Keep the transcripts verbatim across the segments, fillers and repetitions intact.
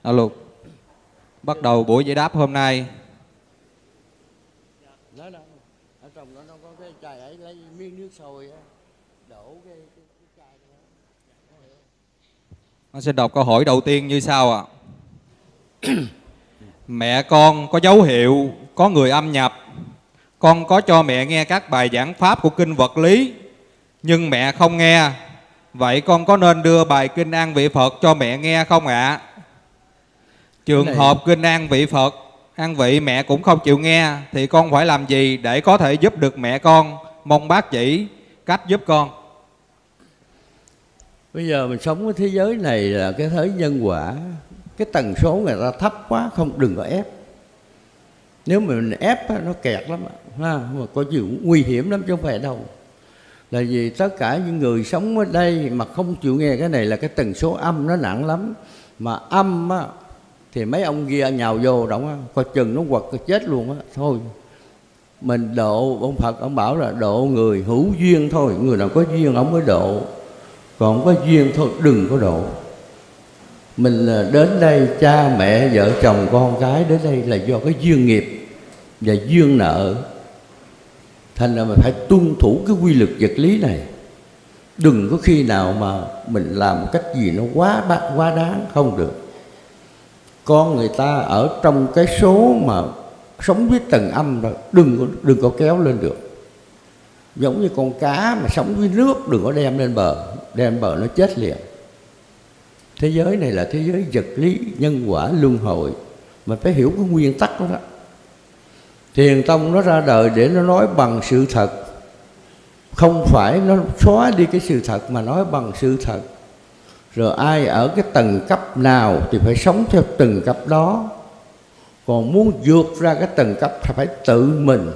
Alo. Bắt đầu buổi giải đáp hôm nay. Đó đâu, ở trong đó nó có cái chai ấy, lấy miếng nước sôi á, đổ cái, cái, cái chai đó. Con sẽ đọc câu hỏi đầu tiên như sau ạ. À. Mẹ con có dấu hiệu có người âm nhập. Con có cho mẹ nghe các bài giảng pháp của kinh vật lý, nhưng mẹ không nghe. Vậy con có nên đưa bài kinh An Vị Phật cho mẹ nghe không ạ? À? Trường này... hợp kinh An Vị Phật, An Vị mẹ cũng không chịu nghe, thì con phải làm gì để có thể giúp được mẹ con? Mong bác chỉ cách giúp con. Bây giờ mình sống cái thế giới này là cái thế nhân quả. Cái tần số người ta thấp quá, không đừng có ép. Nếu mà mình ép nó kẹt lắm ha, mà có chịu nguy hiểm lắm chứ không phải đâu. Là vì tất cả những người sống ở đây mà không chịu nghe cái này là cái tần số âm nó nặng lắm. Mà âm á thì mấy ông kia nhào vô động á, coi chừng nó quật chết luôn á. Thôi mình độ, ông Phật ông bảo là độ người hữu duyên thôi. Người nào có duyên ông mới độ, còn không có duyên thôi đừng có độ. Mình đến đây cha mẹ vợ chồng con cái đến đây là do cái duyên nghiệp và duyên nợ. Thành ra mình phải tuân thủ cái quy luật vật lý này. Đừng có khi nào mà mình làm một cách gì nó quá quá đáng, không được. Con người ta ở trong cái số mà sống với tầng âm rồi, đừng có, đừng có kéo lên được. Giống như con cá mà sống với nước, đừng có đem lên bờ, đem lên bờ nó chết liền. Thế giới này là thế giới vật lý, nhân quả, luân hồi. Mình phải hiểu cái nguyên tắc đó đó. Thiền tông nó ra đời để nó nói bằng sự thật. Không phải nó xóa đi cái sự thật mà nói bằng sự thật. Rồi ai ở cái tầng cấp nào thì phải sống theo tầng cấp đó. Còn muốn vượt ra cái tầng cấp thì phải tự mình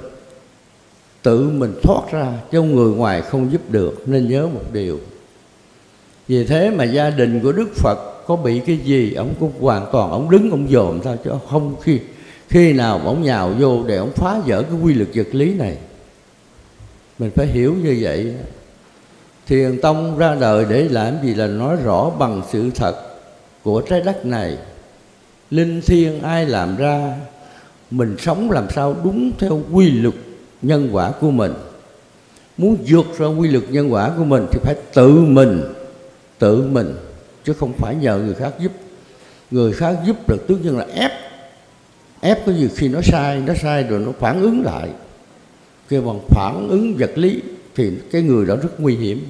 Tự mình thoát ra, chứ người ngoài không giúp được. Nên nhớ một điều. Vì thế mà gia đình của Đức Phật có bị cái gì, ông cũng hoàn toàn ông đứng ông dòm thôi, chứ không khi khi nào ông nhào vô để ông phá vỡ cái quy luật vật lý này. Mình phải hiểu như vậy. Thiền tông ra đời để làm gì? Là nói rõ bằng sự thật của trái đất này. Linh thiêng ai làm ra, mình sống làm sao đúng theo quy luật nhân quả của mình. Muốn vượt ra quy luật nhân quả của mình thì phải tự mình Tự mình, chứ không phải nhờ người khác giúp. Người khác giúp được tất nhiên là ép. Ép có gì khi nó sai, nó sai rồi nó phản ứng lại. Kêu bằng phản ứng vật lý thì cái người đó rất nguy hiểm.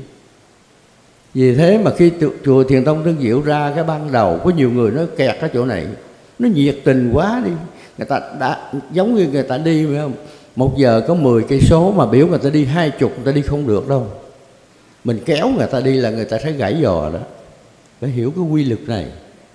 Vì thế mà khi chùa Thiền Tông Tân Diệu ra cái ban đầu, có nhiều người nó kẹt cái chỗ này. Nó nhiệt tình quá đi. Người ta đã giống như người ta đi phải không? Một giờ có mười cây số mà biểu người ta đi hai chục, người ta đi không được đâu. Mình kéo người ta đi là người ta thấy gãy giò đó. Phải hiểu cái quy luật này.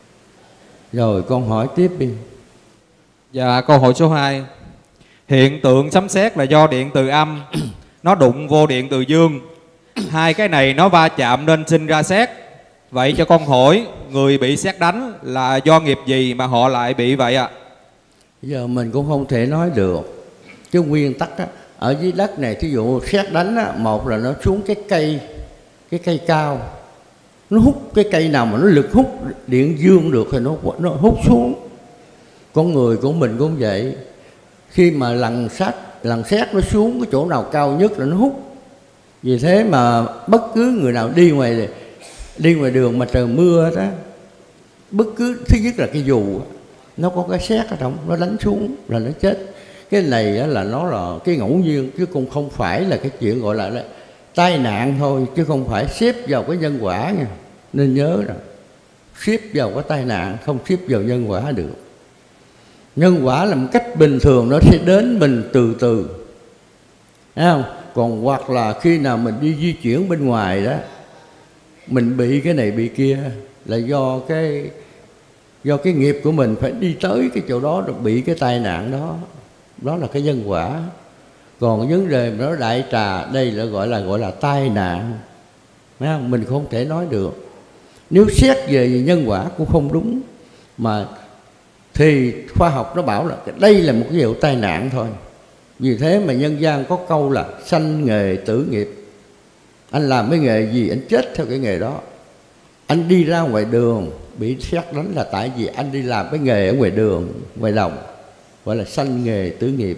Rồi con hỏi tiếp đi. Dạ, câu hỏi số hai. Hiện tượng sấm sét là do điện từ âm nó đụng vô điện từ dương. Hai cái này nó va chạm nên sinh ra sét. Vậy cho con hỏi, người bị sét đánh là do nghiệp gì mà họ lại bị vậy ạ? À? Giờ mình cũng không thể nói được. Cái nguyên tắc á, ở dưới đất này thí dụ sét đánh á, một là nó xuống cái cây, cái cây cao, nó hút cái cây nào mà nó lực hút điện dương được thì nó nó hút xuống. Con người của mình cũng vậy. Khi mà lần sét lần sét nó xuống cái chỗ nào cao nhất là nó hút. Vì thế mà bất cứ người nào đi ngoài đi ngoài đường mà trời mưa đó, bất cứ thứ nhất là cái dù nó có cái sét ở trong, nó đánh xuống là nó chết. Cái này là nó là cái ngẫu nhiên, chứ cũng không phải là cái chuyện gọi là tai nạn thôi, chứ không phải xếp vào cái nhân quả nha. Nên nhớ rằng xếp vào cái tai nạn, không xếp vào nhân quả được. Nhân quả là một cách bình thường, nó sẽ đến mình từ từ, thấy không? Còn hoặc là khi nào mình đi di chuyển bên ngoài đó, mình bị cái này bị kia là do cái do cái nghiệp của mình phải đi tới cái chỗ đó rồi bị cái tai nạn đó. Đó là cái nhân quả. Còn vấn đề mà nó đại trà, đây là gọi là gọi là tai nạn, thấy không? Mình không thể nói được. Nếu xét về nhân quả cũng không đúng, mà thì khoa học nó bảo là đây là một cái vụ tai nạn thôi. Vì thế mà nhân gian có câu là sanh nghề tử nghiệp. Anh làm cái nghề gì anh chết theo cái nghề đó. Anh đi ra ngoài đường, bị sét đánh là tại vì anh đi làm cái nghề ở ngoài đường, ngoài đồng, gọi là sanh nghề tử nghiệp.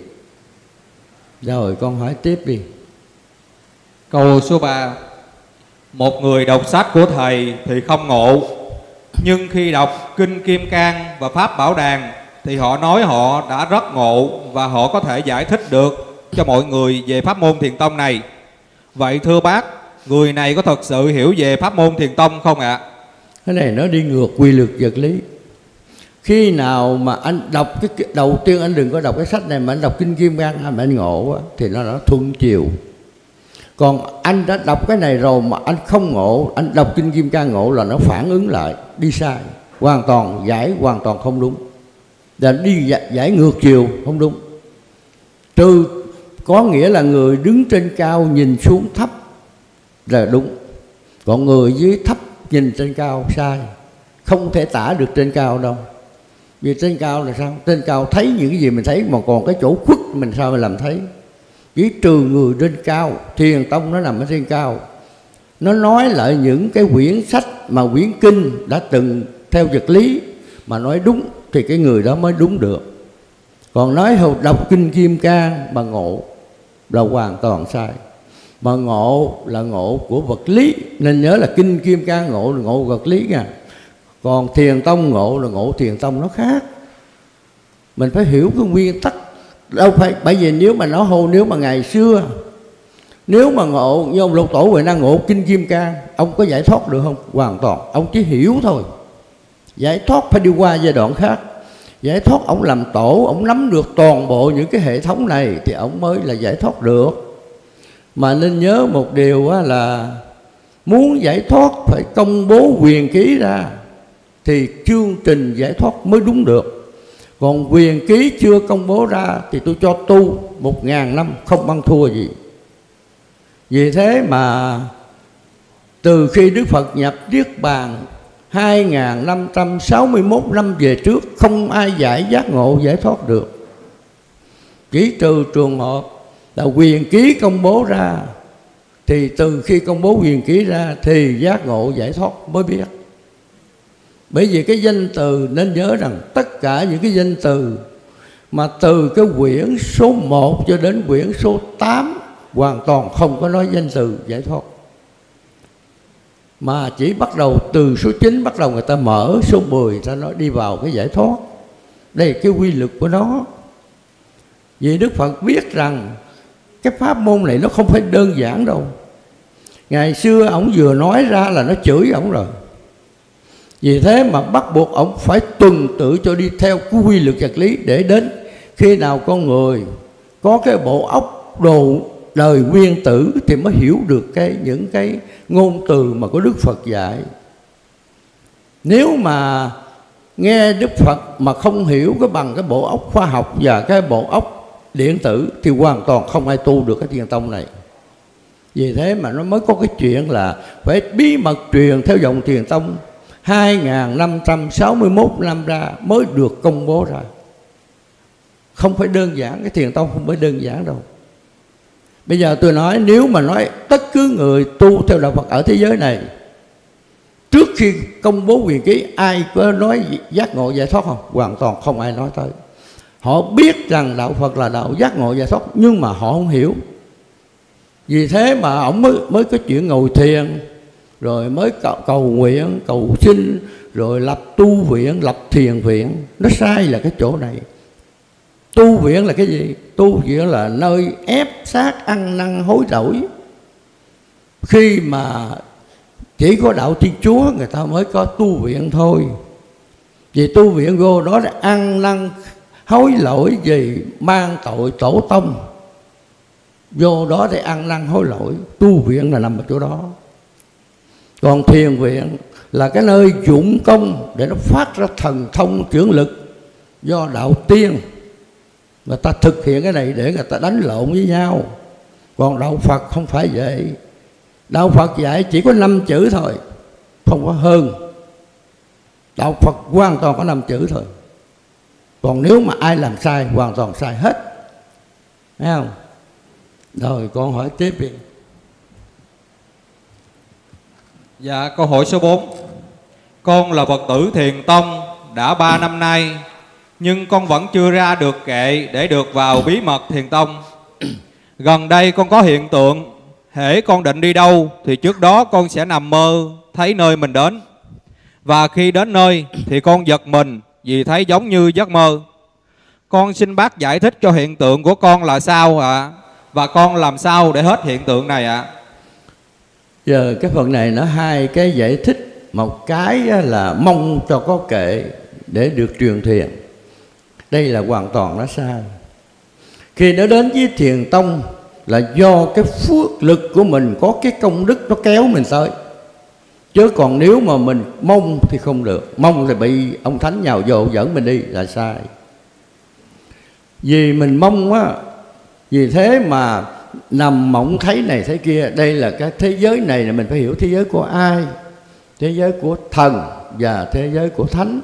Rồi con hỏi tiếp đi. Câu số ba. Một người đọc sách của thầy thì không ngộ, nhưng khi đọc Kinh Kim Cang và Pháp Bảo Đàn thì họ nói họ đã rất ngộ và họ có thể giải thích được cho mọi người về pháp môn thiền tông này. Vậy thưa bác, người này có thật sự hiểu về pháp môn thiền tông không ạ? À? Cái này nó đi ngược quy luật vật lý. Khi nào mà anh đọc cái đầu tiên, anh đừng có đọc cái sách này mà anh đọc Kinh Kim Cang mà anh ngộ á, thì nó đã thuận chiều. Còn anh đã đọc cái này rồi mà anh không ngộ, anh đọc Kinh Kim Cang ngộ là nó phản ứng lại, đi sai, hoàn toàn giải hoàn toàn không đúng, là đi giải, giải ngược chiều không đúng. Trừ có nghĩa là người đứng trên cao nhìn xuống thấp là đúng, còn người dưới thấp nhìn trên cao sai, không thể tả được trên cao đâu. Vì trên cao là sao? Trên cao thấy những cái gì mình thấy, mà còn cái chỗ khuất mình sao mà làm thấy. Chỉ trừ người trên cao, thiền tông nó nằm ở trên cao, nó nói lại những cái quyển sách mà quyển kinh đã từng theo vật lý mà nói đúng thì cái người đó mới đúng được. Còn nói hồi đọc Kinh Kim Cang mà ngộ là hoàn toàn sai. Mà ngộ là ngộ của vật lý, nên nhớ là Kinh Kim Cang ngộ là ngộ vật lý nha. Còn thiền tông ngộ là ngộ thiền tông, nó khác. Mình phải hiểu cái nguyên tắc. Đâu phải, bởi vì nếu mà nó hô, nếu mà ngày xưa nếu mà ngộ như ông Lục Tổ Huệ Năng ngộ Kinh Kim Cang, ông có giải thoát được không? Hoàn toàn, ông chỉ hiểu thôi. Giải thoát phải đi qua giai đoạn khác. Giải thoát ông làm tổ, ông nắm được toàn bộ những cái hệ thống này thì ông mới là giải thoát được. Mà nên nhớ một điều là muốn giải thoát phải công bố quyền ký ra thì chương trình giải thoát mới đúng được. Còn quyền ký chưa công bố ra thì tôi cho tu một ngàn năm không ăn thua gì. Vì thế mà từ khi Đức Phật nhập Niết Bàn hai nghìn năm trăm sáu mươi mốt năm về trước, không ai giải giác ngộ giải thoát được. Chỉ trừ trường hợp là quyền ký công bố ra, thì từ khi công bố quyền ký ra thì giác ngộ giải thoát mới biết. Bởi vì cái danh từ nên nhớ rằng tất cả những cái danh từ mà từ cái quyển số một cho đến quyển số tám hoàn toàn không có nói danh từ giải thoát. Mà chỉ bắt đầu từ số chín bắt đầu người ta mở số mười ta nói đi vào cái giải thoát. Đây là cái quy luật của nó. Vì Đức Phật biết rằng cái pháp môn này nó không phải đơn giản đâu. Ngày xưa ổng vừa nói ra là nó chửi ổng rồi. Vì thế mà bắt buộc ổng phải tuần tự cho đi theo cái quy luật vật lý, để đến khi nào con người có cái bộ óc đồ đời nguyên tử thì mới hiểu được cái những cái ngôn từ mà có Đức Phật dạy. Nếu mà nghe Đức Phật mà không hiểu cái bằng cái bộ óc khoa học và cái bộ óc điện tử thì hoàn toàn không ai tu được cái thiền tông này. Vì thế mà nó mới có cái chuyện là phải bí mật truyền theo dòng thiền tông hai nghìn năm trăm sáu mươi mốt năm ra mới được công bố ra. Không phải đơn giản, cái thiền tông không phải đơn giản đâu. Bây giờ tôi nói nếu mà nói tất cứ người tu theo đạo Phật ở thế giới này, trước khi công bố quyền ký ai có nói giác ngộ giải thoát không? Hoàn toàn không ai nói tới. Họ biết rằng đạo Phật là đạo giác ngộ giải thoát, nhưng mà họ không hiểu. Vì thế mà ông mới, mới có chuyện ngồi thiền, rồi mới cầu, cầu nguyện, cầu xin, rồi lập tu viện, lập thiền viện. Nó sai là cái chỗ này. Tu viện là cái gì? Tu viện là nơi ép sát ăn năn hối lỗi. Khi mà chỉ có đạo Thiên Chúa người ta mới có tu viện thôi. Vì tu viện vô đó là ăn năn hối lỗi gì mang tội tổ tông, vô đó để ăn năn hối lỗi. Tu viện là nằm ở chỗ đó. Còn thiền viện là cái nơi dụng công để nó phát ra thần thông trưởng lực do đạo tiên. Người ta thực hiện cái này để người ta đánh lộn với nhau. Còn đạo Phật không phải vậy. Đạo Phật dạy chỉ có năm chữ thôi, không có hơn. Đạo Phật hoàn toàn có năm chữ thôi. Còn nếu mà ai làm sai, hoàn toàn sai hết. Thấy không? Rồi con hỏi tiếp đi. Dạ, câu hỏi số bốn. Con là Phật tử Thiền Tông đã ba năm nay, nhưng con vẫn chưa ra được kệ để được vào bí mật Thiền Tông. Gần đây con có hiện tượng, hễ con định đi đâu thì trước đó con sẽ nằm mơ thấy nơi mình đến. Và khi đến nơi thì con giật mình vì thấy giống như giấc mơ. Con xin bác giải thích cho hiện tượng của con là sao ạ? À? Và con làm sao để hết hiện tượng này ạ? À? Giờ cái phần này nó hai cái giải thích. Một cái là mong cho có kệ để được truyền thiền. Đây là hoàn toàn nó sai. Khi nó đến với Thiền Tông là do cái phước lực của mình, có cái công đức nó kéo mình tới. Chứ còn nếu mà mình mong thì không được. Mong thì bị ông Thánh nhào vô dẫn mình đi là sai. Vì mình mong á, vì thế mà nằm mộng thấy này thấy kia. Đây là cái thế giới này là mình phải hiểu thế giới của ai? Thế giới của thần và thế giới của thánh.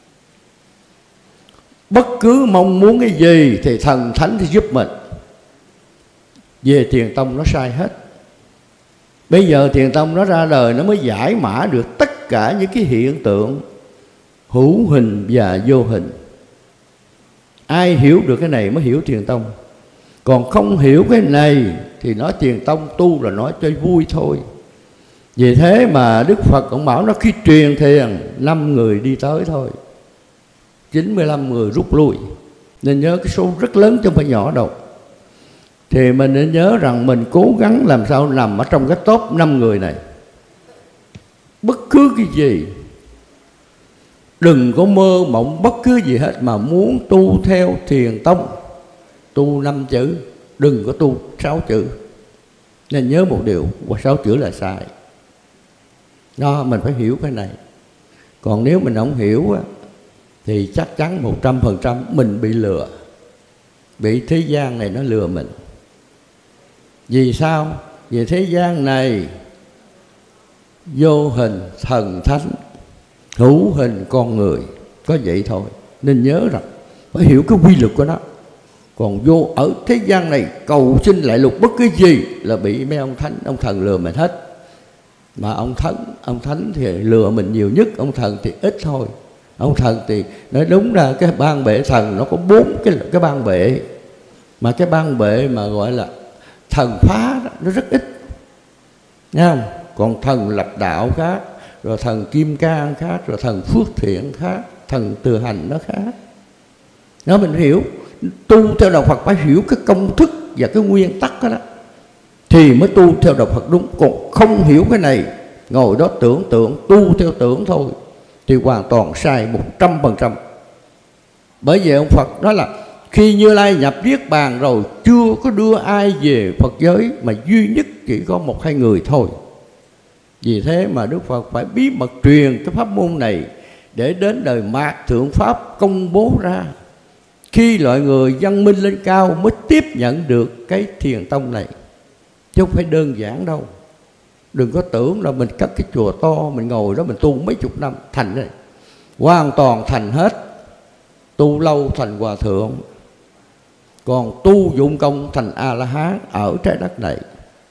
Bất cứ mong muốn cái gì thì thần thánh thì giúp mình. Về Thiền Tông nó sai hết. Bây giờ Thiền Tông nó ra đời, nó mới giải mã được tất cả những cái hiện tượng hữu hình và vô hình. Ai hiểu được cái này mới hiểu Thiền Tông. Còn không hiểu cái này thì nói Thiền Tông tu là nói cho vui thôi. Vì thế mà Đức Phật cũng bảo nó khi truyền thiền năm người đi tới thôi, chín mươi lăm người rút lui. Nên nhớ cái số rất lớn chứ không phải nhỏ đâu. Thì mình nên nhớ rằng mình cố gắng làm sao nằm ở trong cái top năm người này. Bất cứ cái gì, đừng có mơ mộng bất cứ gì hết, mà muốn tu theo Thiền Tông, tu năm chữ, đừng có tu sáu chữ. Nên nhớ một điều, sáu chữ là sai. Đó, mình phải hiểu cái này. Còn nếu mình không hiểu á, thì chắc chắn một trăm phần trăm mình bị lừa. Bị thế gian này nó lừa mình. Vì sao? Vì thế gian này vô hình thần thánh, hữu hình con người, có vậy thôi. Nên nhớ rằng phải hiểu cái quy luật của nó. Còn vô ở thế gian này cầu xin lại lục bất cứ gì là bị mấy ông thánh, ông thần lừa mình hết. Mà ông thánh, ông thánh thì lừa mình nhiều nhất, ông thần thì ít thôi. Ông thần thì nói đúng ra cái ban bệ thần nó có bốn cái cái ban bệ, mà cái ban bệ mà gọi là thần phá đó, nó rất ít nha. Còn thần lập đạo khác, rồi thần kim cang khác, rồi thần phước thiện khác, thần từ hành nó khác. Đó, mình hiểu. Tu theo đạo Phật phải hiểu cái công thức và cái nguyên tắc đó, đó thì mới tu theo đạo Phật đúng. Còn không hiểu cái này, ngồi đó tưởng tượng, tu theo tưởng thôi thì hoàn toàn sai một trăm phần trăm. Bởi vậy ông Phật nói là khi Như Lai nhập Niết Bàn rồi chưa có đưa ai về Phật giới, mà duy nhất chỉ có một hai người thôi. Vì thế mà Đức Phật phải bí mật truyền cái pháp môn này để đến đời Mạt Thượng Pháp công bố ra. Khi loại người văn minh lên cao mới tiếp nhận được cái Thiền Tông này, chứ không phải đơn giản đâu. Đừng có tưởng là mình cất cái chùa to, mình ngồi đó mình tu mấy chục năm thành này. Hoàn toàn thành hết. Tu lâu thành hòa thượng, còn tu dụng công thành A-la-hán ở trái đất này.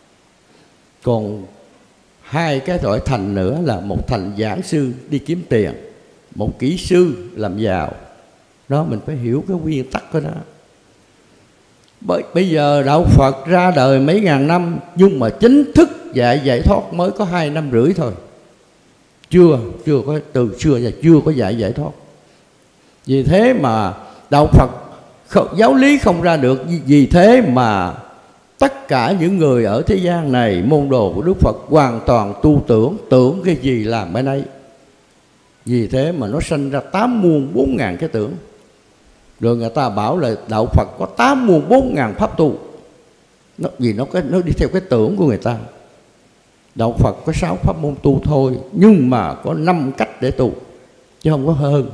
Còn hai cái loại thành nữa là một thành giảng sư đi kiếm tiền, một kỹ sư làm giàu. Đó, mình phải hiểu cái nguyên tắc của nó. Bởi bây giờ đạo Phật ra đời mấy ngàn năm, nhưng mà chính thức dạy giải thoát mới có hai năm rưỡi thôi. Chưa, chưa có, từ xưa giờ chưa có dạy giải thoát. Vì thế mà đạo Phật không, giáo lý không ra được. Vì thế mà tất cả những người ở thế gian này, môn đồ của Đức Phật hoàn toàn tu tưởng, tưởng cái gì làm cái nấy. Vì thế mà nó sinh ra tám muôn bốn ngàn cái tưởng. Rồi người ta bảo là đạo Phật có tám muôn bốn ngàn pháp tu. Nó, vì nó, nó đi theo cái tưởng của người ta. Đạo Phật có sáu pháp môn tu thôi, nhưng mà có năm cách để tu, chứ không có hơn.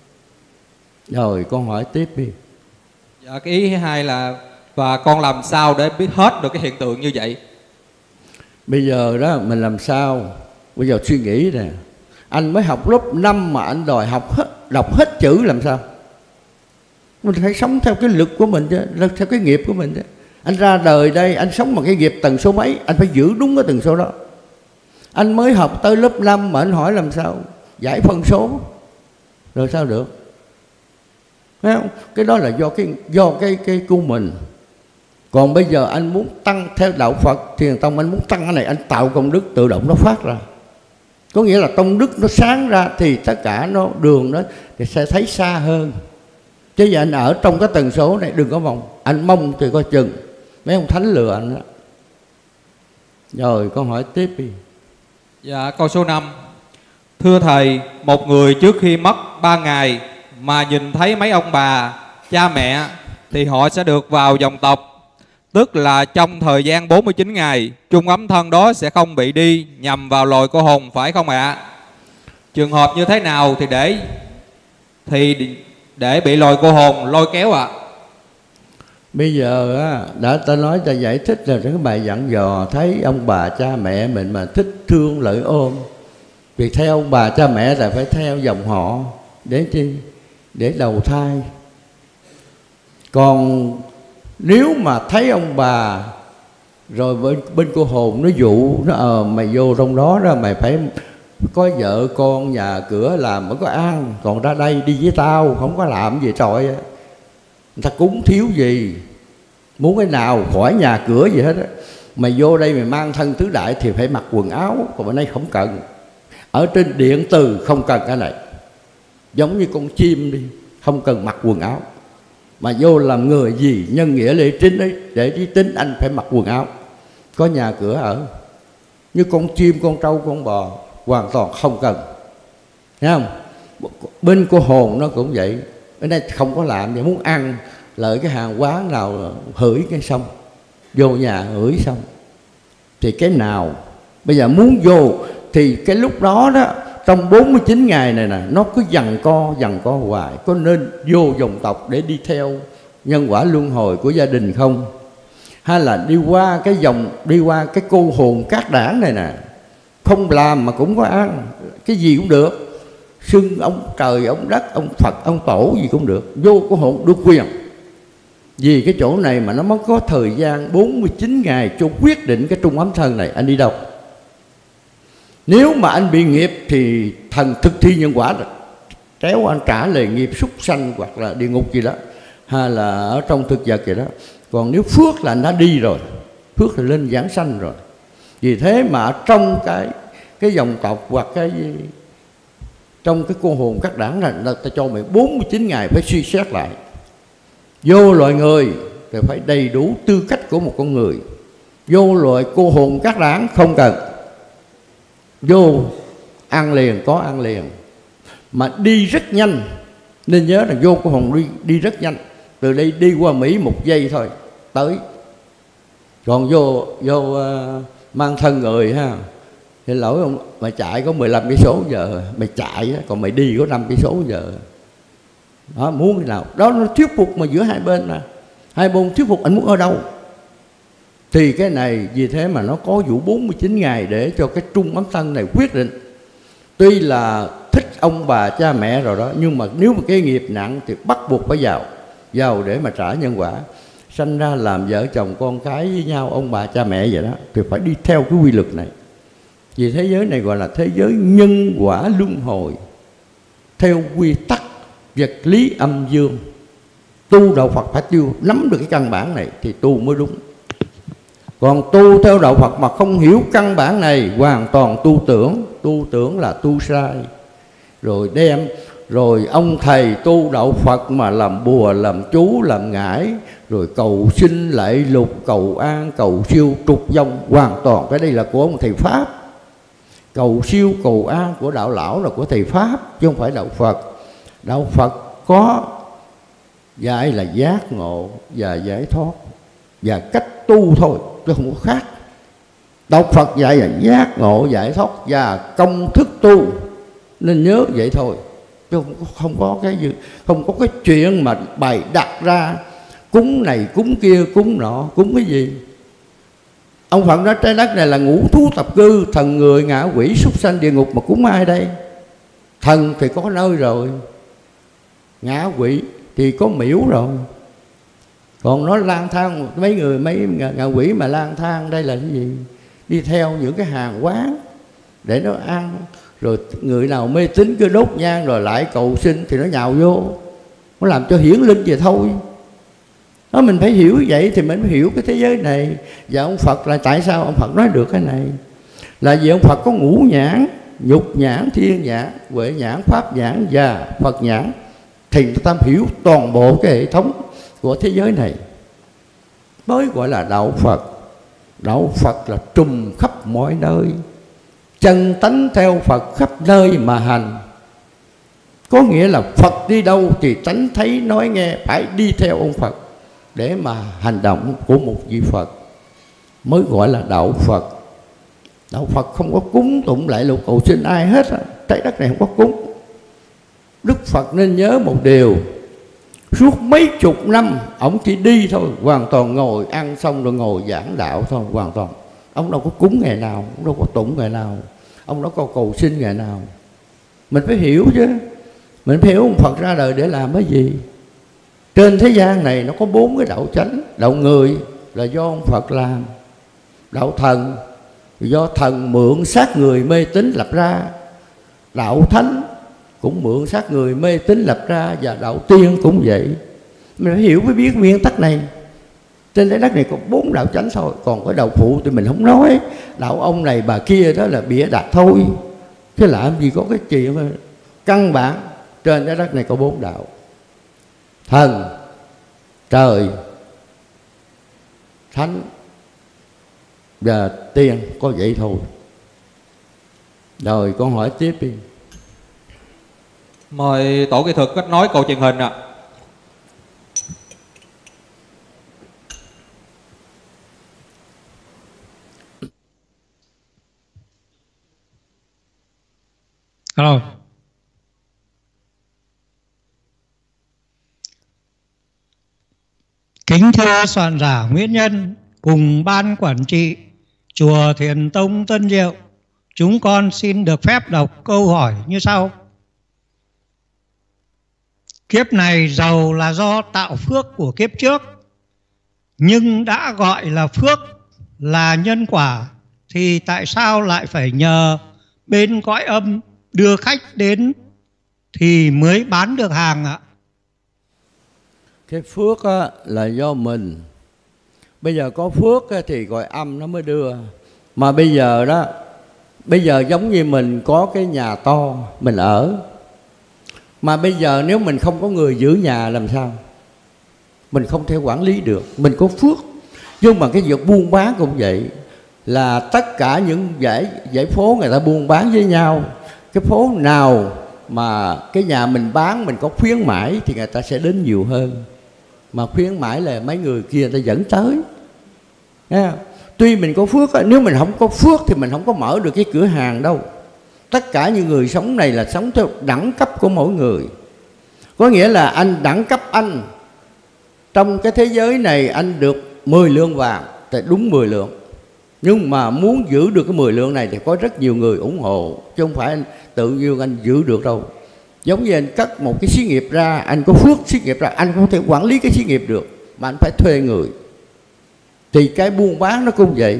Rồi con hỏi tiếp đi. Dạ, cái ý thứ hai là và con làm sao để biết hết được cái hiện tượng như vậy? Bây giờ đó mình làm sao? Bây giờ suy nghĩ nè, anh mới học lớp năm mà anh đòi học hết, đọc hết chữ làm sao? Mình phải sống theo cái lực của mình chứ, theo cái nghiệp của mình chứ. Anh ra đời đây, anh sống bằng cái nghiệp tần số mấy, anh phải giữ đúng cái tần số đó. Anh mới học tới lớp năm mà anh hỏi làm sao? giải phân số rồi sao được? Thấy không? Cái đó là do cái do cái cái của mình. Còn bây giờ anh muốn tăng theo đạo Phật Thiền Tông, anh muốn tăng cái này, anh tạo công đức tự động nó phát ra. Có nghĩa là công đức nó sáng ra thì tất cả nó đường đó thì sẽ thấy xa hơn. Chứ giờ anh ở trong cái tần số này đừng có mong, anh mong thì coi chừng mấy ông thánh lừa anh đó. Rồi con hỏi tiếp đi. Dạ, câu số năm. Thưa Thầy, một người trước khi mất ba ngày mà nhìn thấy mấy ông bà, cha mẹ thì họ sẽ được vào dòng tộc. Tức là trong thời gian bốn mươi chín ngày, chung ấm thân đó sẽ không bị đi nhằm vào loài cô hồn, phải không ạ? Trường hợp như thế nào thì để thì để bị loài cô hồn lôi kéo ạ? Bây giờ á, đã ta nói ta giải thích là cái bài dặn dò, thấy ông bà cha mẹ mình mà thích thương lợi ôm, vì theo ông bà cha mẹ là phải theo dòng họ để chi? Để đầu thai. Còn nếu mà thấy ông bà rồi bên, bên cô hồn nó dụ nó ờ mày vô trong đó đó, mày phải có vợ con nhà cửa làm mới có ăn, còn ra đây đi với tao không có làm gì trời. Người ta cúng thiếu gì, muốn cái nào khỏi nhà cửa gì hết á, mày vô đây mày mang thân tứ đại thì phải mặc quần áo, còn bên đây không cần. Ở trên điện từ không cần cái này, giống như con chim đi, không cần mặc quần áo. Mà vô làm người gì nhân nghĩa lễ chính ấy, để đi tính anh phải mặc quần áo, có nhà cửa ở. Như con chim, con trâu, con bò hoàn toàn không cần. Thấy không? Bên cô hồn nó cũng vậy. Ở đây không có làm gì, muốn ăn lợi cái hàng quán nào hửi cái xong, vô nhà hửi xong. Thì cái nào bây giờ muốn vô thì cái lúc đó đó, trong bốn mươi chín ngày này nè, nó cứ giằng co giằng co hoài. Có nên vô dòng tộc để đi theo nhân quả luân hồi của gia đình không? Hay là đi qua cái dòng, đi qua cái cô hồn cát đảng này nè, không làm mà cũng có ăn, cái gì cũng được, xưng ông trời, ông đất, ông Phật, ông tổ gì cũng được, vô cô hồn được quyền. Vì cái chỗ này mà nó mới có thời gian bốn mươi chín ngày cho quyết định cái trung ấm thân này anh đi đâu. Nếu mà anh bị nghiệp thì thần thực thi nhân quả rồi, kéo anh trả lời nghiệp súc sanh hoặc là địa ngục gì đó, hay là ở trong thực vật gì đó. Còn nếu phước là anh đã đi rồi, phước là lên giảng sanh rồi. Vì thế mà trong cái cái dòng tộc hoặc cái trong cái cô hồn các đảng này, ta cho mày bốn mươi chín ngày phải suy xét lại. Vô loài người thì phải đầy đủ tư cách của một con người. Vô loài cô hồn các đảng không cần. Vô ăn liền, có ăn liền. Mà đi rất nhanh. Nên nhớ là vô cô hồn đi, đi rất nhanh. Từ đây đi qua Mỹ một giây thôi tới. Còn vô vô uh, mang thân người ha, thì lỗi ông, mày chạy có mười lăm cây số giờ, mày chạy còn mày đi có năm cây số giờ. Đó, muốn cái nào đó nó thuyết phục mà giữa hai bên mà hai bên thuyết phục anh muốn ở đâu. Thì cái này vì thế mà nó có vụ bốn mươi chín ngày để cho cái trung ấm thân này quyết định. Tuy là thích ông bà cha mẹ rồi đó, nhưng mà nếu mà cái nghiệp nặng thì bắt buộc phải vào vào để mà trả nhân quả. Sanh ra làm vợ chồng con cái với nhau, ông bà cha mẹ vậy đó, thì phải đi theo cái quy luật này. Vì thế giới này gọi là thế giới nhân quả luân hồi, theo quy tắc vật lý âm dương. Tu đạo Phật phải tiêu nắm được cái căn bản này thì tu mới đúng. Còn tu theo đạo Phật mà không hiểu căn bản này, hoàn toàn tu tưởng. Tu tưởng là tu sai. Rồi đem Rồi ông thầy tu đạo Phật mà làm bùa, làm chú, làm ngải, rồi cầu xin lạy lục, cầu an, cầu siêu, trục vong. Hoàn toàn cái đây là của ông thầy Pháp. Cầu siêu, cầu an của đạo lão là của thầy Pháp, chứ không phải đạo Phật. Đạo Phật có dạy là giác ngộ và giải thoát và cách tu thôi, chứ không có khác. Đạo Phật dạy là giác ngộ, giải thoát và công thức tu, nên nhớ vậy thôi, chứ không có, không có cái gì, không có cái chuyện mà bày đặt ra cúng này cúng kia cúng nọ cúng cái gì. Ông Phật nói trái đất này là ngũ thú tập cư, thần người ngạ quỷ súc sanh địa ngục mà cúng ai đây? Thần thì có nơi rồi, ngạ quỷ thì có miễu rồi. Còn nó lang thang, mấy người mấy ngạ quỷ mà lang thang đây là cái gì? Đi theo những cái hàng quán để nó ăn, Rồi người nào mê tín cứ đốt nhang rồi lại cầu xin thì nó nhào vô, nó làm cho hiển linh vậy thôi. Đó, mình phải hiểu vậy thì mình mới hiểu cái thế giới này. Và ông Phật là tại sao ông Phật nói được cái này? Là vì ông Phật có ngũ nhãn: nhục nhãn, thiên nhãn, huệ nhãn, pháp nhãn và Phật nhãn. Thì ta hiểu toàn bộ cái hệ thống của thế giới này mới gọi là đạo Phật. Đạo Phật là trùm khắp mọi nơi, chân tánh theo Phật khắp nơi mà hành. Có nghĩa là Phật đi đâu thì tánh thấy nói nghe phải đi theo ông Phật để mà hành động của một vị Phật, mới gọi là đạo Phật. Đạo Phật không có cúng tụng lại lục cầu xin ai hết. Trái đất này không có cúng. Đức Phật nên nhớ một điều: suốt mấy chục năm ông chỉ đi thôi, hoàn toàn ngồi ăn xong rồi ngồi giảng đạo thôi, hoàn toàn. Ông đâu có cúng ngày nào, ông đâu có tụng ngày nào, ông đâu có cầu xin ngày nào. Mình phải hiểu chứ. Mình phải hiểu ông Phật ra đời để làm cái gì. Trên thế gian này nó có bốn cái đạo chánh. Đạo người là do ông Phật làm. Đạo thần do thần mượn xác người mê tín lập ra. Đạo thánh cũng mượn xác người mê tín lập ra. Và đạo tiên cũng vậy. Mình phải hiểu mới biết nguyên tắc này. Trên trái đất này có bốn đạo chánh thôi. Còn cái đạo phụ thì mình không nói. Đạo ông này bà kia đó là bịa đặt thôi. Chứ làm gì có cái chuyện mà căn bản. Trên trái đất này có bốn đạo: thần, trời, thánh và tiên. Có vậy thôi. Rồi con hỏi tiếp đi. Mời tổ kỹ thuật kết nối cầu truyền hình ạ. À. Hello. Kính thưa soạn giả Nguyễn Nhân cùng ban quản trị chùa Thiền Tông Tân Diệu, chúng con xin được phép đọc câu hỏi như sau. Kiếp này giàu là do tạo phước của kiếp trước, nhưng đã gọi là phước là nhân quả, thì tại sao lại phải nhờ bên cõi âm đưa khách đến thì mới bán được hàng ạ? Cái phước á, là do mình. Bây giờ có phước á, thì gọi âm nó mới đưa. Mà bây giờ đó, bây giờ giống như mình có cái nhà to mình ở. Mà bây giờ nếu mình không có người giữ nhà làm sao? Mình không thể quản lý được. Mình có phước. Nhưng mà cái việc buôn bán cũng vậy. Là tất cả những dãy, dãy phố người ta buôn bán với nhau. Cái phố nào mà cái nhà mình bán mình có khuyến mãi thì người ta sẽ đến nhiều hơn. Mà khuyến mãi là mấy người kia người ta dẫn tới. Nghe không? Tuy mình có phước, nếu mình không có phước thì mình không có mở được cái cửa hàng đâu. Tất cả những người sống này là sống theo đẳng cấp của mỗi người. Có nghĩa là anh đẳng cấp anh, trong cái thế giới này anh được mười lượng vàng thì đúng mười lượng. Nhưng mà muốn giữ được cái mười lượng này thì có rất nhiều người ủng hộ. Chứ không phải anh tự nhiên anh giữ được đâu. Giống như anh cất một cái xí nghiệp ra, anh có phước xí nghiệp ra, anh không thể quản lý cái xí nghiệp được, mà anh phải thuê người. Thì cái buôn bán nó cũng vậy.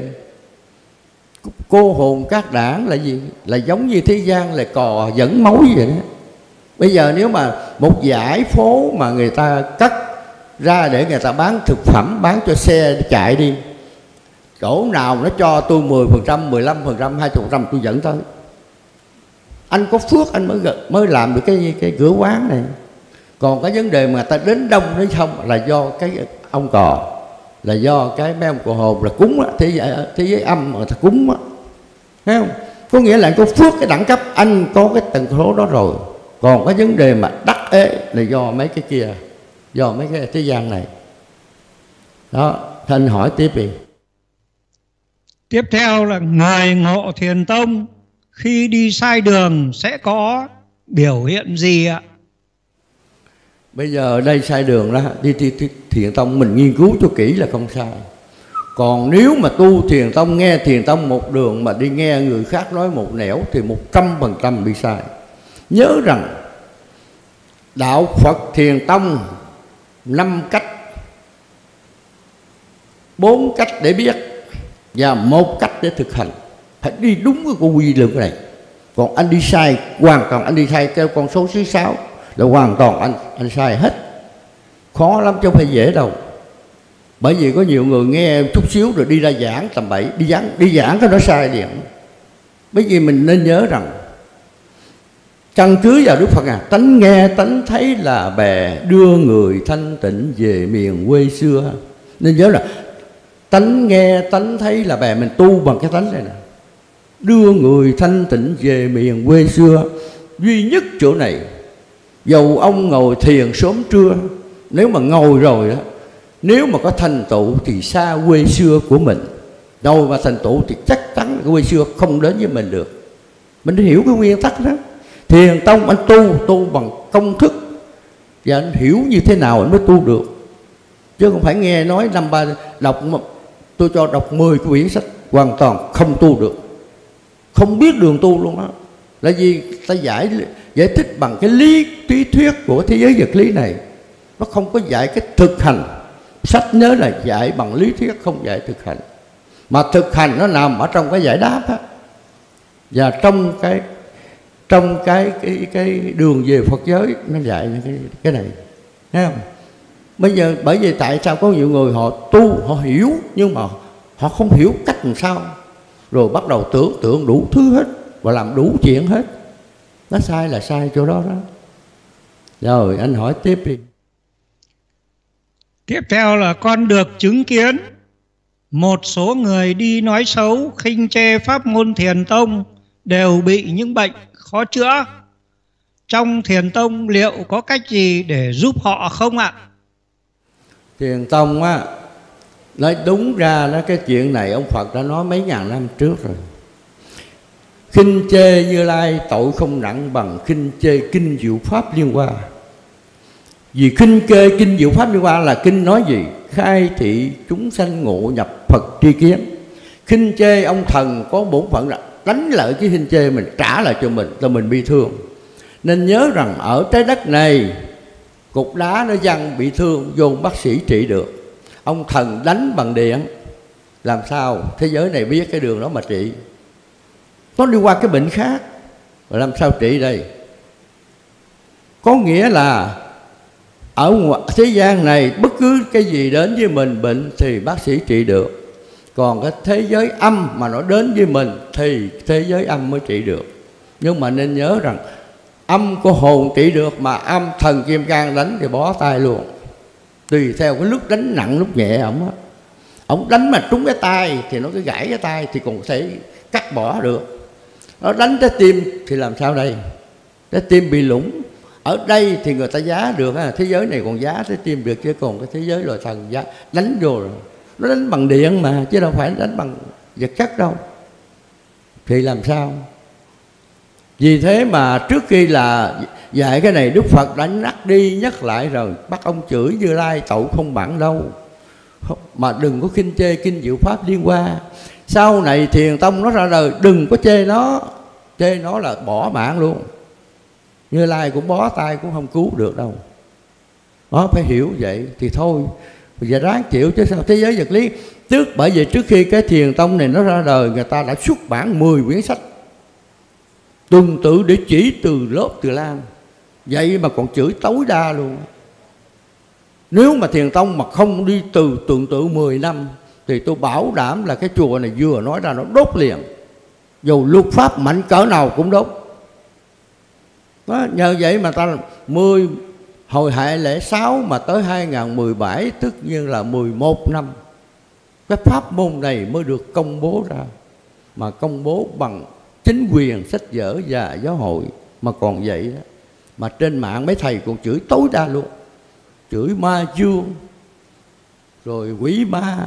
Cô hồn các đảng là gì? Là giống như thế gian là cò dẫn mối vậy đó. Bây giờ nếu mà một dải phố mà người ta cất ra để người ta bán thực phẩm, bán cho xe chạy đi, chỗ nào nó cho tôi mười phần trăm, mười lăm phần trăm, hai mươi phần trăm tôi dẫn tới. Anh có phước anh mới mới làm được cái cái cửa quán này. Còn cái vấn đề mà ta đến đông đến không là do cái ông cò, là do cái mấy ông cò hồn là cúng á, thế giới, thế giới âm mà ta cúng á, thấy không? Có nghĩa là anh có phước cái đẳng cấp, anh có cái tần số đó rồi. Còn cái vấn đề mà đắc ế là do mấy cái kia, do mấy cái thế gian này. Đó, thì anh hỏi tiếp đi. Tiếp theo là người ngộ Thiền Tông khi đi sai đường sẽ có biểu hiện gì ạ? Bây giờ đây sai đường đó, đi, đi, đi Thiền Tông mình nghiên cứu cho kỹ là không sai. Còn nếu mà tu Thiền Tông, nghe Thiền Tông một đường mà đi nghe người khác nói một nẻo thì một trăm phần trăm bị sai. Nhớ rằng đạo Phật Thiền Tông năm cách, bốn cách để biết và một cách để thực hành. Phải đi đúng cái quy luật này. Còn anh đi sai, hoàn toàn anh đi sai theo con số thứ sáu là hoàn toàn anh anh sai hết. Khó lắm chứ không phải dễ đâu. Bởi vì có nhiều người nghe chút xíu rồi đi ra giảng tầm bậy, đi giảng đi giảng cái nó sai liền. Bởi vì mình nên nhớ rằng căn cứ vào Đức Phật à, tánh nghe tánh thấy là bè đưa người thanh tịnh về miền quê xưa. Nên nhớ là tánh nghe tánh thấy là bè, mình tu bằng cái tánh này nè, đưa người thanh tịnh về miền quê xưa. Duy nhất chỗ này, dầu ông ngồi thiền sớm trưa, nếu mà ngồi rồi đó, nếu mà có thành tựu thì xa quê xưa của mình. Đâu mà thành tựu thì chắc chắn cái quê xưa không đến với mình được. Mình hiểu cái nguyên tắc đó. Thiền tông anh tu, tu bằng công thức, và anh hiểu như thế nào anh mới tu được. Chứ không phải nghe nói năm ba đọc, tôi cho đọc mười cái quyển sách hoàn toàn không tu được, không biết đường tu luôn đó. Là vì ta giải giải thích bằng cái lý lý thuyết của thế giới vật lý này, nó không có dạy cái thực hành. Sách nhớ là dạy bằng lý thuyết, không dạy thực hành. Mà thực hành nó nằm ở trong cái giải đáp á, và trong cái trong cái cái cái đường về Phật giới nó dạy cái cái này, thấy không? Bây giờ bởi vì tại sao có nhiều người họ tu, họ hiểu nhưng mà họ không hiểu cách làm sao, rồi bắt đầu tưởng tượng đủ thứ hết và làm đủ chuyện hết. Nó sai là sai chỗ đó đó. Rồi anh hỏi tiếp đi. Tiếp theo là con được chứng kiến một số người đi nói xấu, khinh chê pháp môn Thiền tông đều bị những bệnh khó chữa. Trong Thiền tông liệu có cách gì để giúp họ không ạ? Thiền tông á, nói đúng ra đó, cái chuyện này ông Phật đã nói mấy ngàn năm trước rồi. Khinh chê Như Lai tội không nặng bằng khinh chê kinh diệu pháp Liên Hoa. Vì khinh chê kinh diệu pháp Liên Hoa là kinh nói gì? Khai thị chúng sanh ngộ nhập Phật tri kiến. Khinh chê ông thần có bổn phận là đánh lại cái khinh chê mình, trả lại cho mình, cho mình bị thương. Nên nhớ rằng ở trái đất này, cục đá nó văng bị thương, vô bác sĩ trị được. Ông thần đánh bằng điện, làm sao thế giới này biết cái đường đó mà trị? Nó đi qua cái bệnh khác, rồi làm sao trị đây? Có nghĩa là ở ngoài thế gian này, bất cứ cái gì đến với mình bệnh thì bác sĩ trị được. Còn cái thế giới âm mà nó đến với mình thì thế giới âm mới trị được. Nhưng mà nên nhớ rằng âm của hồn trị được, mà âm thần kim cang đánh thì bó tay luôn. Tùy theo cái lúc đánh nặng lúc nhẹ ổng á. Ổng đánh mà trúng cái tay thì nó cứ gãy cái tay thì còn có thể cắt bỏ được. Nó đánh trái tim thì làm sao đây? Trái tim bị lủng. Ở đây thì người ta giá được, thế giới này còn giá trái tim được, chứ còn cái thế giới loài thần giá đánh vô rồi. Nó đánh bằng điện mà, chứ đâu phải đánh bằng vật chất đâu. Thì làm sao? Vì thế mà trước khi là dạy cái này, Đức Phật đã nhắc đi nhắc lại rồi, bắt ông chửi Như Lai tội không bằng đâu, mà đừng có khinh chê kinh diệu pháp Liên Hoa. Sau này Thiền tông nó ra đời, đừng có chê nó, chê nó là bỏ mạng luôn. Như Lai cũng bó tay cũng không cứu được đâu. Nó phải hiểu vậy thì thôi, và ráng chịu chứ sao. Thế giới vật lý trước, bởi vì trước khi cái Thiền tông này nó ra đời, người ta đã xuất bản mười quyển sách tuần tự để chỉ từ lớp từ lan, vậy mà còn chửi tối đa luôn. Nếu mà Thiền tông mà không đi từ tuần tự mười năm thì tôi bảo đảm là cái chùa này vừa nói ra nó đốt liền, dù luật pháp mạnh cỡ nào cũng đốt. Đó, nhờ vậy mà ta mười hồi hai lẻ sáu mà tới hai nghìn mười bảy, tất nhiên là mười một năm, cái pháp môn này mới được công bố ra, mà công bố bằng chính quyền, sách vở và giáo hội. Mà còn vậy đó, mà trên mạng mấy thầy còn chửi tối đa luôn, chửi ma dương, rồi quỷ ma,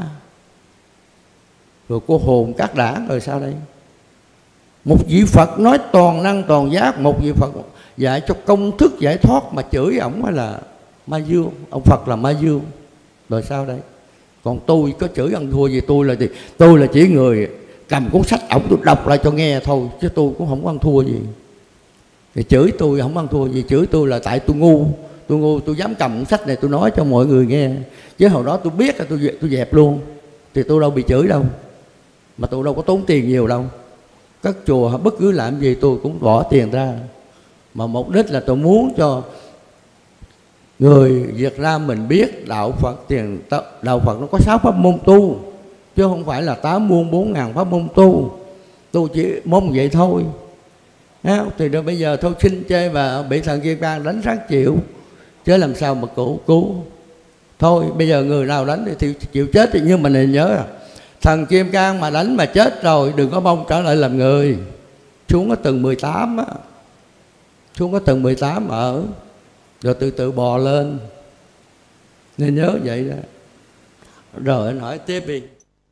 rồi cô hồn các đảng, rồi sao đây? Một vị Phật nói toàn năng toàn giác, một vị Phật dạy cho công thức giải thoát mà chửi ổng là ma dương, ông Phật là ma dương, rồi sao đây? Còn tôi có chửi ăn thua gì? Tôi là gì? Tôi là chỉ người cầm cuốn sách ổng tôi đọc lại cho nghe thôi, chứ tôi cũng không có ăn thua gì. Thì chửi tôi không ăn thua gì, chửi tôi là tại tôi ngu, tôi ngu tôi dám cầm cuốn sách này tôi nói cho mọi người nghe, chứ hồi đó tôi biết là tôi tôi dẹp luôn, thì tôi đâu bị chửi đâu, mà tôi đâu có tốn tiền nhiều đâu. Các chùa bất cứ làm gì tôi cũng bỏ tiền ra, mà mục đích là tôi muốn cho người Việt Nam mình biết đạo Phật. Tiền đạo Phật nó có sáu pháp môn tu, chứ không phải là tám muôn bốn ngàn pháp môn tu. Tôi chỉ mong vậy thôi. Thì rồi bây giờ thôi xin chê và bị thần Kim Cang đánh sáng chịu, chứ làm sao mà cứu cứu. Thôi bây giờ người nào đánh thì chịu chết. Thì nhưng mà nên nhớ à, thần Kim Cang mà đánh mà chết rồi đừng có mong trở lại làm người. Xuống ở tầng mười tám á, xuống ở tầng mười tám ở, rồi từ từ bò lên. Nên nhớ vậy đó. Rồi anh hỏi tiếp đi.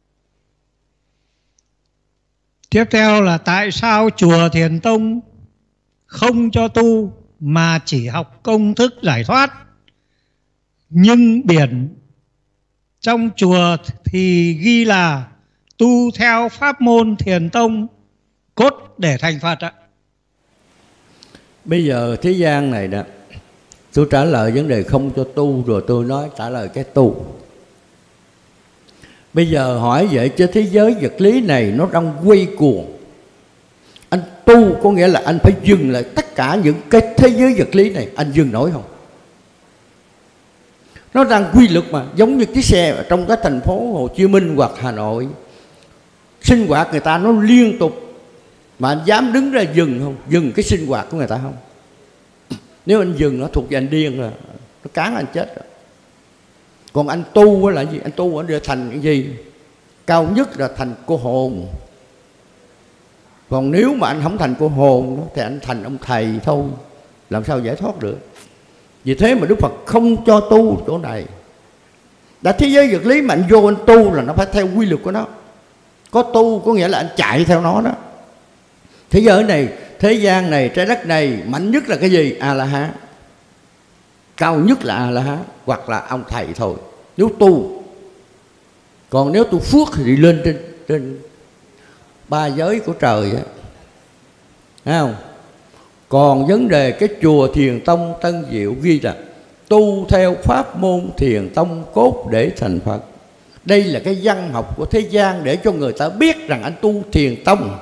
Tiếp theo là tại sao chùa Thiền Tông không cho tu mà chỉ học công thức giải thoát, nhưng biển trong chùa thì ghi là tu theo pháp môn Thiền Tông cốt để thành Phật ạ? Bây giờ thế gian này đó, tôi trả lời vấn đề không cho tu, rồi tôi nói trả lời cái tu. Bây giờ hỏi vậy chứ thế giới vật lý này nó đang quay cuồng. Anh tu có nghĩa là anh phải dừng lại tất cả những cái thế giới vật lý này. Anh dừng nổi không? Nó đang quy luật mà. Giống như chiếc xe ở trong cái thành phố Hồ Chí Minh hoặc Hà Nội, sinh hoạt người ta nó liên tục, mà anh dám đứng ra dừng không? Dừng cái sinh hoạt của người ta không? Nếu anh dừng nó thuộc về anh điên rồi, nó cán anh chết rồi. Còn anh tu là gì? Anh tu ở thành cái gì? Cao nhất là thành cô hồn. Còn nếu mà anh không thành cô hồn thì anh thành ông thầy thôi, làm sao giải thoát được. Vì thế mà Đức Phật không cho tu chỗ này. Đã thế giới vật lý mà anh vô anh tu là nó phải theo quy luật của nó. Có tu có nghĩa là anh chạy theo nó đó. Thế giới này, thế gian này, trái đất này mạnh nhất là cái gì? A-la-hán. Cao nhất là A-la-hán hoặc là ông thầy thôi, nếu tu. Còn nếu tu phước thì đi lên trên, trên ba giới của trời á, thấy không? Còn vấn đề cái chùa Thiền Tông Tân Diệu ghi là tu theo pháp môn Thiền Tông cốt để thành Phật. Đây là cái văn học của thế gian để cho người ta biết rằng anh tu Thiền Tông.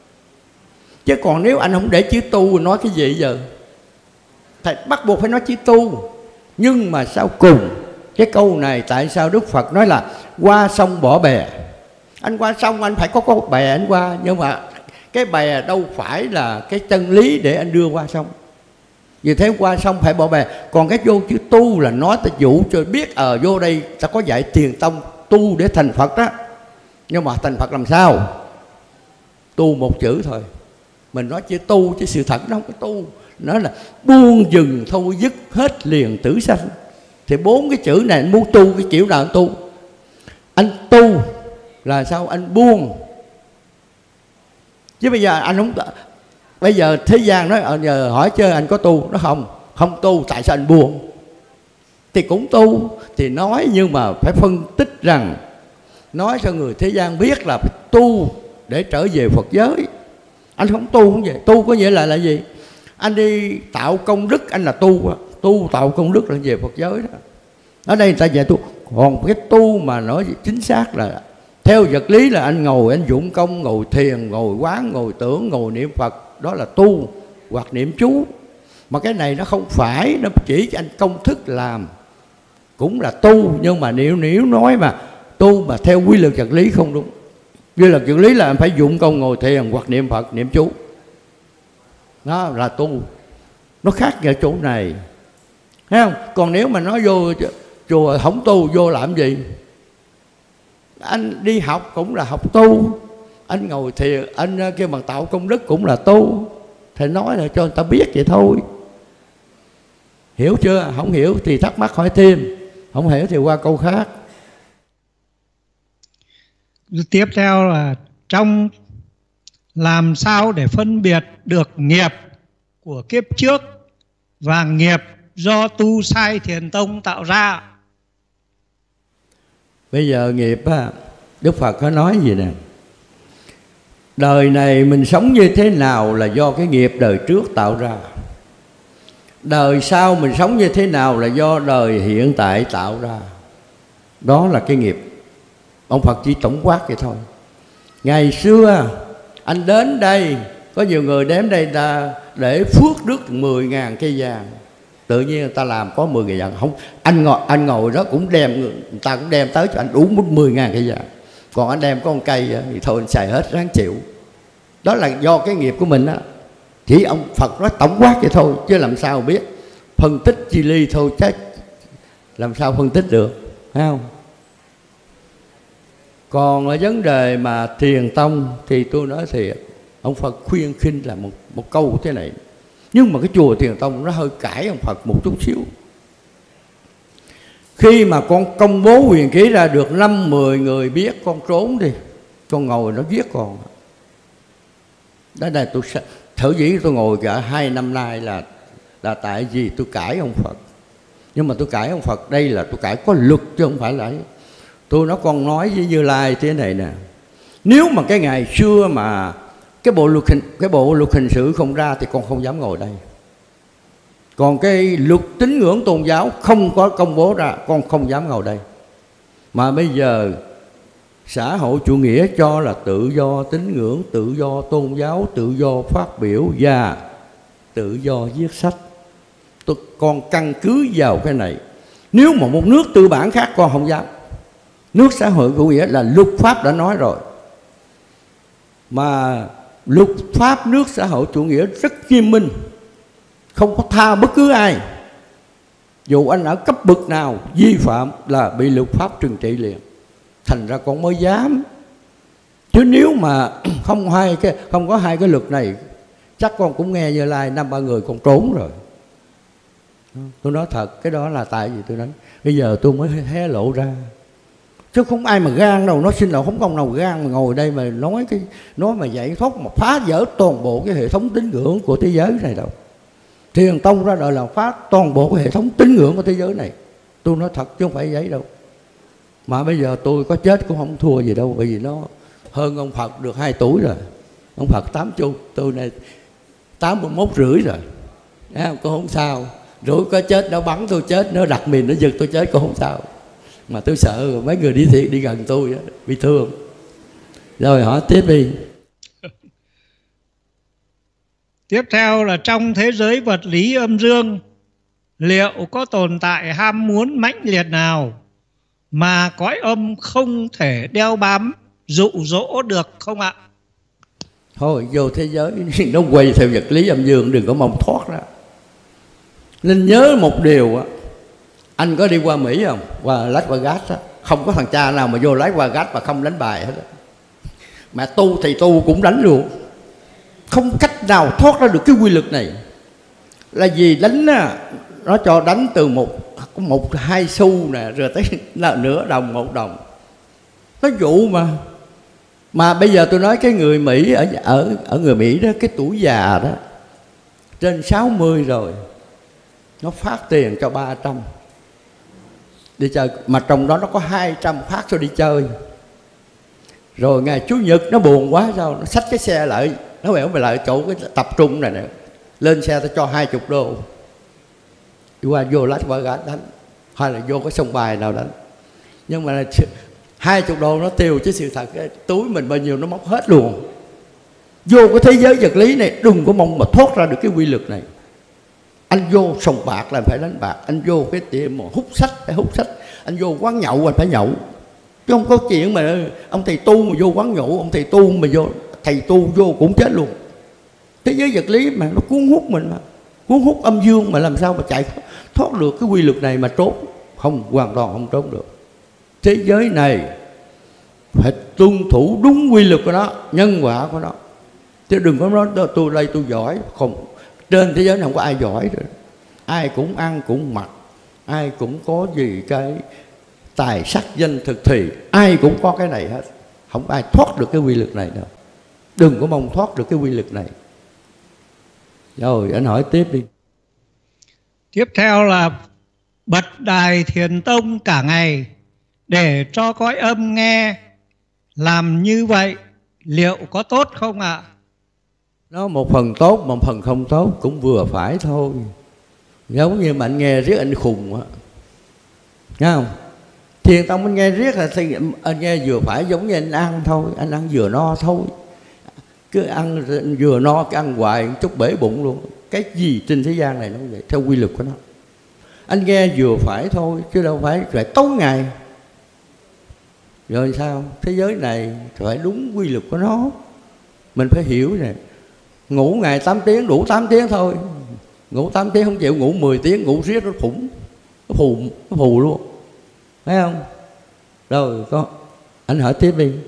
Chứ còn nếu anh không để chữ tu nói cái gì giờ? Thầy bắt buộc phải nói chữ tu. Nhưng mà sau cùng cái câu này tại sao Đức Phật nói là qua sông bỏ bè? Anh qua sông anh phải có có bè anh qua, nhưng mà cái bè đâu phải là cái chân lý để anh đưa qua sông. Vì thế qua sông phải bỏ bè. Còn cái vô chữ tu là nói ta dụ cho biết ở ờ, vô đây ta có dạy Thiền Tông tu để thành Phật đó. Nhưng mà thành Phật làm sao? Tu một chữ thôi. Mình nói chữ tu chứ sự thật nó không có tu. Nó là buông dừng thôi dứt hết liền tử sanh. Thì bốn cái chữ này anh muốn tu cái kiểu nào anh tu? Anh tu là sao? Anh buông. Chứ bây giờ anh không, bây giờ thế gian nói ở giờ hỏi chơi anh có tu, nó không, không tu tại sao anh buông? Thì cũng tu, thì nói nhưng mà phải phân tích rằng nói cho người thế gian biết là phải tu để trở về Phật giới. Anh không tu không vậy. Tu có nghĩa là là gì? Anh đi tạo công đức anh là tu, tu tạo công đức là về Phật giới đó. Ở đây người ta dạy tu. Còn cái tu mà nói chính xác là theo vật lý là anh ngồi anh dụng công, ngồi thiền, ngồi quán, ngồi tưởng, ngồi niệm Phật, đó là tu hoặc niệm chú. Mà cái này nó không phải, nó chỉ cho anh công thức làm cũng là tu. Nhưng mà nếu nếu nói mà tu mà theo quy luật vật lý không đúng. Quy luật vật lý là anh phải dụng công ngồi thiền hoặc niệm Phật, niệm chú, đó là tu. Nó khác ở chỗ này, thấy không? Còn nếu mà nói vô chùa không tu vô làm gì? Anh đi học cũng là học tu, anh ngồi thiền, anh kêu bằng tạo công đức cũng là tu. Thầy nói là cho người ta biết vậy thôi. Hiểu chưa? Không hiểu thì thắc mắc hỏi thêm, không hiểu thì qua câu khác. Tiếp theo là trong làm sao để phân biệt được nghiệp của kiếp trước và nghiệp do tu sai Thiền Tông tạo ra? Bây giờ nghiệp á, Đức Phật có nói gì nè? Đời này mình sống như thế nào là do cái nghiệp đời trước tạo ra. Đời sau mình sống như thế nào là do đời hiện tại tạo ra. Đó là cái nghiệp. Ông Phật chỉ tổng quát vậy thôi. Ngày xưa Anh đến đây, có nhiều người đến đây ta để phước đức mười ngàn cây vàng. Tự nhiên người ta làm có mười ngàn vàng. Không, anh ngồi, anh ngồi đó cũng đem, người ta cũng đem tới cho anh đủ mười ngàn cây vàng. Còn anh đem có con cây thì thôi anh xài hết, ráng chịu. Đó là do cái nghiệp của mình á. Chỉ ông Phật nói tổng quát vậy thôi, chứ làm sao biết. Phân tích chi ly thôi chứ làm sao phân tích được, phải không? Còn ở vấn đề mà Thiền Tông thì tôi nói thiệt, ông Phật khuyên khinh là một, một câu thế này. Nhưng mà cái chùa Thiền Tông nó hơi cãi ông Phật một chút xíu. Khi mà con công bố huyền ký ra được năm mười người biết, con trốn đi, con ngồi nó giết con. Đó là tôi thở dĩ tôi ngồi cả hai năm nay là là tại vì tôi cãi ông Phật. Nhưng mà tôi cãi ông Phật đây là tôi cãi có luật chứ không phải là. Tôi nó còn nói với Như Lai thế này nè. Nếu mà cái ngày xưa mà cái bộ luật hình, cái bộ luật hình sự không ra thì con không dám ngồi đây. Còn cái luật tín ngưỡng tôn giáo không có công bố ra, con không dám ngồi đây. Mà bây giờ xã hội chủ nghĩa cho là tự do tín ngưỡng, tự do tôn giáo, tự do phát biểu và tự do viết sách. Tôi con căn cứ vào cái này. Nếu mà một nước tư bản khác con không dám. Nước xã hội chủ nghĩa là luật pháp đã nói rồi. Mà luật pháp nước xã hội chủ nghĩa rất nghiêm minh, không có tha bất cứ ai. Dù anh ở cấp bậc nào vi phạm là bị luật pháp trừng trị liền. Thành ra con mới dám. Chứ nếu mà không hai cái không có hai cái luật này, chắc con cũng nghe Như Lai năm ba người con trốn rồi. Tôi nói thật, cái đó là tại vì tôi đánh. Bây giờ tôi mới hé lộ ra. Chứ không ai mà gan đâu, nó xin lỗi không công nào gan mà ngồi đây mà nói cái nói mà giải thoát mà phá vỡ toàn bộ cái hệ thống tín ngưỡng của thế giới này đâu. Thiền Tông ra đời là phá toàn bộ cái hệ thống tín ngưỡng của thế giới này. Tôi nói thật chứ không phải giấy đâu. Mà bây giờ tôi có chết cũng không thua gì đâu, bởi vì nó hơn ông Phật được hai tuổi rồi. Ông Phật tám chục, tôi này tám mươi mốt rưỡi rồi. À, cũng không sao. Rồi có chết nó bắn tôi chết, nó đặt mìn nó giật tôi chết cũng không sao. Mà tôi sợ mấy người đi thiện đi gần tôi đó, bị thương. Rồi hỏi tiếp đi. Tiếp theo là trong thế giới vật lý âm dương, liệu có tồn tại ham muốn mãnh liệt nào mà cõi âm không thể đeo bám, dụ dỗ được không ạ? Thôi vô thế giới nó quay theo vật lý âm dương, đừng có mong thoát ra. Nên nhớ một điều á, anh có đi qua Mỹ không? Qua Las Vegas á, không có thằng cha nào mà vô Las Vegas mà không đánh bài hết á. Mà tu thì tu cũng đánh luôn. Không cách nào thoát ra được cái quy luật này. Là vì đánh á, nó cho đánh từ một một hai xu nè, rồi tới là nửa đồng một đồng. Nó dụ mà. Mà bây giờ tôi nói cái người Mỹ ở ở ở người Mỹ đó, cái tuổi già đó trên sáu mươi rồi, nó phát tiền cho ba trăm đi chơi, mà trong đó nó có hai trăm phát cho đi chơi. Rồi ngày Chủ nhật nó buồn quá sao nó xách cái xe lại, nó bảo mày lại chỗ cái tập trung này nè, lên xe tao cho hai chục đô đi qua vô Las Vegas đánh, hay là vô cái sông bài nào đánh. Nhưng mà hai chục đô nó tiêu, chứ sự thật cái túi mình bao nhiêu nó móc hết luôn. Vô cái thế giới vật lý này đừng có mong mà thoát ra được cái quy luật này. Anh vô sòng bạc là phải đánh bạc, anh vô cái tiệm mà hút sách phải hút sách, anh vô quán nhậu anh phải nhậu. Chứ không có chuyện mà ông thầy tu mà vô quán nhậu, ông thầy tu mà vô thầy tu vô cũng chết luôn. Thế giới vật lý mà nó cuốn hút mình mà, cuốn hút âm dương mà làm sao mà chạy thoát được cái quy luật này mà trốn? Không, hoàn toàn không trốn được. Thế giới này phải tuân thủ đúng quy luật của nó, nhân quả của nó. Chứ đừng có nói tôi đây tôi giỏi. Không, trên thế giới này không có ai giỏi rồi. Ai cũng ăn cũng mặc, ai cũng có gì cái tài sắc danh thực thì, ai cũng có cái này hết. Không ai thoát được cái quy luật này đâu. Đừng có mong thoát được cái quy luật này. Rồi anh hỏi tiếp đi. Tiếp theo là bật đài Thiền Tông cả ngày để cho cõi âm nghe, làm như vậy liệu có tốt không ạ? Nó một phần tốt, một phần không tốt, cũng vừa phải thôi. Giống như mà anh nghe riết anh khùng á, nghe không? Thiền Tông anh nghe riết là thì anh nghe vừa phải, giống như anh ăn thôi, anh ăn vừa no thôi. Cứ ăn vừa no cái ăn hoài chút bể bụng luôn. Cái gì trên thế gian này nó vậy, theo quy luật của nó. Anh nghe vừa phải thôi, chứ đâu phải phải tối ngày. Rồi sao? Thế giới này phải đúng quy luật của nó. Mình phải hiểu nè. Ngủ ngày tám tiếng đủ tám tiếng thôi. Ngủ tám tiếng không chịu ngủ mười tiếng, ngủ riết nó khủng. Nó phù, nó phù luôn. Thấy không? Rồi có anh hỏi tiếp đi.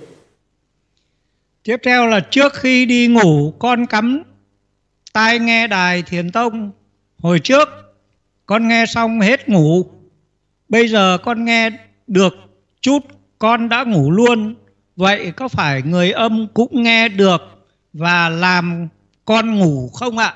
Tiếp theo là trước khi đi ngủ con cắm tai nghe đài Thiền Tông. Hồi trước con nghe xong hết ngủ. Bây giờ con nghe được chút con đã ngủ luôn. Vậy có phải người âm cũng nghe được và làm con ngủ không ạ?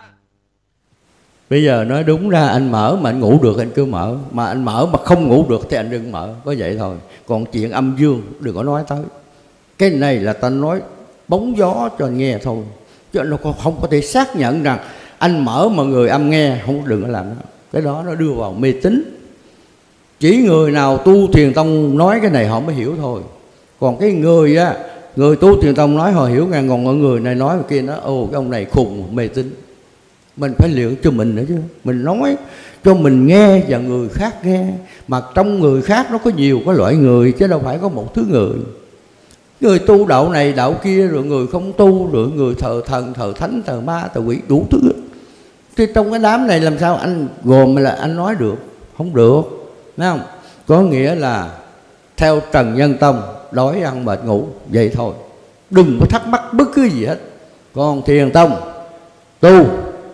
Bây giờ nói đúng ra anh mở mà anh ngủ được anh cứ mở. Mà anh mở mà không ngủ được thì anh đừng mở. Có vậy thôi. Còn chuyện âm dương đừng có nói tới. Cái này là ta nói bóng gió cho anh nghe thôi. Chứ nó không có thể xác nhận rằng anh mở mà người âm nghe. Không, đừng có làm đó. Cái đó nó đưa vào mê tín. Chỉ người nào tu Thiền Tông nói cái này họ mới hiểu thôi. Còn cái người á, người tu Thiền Tông nói họ hiểu ngang. Còn mọi người này nói kia nó ồ cái ông này khùng mê tín. Mình phải luyện cho mình nữa chứ. Mình nói cho mình nghe và người khác nghe. Mà trong người khác nó có nhiều cái loại người, chứ đâu phải có một thứ người. Người tu đạo này đạo kia, rồi người không tu, rồi người thờ thần, thờ thánh, thờ ma, thờ quỷ, đủ thứ. Thì trong cái đám này làm sao anh gồm là anh nói được? Không được. Thấy không? Có nghĩa là theo Trần Nhân Tông, đói ăn mệt ngủ, vậy thôi. Đừng có thắc mắc bất cứ gì hết. Còn Thiền Tông tu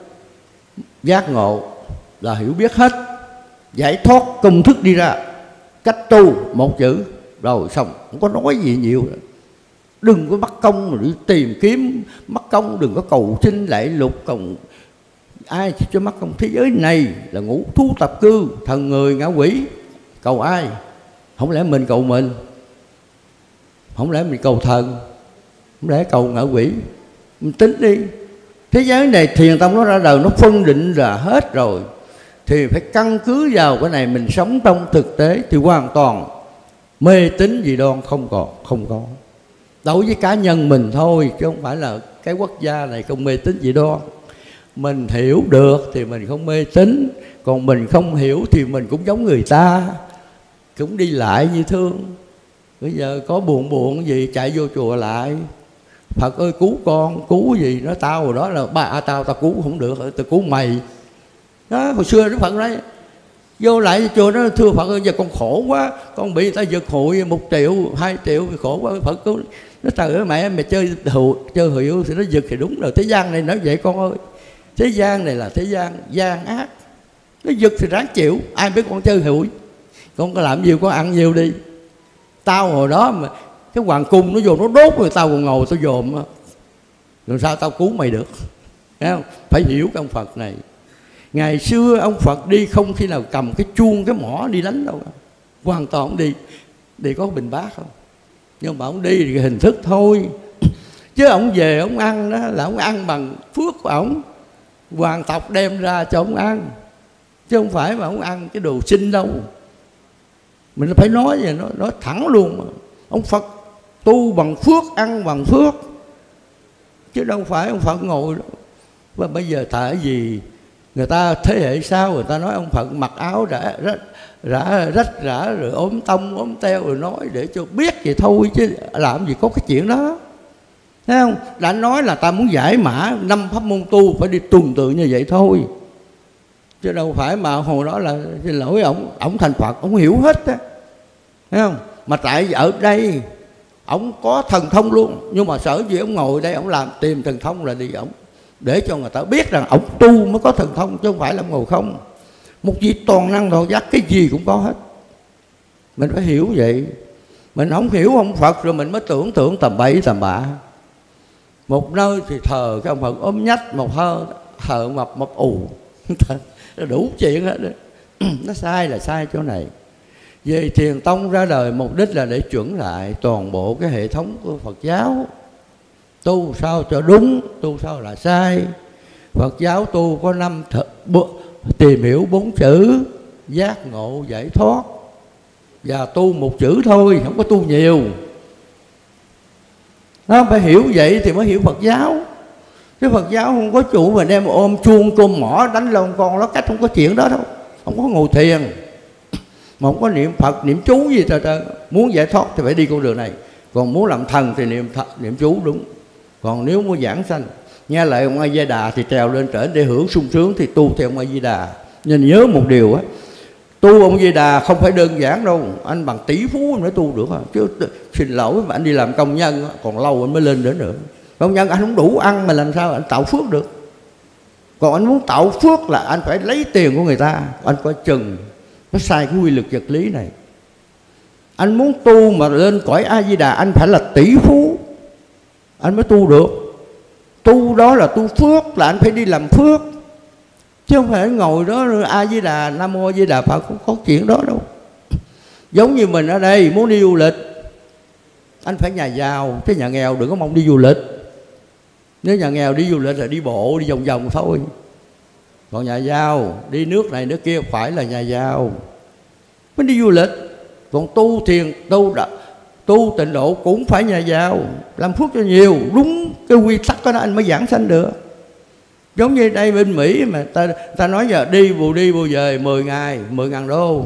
giác ngộ là hiểu biết hết, giải thoát công thức đi ra, cách tu một chữ rồi xong, không có nói gì nhiều nữa. Đừng có mắc công mà đi tìm kiếm, mắc công đừng có cầu xin lại lục cầu ai cho mắc công. Thế giới này là ngũ thú tập cư, thần người ngã quỷ, cầu ai? Không lẽ mình cầu mình? Không lẽ mình cầu thần? Không lẽ cầu ngã quỷ? Mình tính đi. Thế giới này Thiền Tông nó ra đời nó phân định ra hết rồi, thì phải căn cứ vào cái này mình sống trong thực tế thì hoàn toàn mê tín dị đoan không còn, không có. Đối với cá nhân mình thôi, chứ không phải là cái quốc gia này không mê tín dị đoan. Mình hiểu được thì mình không mê tín, còn mình không hiểu thì mình cũng giống người ta, cũng đi lại như thương. Bây giờ có buồn buồn gì chạy vô chùa lại, Phật ơi cứu con, cứu gì? Nói tao rồi đó là ba à, tao tao cứu không được, tao cứu mày. Đó, hồi xưa Đức Phật nói vô lại chùa nó thưa Phật ơi giờ con khổ quá, con bị người ta giật hụi một triệu, hai triệu, khổ quá. Phật cứu. Nó trời ơi mẹ mày chơi hụi, chơi hụi thì nó giật thì đúng rồi. Thế gian này nói vậy con ơi, thế gian này là thế gian gian ác, nó giật thì ráng chịu. Ai biết con chơi hụi, con có làm nhiều con ăn nhiều đi. Tao hồi đó mà cái hoàng cung nó vô nó đốt rồi tao còn ngồi tao dòm, làm sao tao cứu mày được? Thấy không? Phải hiểu cái ông Phật này. Ngày xưa ông Phật đi không khi nào cầm cái chuông cái mỏ đi đánh đâu, hoàn toàn không đi. Đi có bình bát không, nhưng mà ông đi thì hình thức thôi. Chứ ông về ông ăn đó là ông ăn bằng phước của ông, hoàng tộc đem ra cho ông ăn, chứ không phải mà ông ăn cái đồ xin đâu. Mình phải nói vậy, nói, nói thẳng luôn mà. Ông Phật tu bằng phước, ăn bằng phước, chứ đâu phải ông Phật ngồi đó. Và bây giờ tại vì người ta thế hệ sau người ta nói ông Phật mặc áo rã rách rã rách rã rồi ốm tông ốm teo rồi nói để cho biết vậy thôi, chứ làm gì có cái chuyện đó. Thấy không? Đã nói là ta muốn giải mã năm pháp môn tu phải đi tuần tự như vậy thôi, chứ đâu phải mà hồi đó là xin lỗi ổng ổng thành Phật ổng hiểu hết á. Thấy không? Mà tại vì ở đây ổng có thần thông luôn, nhưng mà sở dĩ ổng ngồi đây ổng làm tìm thần thông là đi ổng để cho người ta biết rằng ổng tu mới có thần thông, chứ không phải là ngồi không. Một vị toàn năng toàn giác cái gì cũng có hết. Mình phải hiểu vậy. Mình không hiểu ông Phật rồi mình mới tưởng tượng tầm bậy tầm bạ. Một nơi thì thờ cái ông Phật ốm nhách, một hơi thờ mập mập ù, đủ chuyện hết. Nó sai là sai chỗ này. Về Thiền Tông ra đời mục đích là để chuẩn lại toàn bộ cái hệ thống của Phật giáo. Tu sao cho đúng, tu sao là sai. Phật giáo tu có năm tìm hiểu bốn chữ: giác ngộ giải thoát. Và tu một chữ thôi, không có tu nhiều. Nó phải hiểu vậy thì mới hiểu Phật giáo. Chứ Phật giáo không có chủ mà đem ôm chuông côn mỏ đánh lông con nó cách, không có chuyện đó đâu. Không có ngồi thiền mà không có niệm Phật, niệm chú gì trời trời. Muốn giải thoát thì phải đi con đường này. Còn muốn làm thần thì niệm thật, niệm chú đúng. Còn nếu muốn giảng sanh, nghe lại ông A Di Đà thì trèo lên trển để hưởng sung sướng thì tu theo ông A Di Đà. Nhưng nhớ một điều á, tu ông Di Đà không phải đơn giản đâu. Anh bằng tỷ phú anh mới tu được à. Chứ xin lỗi mà anh đi làm công nhân còn lâu anh mới lên đến nữa. Công nhân anh không đủ ăn mà làm sao anh tạo phước được. Còn anh muốn tạo phước là anh phải lấy tiền của người ta. Anh coi chừng nó sai cái quy luật vật lý này. Anh muốn tu mà lên cõi A Di Đà anh phải là tỷ phú anh mới tu được. Tu đó là tu phước, là anh phải đi làm phước, chứ không phải ngồi đó A Di Đà, Nam Mô A Di Đà Phật, không có chuyện đó đâu. Giống như mình ở đây muốn đi du lịch, anh phải nhà giàu, chứ nhà nghèo đừng có mong đi du lịch. Nếu nhà nghèo đi du lịch là đi bộ, đi vòng vòng thôi. Còn nhà giàu đi nước này nước kia phải là nhà giàu mới đi du lịch. Còn tu thiền, tu đạo, tu tịnh độ cũng phải nhà giàu, làm phước cho nhiều, đúng cái quy tắc đó anh mới giảng sanh được. Giống như đây bên Mỹ mà ta, ta nói giờ đi bù đi bù về mười ngày, mười ngàn đô.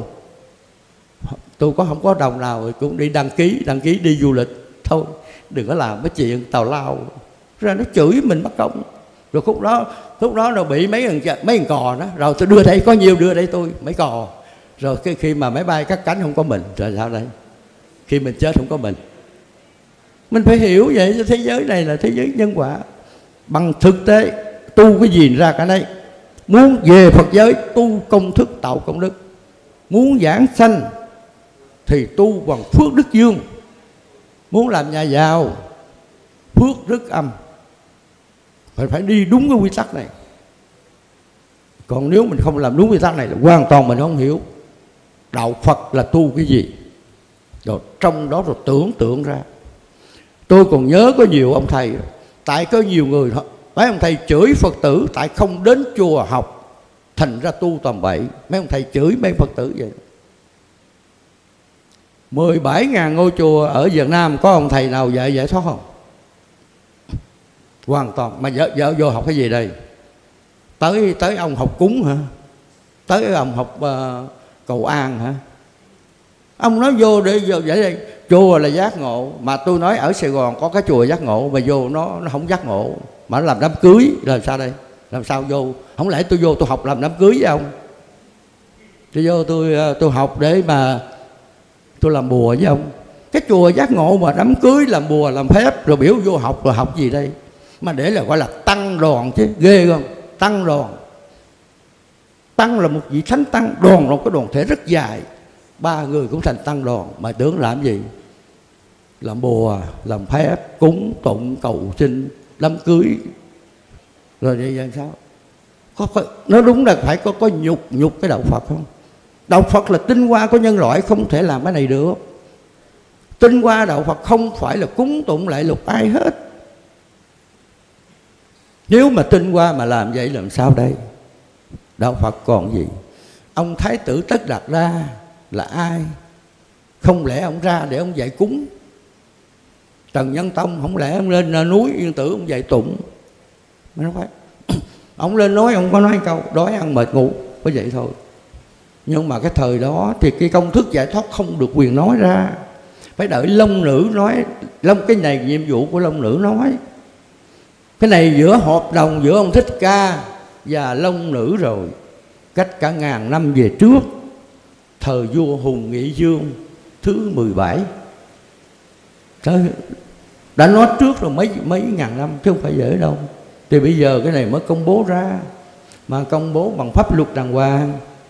Tôi có không có đồng nào cũng đi đăng ký, đăng ký đi du lịch. Thôi đừng có làm cái chuyện tào lao, ra nó chửi mình mất công. Rồi khúc đó, khúc đó nó bị mấy thằng mấy thằng cò đó, rồi tôi đưa đây, có nhiều đưa đây tôi, mấy cò. Rồi cái khi mà máy bay cắt cánh không có mình, rồi sao đây? Khi mình chết không có mình. Mình phải hiểu vậy, thế giới này là thế giới nhân quả. Bằng thực tế, tu cái gì ra cả đây. Muốn về Phật giới, tu công thức tạo công đức. Muốn giảng sanh thì tu bằng phước đức dương. Muốn làm nhà giàu, phước đức âm. Phải phải đi đúng cái quy tắc này. Còn nếu mình không làm đúng quy tắc này là hoàn toàn mình không hiểu đạo Phật là tu cái gì. Rồi trong đó rồi tưởng tượng ra. Tôi còn nhớ có nhiều ông thầy, tại có nhiều người mấy ông thầy chửi Phật tử tại không đến chùa học, thành ra tu tầm bậy. Mấy ông thầy chửi mấy Phật tử vậy. mười bảy ngàn ngôi chùa ở Việt Nam có ông thầy nào dạy giải thoát không? Hoàn toàn. Mà vợ, vợ vô học cái gì đây? Tới tới ông học cúng hả? Tới ông học uh, cầu an hả? Ông nói vô để vô vậy đây. Chùa là giác ngộ. Mà tôi nói ở Sài Gòn có cái chùa giác ngộ, mà vô nó, nó không giác ngộ, mà nó làm đám cưới. Làm sao đây? Làm sao vô? Không lẽ tôi vô tôi học làm đám cưới với ông? Tôi vô tôi tôi học để mà tôi làm bùa với ông. Cái chùa giác ngộ mà đám cưới làm bùa làm phép, rồi biểu vô học rồi học gì đây? Mà để là gọi là tăng đoàn chứ, ghê không? Tăng đoàn. Tăng là một vị thánh tăng, đoàn là cái đoàn thể rất dài, ba người cũng thành tăng đoàn. Mà tưởng làm gì? Làm bùa, làm phép, cúng, tụng, cầu xin, đám cưới. Rồi vậy làm sao? Có, có, nó đúng là phải có, có nhục nhục cái đạo Phật không? Đạo Phật là tinh hoa của nhân loại, không thể làm cái này được. Tinh hoa đạo Phật không phải là cúng tụng lại lục ai hết. Nếu mà tinh hoa mà làm vậy làm sao đây? Đạo Phật còn gì? Ông Thái tử Tất Đạt Đa là ai? Không lẽ ông ra để ông dạy cúng? Trần Nhân Tông không lẽ ông lên núi Yên Tử ông dạy tụng? Mà nó phải. Ông lên nói ông có nói câu đói ăn mệt ngủ, có vậy thôi. Nhưng mà cái thời đó thì cái công thức giải thoát không được quyền nói ra, phải đợi Long Nữ nói. Long cái này nhiệm vụ của Long Nữ nói. Cái này giữa hợp đồng giữa ông Thích Ca và Long Nữ rồi, cách cả ngàn năm về trước, thời vua Hùng Nghị Dương thứ mười bảy. Trời, đã nói trước rồi mấy mấy ngàn năm chứ không phải dễ đâu. Thì bây giờ cái này mới công bố ra, mà công bố bằng pháp luật đàng hoàng.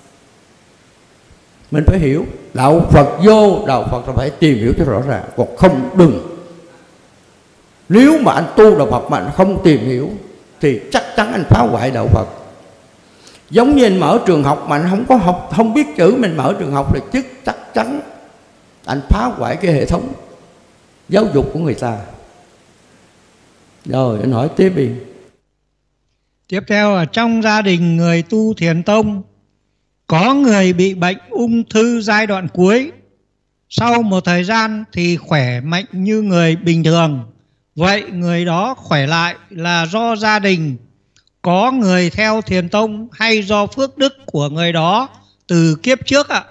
Mình phải hiểu đạo Phật, vô đạo Phật là phải tìm hiểu cho rõ ràng, còn không đừng. Nếu mà anh tu đạo Phật mà anh không tìm hiểu thì chắc chắn anh phá hoại đạo Phật. Giống như anh mở trường học mà anh không có học, không biết chữ, mình mở trường học là chức chắc chắn anh phá hoại cái hệ thống giáo dục của người ta. Rồi anh hỏi tiếp đi. Tiếp theo là trong gia đình người tu thiền tông, có người bị bệnh ung thư giai đoạn cuối, sau một thời gian thì khỏe mạnh như người bình thường, Vậy người đó khỏe lại là do gia đình có người theo thiền tông hay do phước đức của người đó từ kiếp trước ạ?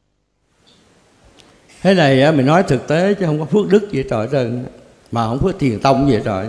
Thế này á, mình nói thực tế chứ không có phước đức gì trời trơn, mà không có thiền tông gì trời.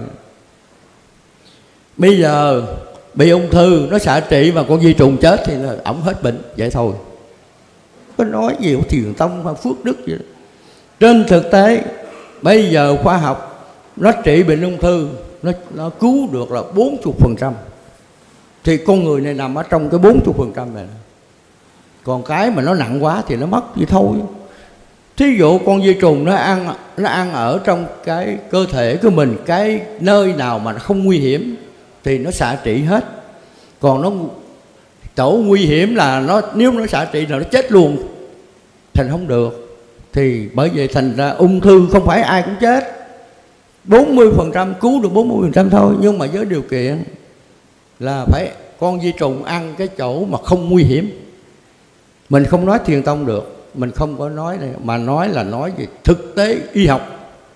Bây giờ bị ung thư nó xạ trị mà con vi trùng chết thì là ổng hết bệnh vậy thôi. Có nói gì của thiền tông hay phước đức gì đó. Trên thực tế bây giờ khoa học nó trị bệnh ung thư, nó, nó cứu được là bốn mươi phần trăm. Thì con người này nằm ở trong cái bốn mươi phần trăm này. Còn cái mà nó nặng quá thì nó mất vậy thôi. Thí dụ con vi trùng nó ăn nó ăn ở trong cái cơ thể của mình, cái nơi nào mà nó không nguy hiểm thì nó xạ trị hết. Còn nó chỗ nguy hiểm là nó nếu nó xạ trị là nó chết luôn, thành không được. Thì bởi vậy thành ra ung thư không phải ai cũng chết, bốn mươi phần trăm cứu được bốn mươi phần trăm thôi. Nhưng mà với điều kiện là phải con vi trùng ăn cái chỗ mà không nguy hiểm. Mình không nói thiền tông được, mình không có nói này, mà nói là nói về thực tế y học.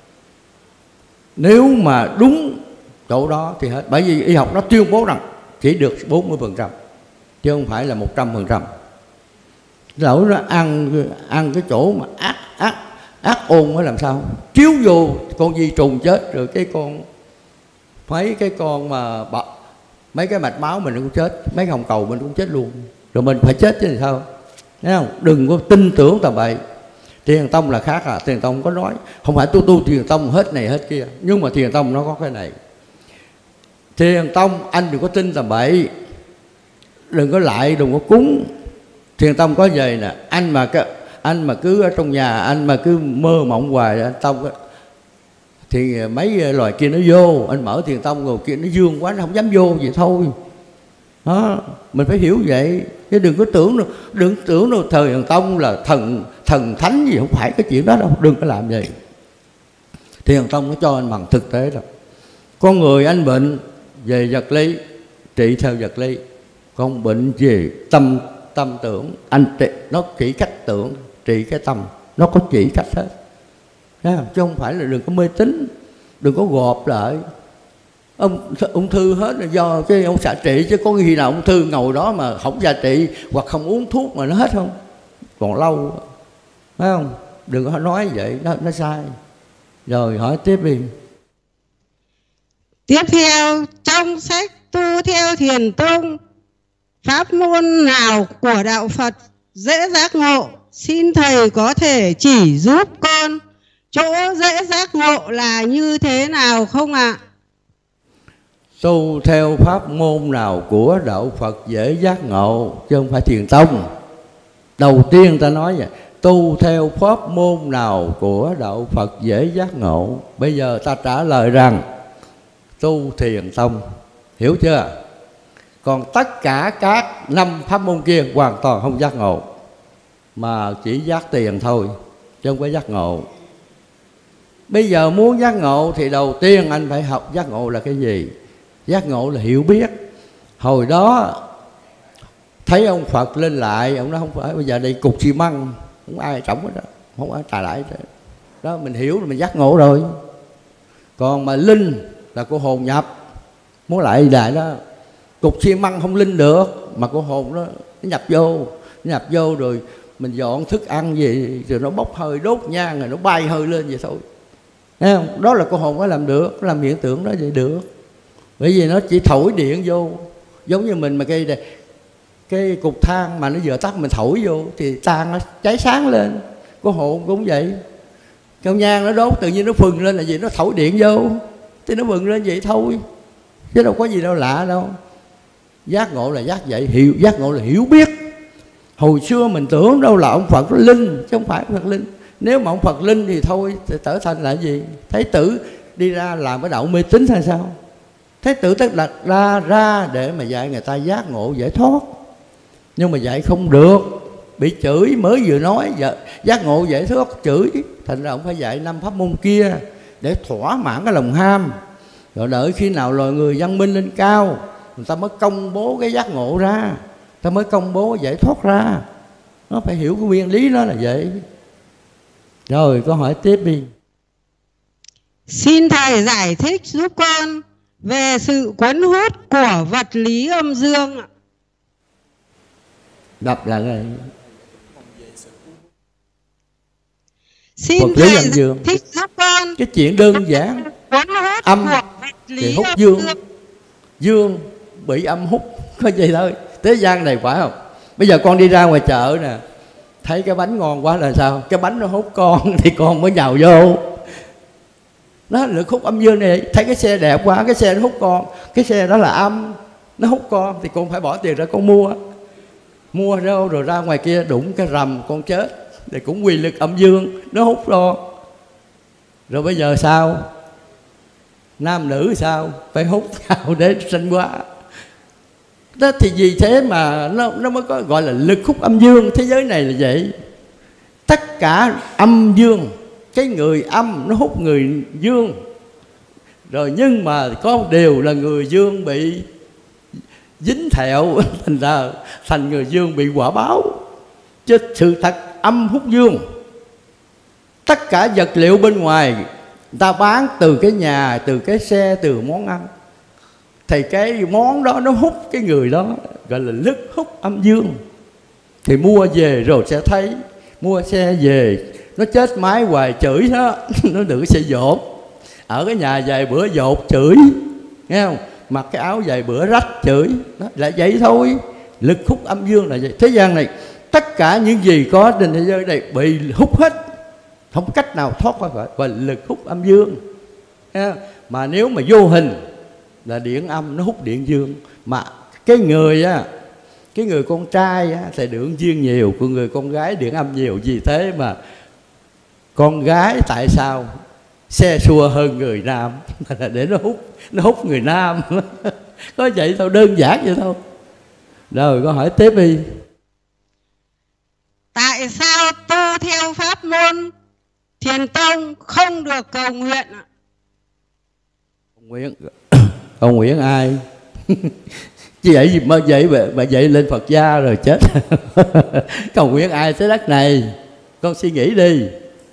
Nếu mà đúng chỗ đó thì hết. Bởi vì y học nó tuyên bố rằng chỉ được bốn mươi phần trăm chứ không phải là một trăm phần trăm. Lỗi nó ăn ăn cái chỗ mà ác ác ác ôn mới làm sao chiếu vô con vi trùng chết rồi cái con mấy cái con mà bọ, mấy cái mạch máu mình cũng chết, mấy cái hồng cầu mình cũng chết luôn, rồi mình phải chết chứ làm sao. Thấy không? Đừng có tin tưởng tầm bậy. Thiền tông là khác à. Thiền tông có nói không phải tu tu thiền tông hết này hết kia, nhưng mà thiền tông nó có cái này. Thiền tông anh đừng có tin tầm bậy, đừng có lại, đừng có cúng. Thiền tông có vậy nè, anh mà cái anh mà cứ ở trong nhà anh mà cứ mơ mộng hoài anh tông á, thì mấy loài kia nó vô. Anh mở thiền tông rồi kia nó dương quá, nó không dám vô vậy thôi. Đó, mình phải hiểu vậy chứ đừng có tưởng đâu, đừng tưởng đâu thời thiền tông là thần thần thánh gì, không phải cái chuyện đó đâu, đừng có làm vậy. Thiền tông nó cho anh bằng thực tế đâu. Con người anh bệnh về vật lý trị theo vật lý, con bệnh về tâm tâm tưởng anh trị, nó chỉ cách tưởng, trị cái tâm, nó có chỉ cách hết. Đấy, chứ không phải là đừng có mê tín, đừng có gộp lại. Ông ung thư hết là do cái ông xạ trị, chứ có khi nào ung thư ngồi đó mà không xạ trị hoặc không uống thuốc mà nó hết không? Còn lâu, phải không? Đừng có nói vậy, nó, nó sai. Rồi hỏi tiếp đi. Tiếp theo, trong sách Tu Theo Thiền Tông, pháp môn nào của đạo Phật dễ giác ngộ? Xin thầy có thể chỉ giúp con chỗ dễ giác ngộ là như thế nào không ạ? À? Tu theo pháp môn nào của đạo Phật dễ giác ngộ, chứ không phải thiền tông. Đầu tiên ta nói vậy, tu theo pháp môn nào của đạo Phật dễ giác ngộ. Bây giờ ta trả lời rằng tu thiền tông, hiểu chưa? Còn tất cả các năm pháp môn kia hoàn toàn không giác ngộ, mà chỉ giác tiền thôi, chứ không có giác ngộ. Bây giờ muốn giác ngộ thì đầu tiên anh phải học giác ngộ là cái gì. Giác ngộ là hiểu biết. Hồi đó thấy ông Phật lên lại, ông nói không phải bây giờ đây cục xi măng, không ai trỏng hết đó, không ai trả lại đó. Đó mình hiểu là mình giác ngộ rồi. Còn mà linh là cô hồn nhập, muốn lại lại đó, cục xi măng không linh được, mà cô hồn đó nó nhập vô, nó nhập vô rồi mình dọn thức ăn gì rồi nó bốc hơi, đốt nhang rồi nó bay hơi lên vậy thôi. Thấy không? Đó là cô hồn có làm được, nó làm hiện tượng đó vậy được. Bởi vì nó chỉ thổi điện vô, giống như mình mà cây này, cái cục than mà nó vừa tắt mình thổi vô thì than nó cháy sáng lên. Cô hồn cũng vậy, cái nhang nó đốt tự nhiên nó phừng lên là gì, nó thổi điện vô thì nó phừng lên vậy thôi, chứ đâu có gì đâu lạ đâu. Giác ngộ là giác vậy, hiểu giác ngộ là hiểu biết. Hồi xưa mình tưởng đâu là ông Phật linh, chứ không phải Phật linh. Nếu mà ông Phật linh thì thôi thì trở thành là gì? Thái tử đi ra làm cái đạo mê tín hay sao? Thái tử tức là ra ra để mà dạy người ta giác ngộ giải thoát, nhưng mà dạy không được, bị chửi. Mới vừa nói giác ngộ giải thoát chửi, thành ra ông phải dạy năm pháp môn kia để thỏa mãn cái lòng ham. Rồi đợi khi nào loài người văn minh lên cao, người ta mới công bố cái giác ngộ ra, ta mới công bố giải thoát ra. Nó phải hiểu cái nguyên lý đó là vậy. Rồi câu hỏi tiếp đi. Xin thầy giải thích giúp con về sự cuốn hút của vật lý âm dương ạ. Đọc lại này. Xin Vật lý thầy âm giải dương. thích giúp con Cái chuyện đơn giản. cuốn hút Âm của vật thì lý hút âm dương, dương. dương bị âm hút, có gì thôi. Thế gian này phải không? Bây giờ con đi ra ngoài chợ nè, thấy cái bánh ngon quá là sao? Cái bánh nó hút con thì con mới nhào vô. Nó lực hút âm dương này. Thấy cái xe đẹp quá, cái xe nó hút con, cái xe đó là âm, nó hút con thì con phải bỏ tiền ra con mua. Mua đâu rồi ra ngoài kia đụng cái rầm con chết, thì cũng quy lực âm dương nó hút rồi. Rồi bây giờ sao? Nam nữ sao? Phải hút nhau để sinh hóa. Đó thì vì thế mà nó, nó mới có gọi là lực hút âm dương. Thế giới này là vậy. Tất cả âm dương, cái người âm nó hút người dương. Rồi nhưng mà có một điều là người dương bị dính thẹo, thành ra thành người dương bị quả báo. Chứ sự thật âm hút dương. Tất cả vật liệu bên ngoài người ta bán, từ cái nhà, từ cái xe, từ món ăn, thì cái món đó nó hút cái người đó, gọi là lực hút âm dương. Thì mua về rồi sẽ thấy, mua xe về nó chết máy hoài chửi nó, nó đừng sẽ dột. Ở cái nhà vài bữa dột chửi, nghe không? Mặc cái áo vài bữa rách chửi, đó là vậy thôi. Lực hút âm dương là vậy. Thế gian này tất cả những gì có trên thế giới này bị hút hết, không cách nào thoát ra khỏi, gọi là lực hút âm dương. Mà nếu mà vô hình là điện âm nó hút điện dương. Mà cái người á, cái người con trai á, thì điện dương nhiều, của người con gái điện âm nhiều. Vì thế mà con gái tại sao xe xua hơn người nam là để nó hút, nó hút người nam. Có vậy thôi, đơn giản vậy thôi. Rồi con hỏi tiếp đi. Tại sao tu theo pháp môn Thiền tông không được cầu nguyện ạ? Cầu nguyện, cầu nguyện ai? Chứ vậy gì mà vậy mà vậy lên Phật gia rồi chết. Cầu nguyện ai tới đất này? Con suy nghĩ đi.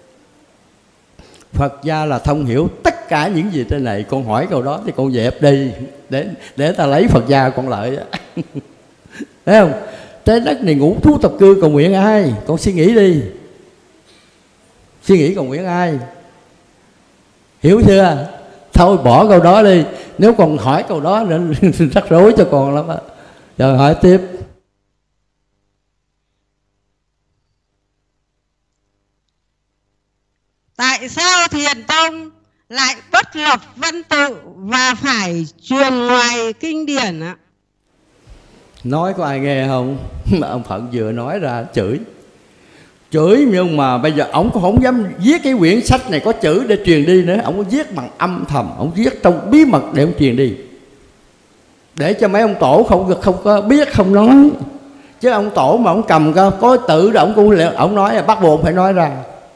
Phật gia là thông hiểu tất cả những gì trên này. Con hỏi câu đó thì con dẹp đi, để để ta lấy Phật gia con lợi. Thấy không? Trái đất này ngũ thú tập cư, cầu nguyện ai? Con suy nghĩ đi. Suy nghĩ cầu nguyện ai? Hiểu chưa? Thôi bỏ câu đó đi. Nếu còn hỏi câu đó nữa rắc rối cho con lắm á. Rồi hỏi tiếp. Tại sao Thiền tông lại bất lập văn tự và phải truyền ngoài kinh điển ạ? Nói có ai nghe không? Mà ông Phận vừa nói ra chửi. Chửi nhưng mà bây giờ ổng cũng không dám viết cái quyển sách này có chữ để truyền đi nữa. Ổng có viết bằng âm thầm, ổng viết trong bí mật để ổng truyền đi, để cho mấy ông tổ không không có biết, không nói. Chứ ông tổ mà ổng cầm có, có tự đó ổng cũng ổng nói là bắt buộc phải nói ra.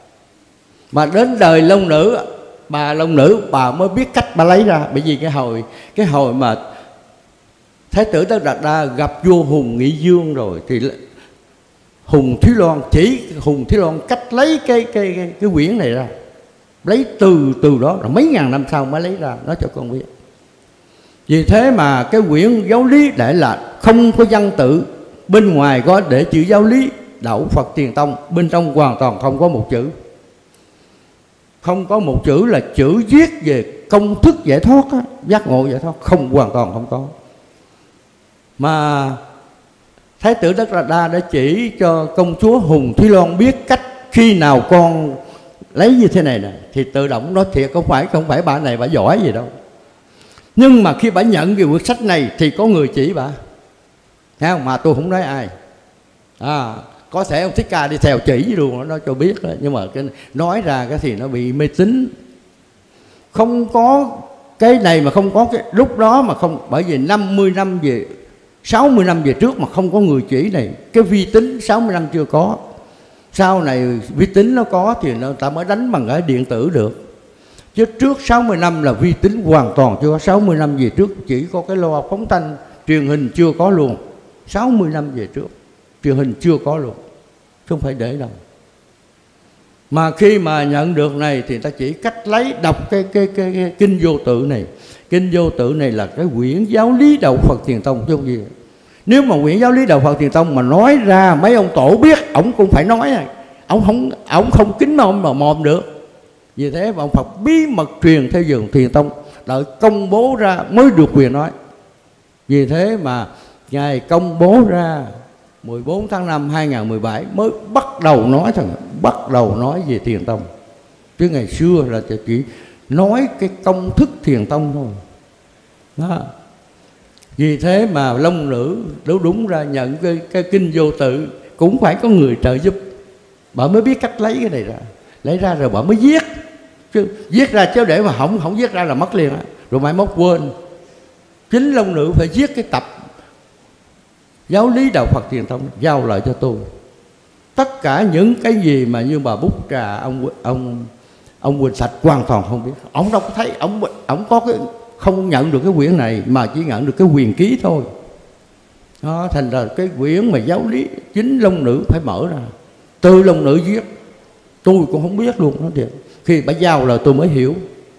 Mà đến đời Long Nữ, bà Long Nữ bà mới biết cách bà lấy ra. Bởi vì cái hồi cái hồi mà Thái tử Tất Đạt Đa gặp vua Hùng Nghị Dương rồi thì Hùng Thúy Loan chỉ Hùng Thúy Loan cách lấy cái cái cái, cái quyển này ra, lấy từ từ đó là mấy ngàn năm sau mới lấy ra, nói cho con biết. Vì thế mà cái quyển giáo lý để là không có văn tự, bên ngoài có để chữ giáo lý Đạo Phật Thiền Tông, bên trong hoàn toàn không có một chữ. Không có một chữ là chữ viết về công thức giải thoát á, giác ngộ giải thoát, không, hoàn toàn không có. Mà Thái tử Tất Đạt Đa đã chỉ cho công chúa Hùng Thúy Loan biết cách khi nào con lấy như thế này nè, thì tự động nói thiệt, không phải không phải bà này bà giỏi gì đâu. Nhưng mà khi bà nhận cái quyển sách này thì có người chỉ bà, thấy không? Mà tôi không nói ai. À, có thể ông Thích Ca đi theo chỉ luôn, nó cho biết đó. Nhưng mà cái nói ra cái thì nó bị mê tín. Không có cái này mà không có cái lúc đó mà không, bởi vì năm mươi năm về, sáu mươi năm về trước mà không có người chỉ này. Cái vi tính sáu mươi năm chưa có, sau này vi tính nó có thì người ta mới đánh bằng cái điện tử được. Chứ trước sáu mươi năm là vi tính hoàn toàn chưa có. Sáu mươi năm về trước chỉ có cái loa phóng thanh, truyền hình chưa có luôn. Sáu mươi năm về trước truyền hình chưa có luôn, không phải để đâu. Mà khi mà nhận được này thì ta chỉ cách lấy đọc cái, cái, cái, cái kinh vô tự này. Kinh vô tự này là cái quyển giáo lý Đạo Phật Thiền Tông chứ không gì. Nếu mà quyển giáo lý Đạo Phật Thiền Tông mà nói ra mấy ông tổ biết, ổng cũng phải nói. Ổng không, ổng không kính mong mà mồm được. Vì thế mà ông Phật bí mật truyền theo dường Thiền Tông, đợi công bố ra mới được quyền nói. Vì thế mà Ngài công bố ra mười bốn tháng năm hai nghìn không trăm mười bảy mới bắt đầu nói thằng bắt đầu nói về Thiền Tông. Chứ ngày xưa là chỉ nói cái công thức Thiền Tông thôi. Đó. Vì thế mà Long Nữ đúng đúng ra nhận cái, cái kinh vô tự cũng phải có người trợ giúp, bà mới biết cách lấy cái này ra. Lấy ra rồi bà mới viết. Chứ viết ra chứ để mà không không viết ra là mất liền á. Rồi mai mốt quên. Chính Long Nữ phải viết cái tập giáo lý Đạo Phật Thiền Tông giao lại cho tôi. Tất cả những cái gì mà như bà Bút Trà, ông ông ông Quỳnh Sạch hoàn toàn không biết. Ông đâu có thấy, ông ông có cái không nhận được cái quyển này mà chỉ nhận được cái quyền ký thôi. Đó, thành ra cái quyển mà giáo lý chính Long Nữ phải mở ra. Từ Long Nữ viết, tôi cũng không biết luôn đó thiệt. Khi bà giao là tôi mới hiểu.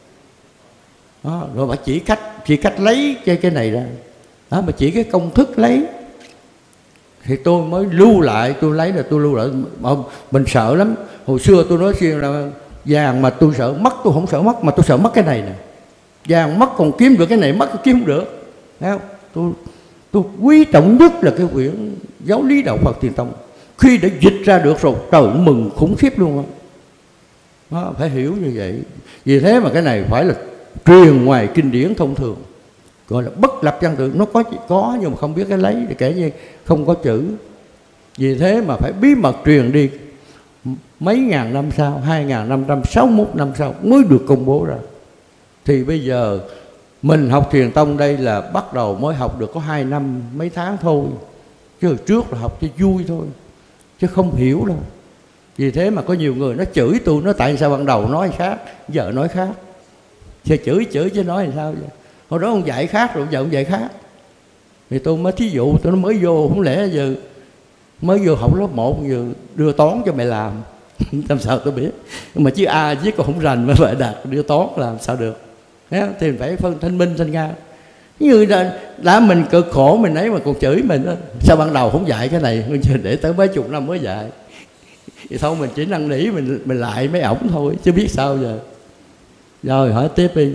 Đó, rồi bà chỉ cách chỉ cách lấy cái cái này ra. Đó, mà chỉ cái công thức lấy thì tôi mới lưu lại, tôi lấy là tôi lưu lại. Mình sợ lắm. Hồi xưa tôi nói xuyên là vàng mà tôi sợ mất, tôi không sợ mất, mà tôi sợ mất cái này nè. Vàng mất còn kiếm được, cái này mất kiếm không được. Thấy không? Tôi tôi quý trọng nhất là cái quyển giáo lý Đạo Phật Thiền Tông. Khi đã dịch ra được rồi, trời mừng khủng khiếp luôn đó. Đó, phải hiểu như vậy. Vì thế mà cái này phải là truyền ngoài kinh điển thông thường, gọi là bất lập văn tự. Nó có có nhưng mà không biết cái lấy, thì kể như không có chữ. Vì thế mà phải bí mật truyền đi. Mấy ngàn năm sau, hai nghìn năm trăm sáu mươi mốt năm sau mới được công bố ra. Thì bây giờ mình học Thiền Tông đây là bắt đầu mới học được có hai năm mấy tháng thôi. Chứ hồi trước là học cho vui thôi, chứ không hiểu đâu. Vì thế mà có nhiều người nó chửi tôi, nó tại sao ban đầu nói khác, giờ nói khác. Thì chửi chửi chứ nói làm sao vậy? Hồi đó ông dạy khác rồi giờ ông dạy khác. Thì tôi mới thí dụ, tôi nó mới vô, không lẽ giờ mới vô học lớp một giờ đưa toán cho mày làm. Làm sao tôi biết. Nhưng mà chứ A viết còn không rành mà phải đạt đưa toán làm sao được. Thì phải phân thanh minh thanh nga. Như là đã mình cực khổ mình ấy mà còn chửi mình đó. Sao ban đầu không dạy cái này, để tới mấy chục năm mới dạy. Thì thôi mình chỉ năn nỉ mình mình lại mấy ổng thôi, chứ biết sao giờ. Rồi hỏi tiếp đi.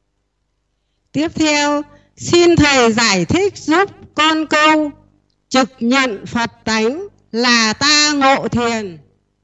Tiếp theo, xin Thầy giải thích giúp con câu trực nhận Phật tánh là ta ngộ thiền.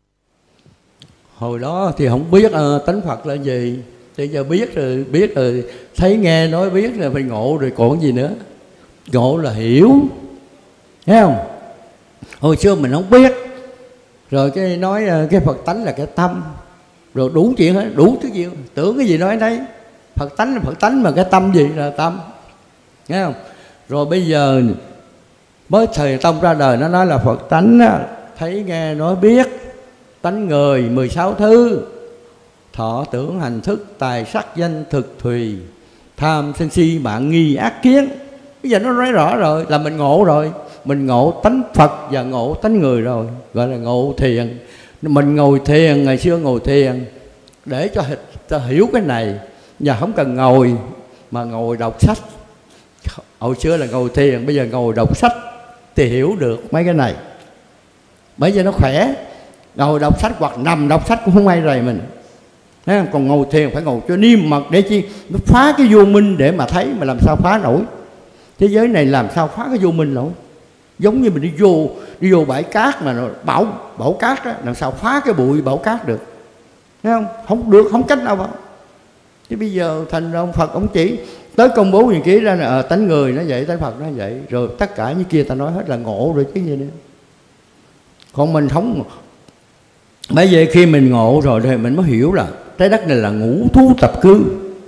Hồi đó thì không biết uh, tánh Phật là gì. Thì giờ biết rồi, biết rồi, thấy nghe nói biết là phải ngộ rồi còn gì nữa. Ngộ là hiểu, thấy không? Hồi xưa mình không biết. Rồi cái nói uh, cái Phật tánh là cái tâm. Rồi đủ chuyện hết, đủ thứ gì. Tưởng cái gì nói đấy. Phật tánh là Phật tánh mà cái tâm gì là tâm. Nghe không? Rồi bây giờ mới Thầy Tông ra đời nó nói là Phật tánh á, thấy nghe nói biết, tánh người mười sáu thứ, thọ tưởng hành thức, tài sắc danh thực thùy, tham sân si mạng nghi ác kiến. Bây giờ nó nói rõ rồi là mình ngộ rồi. Mình ngộ tánh Phật và ngộ tánh người rồi, gọi là ngộ thiền. Mình ngồi thiền, ngày xưa ngồi thiền để cho, cho hiểu cái này. Và không cần ngồi mà ngồi đọc sách. Hồi xưa là ngồi thiền, bây giờ ngồi đọc sách thì hiểu được mấy cái này. Bây giờ nó khỏe. Ngồi đọc sách hoặc nằm đọc sách cũng không ai rầy mình. Thấy không? Còn ngồi thiền phải ngồi cho niêm mật để chi? Nó phá cái vô minh để mà thấy, mà làm sao phá nổi. Thế giới này làm sao phá cái vô minh nổi. Giống như mình đi vô đi vô bãi cát mà nó bão bão cát đó, làm sao phá cái bụi bão cát được. Thấy không? Không được, không cách nào vào. Chứ bây giờ thành ông Phật ông chỉ tới công bố quyền ký ra là à, tánh người nó vậy, tánh Phật nó vậy. Rồi tất cả những kia ta nói hết là ngộ rồi chứ gì nữa. Còn mình không. Bây giờ khi mình ngộ rồi thì mình mới hiểu là trái đất này là ngũ thú tập cư.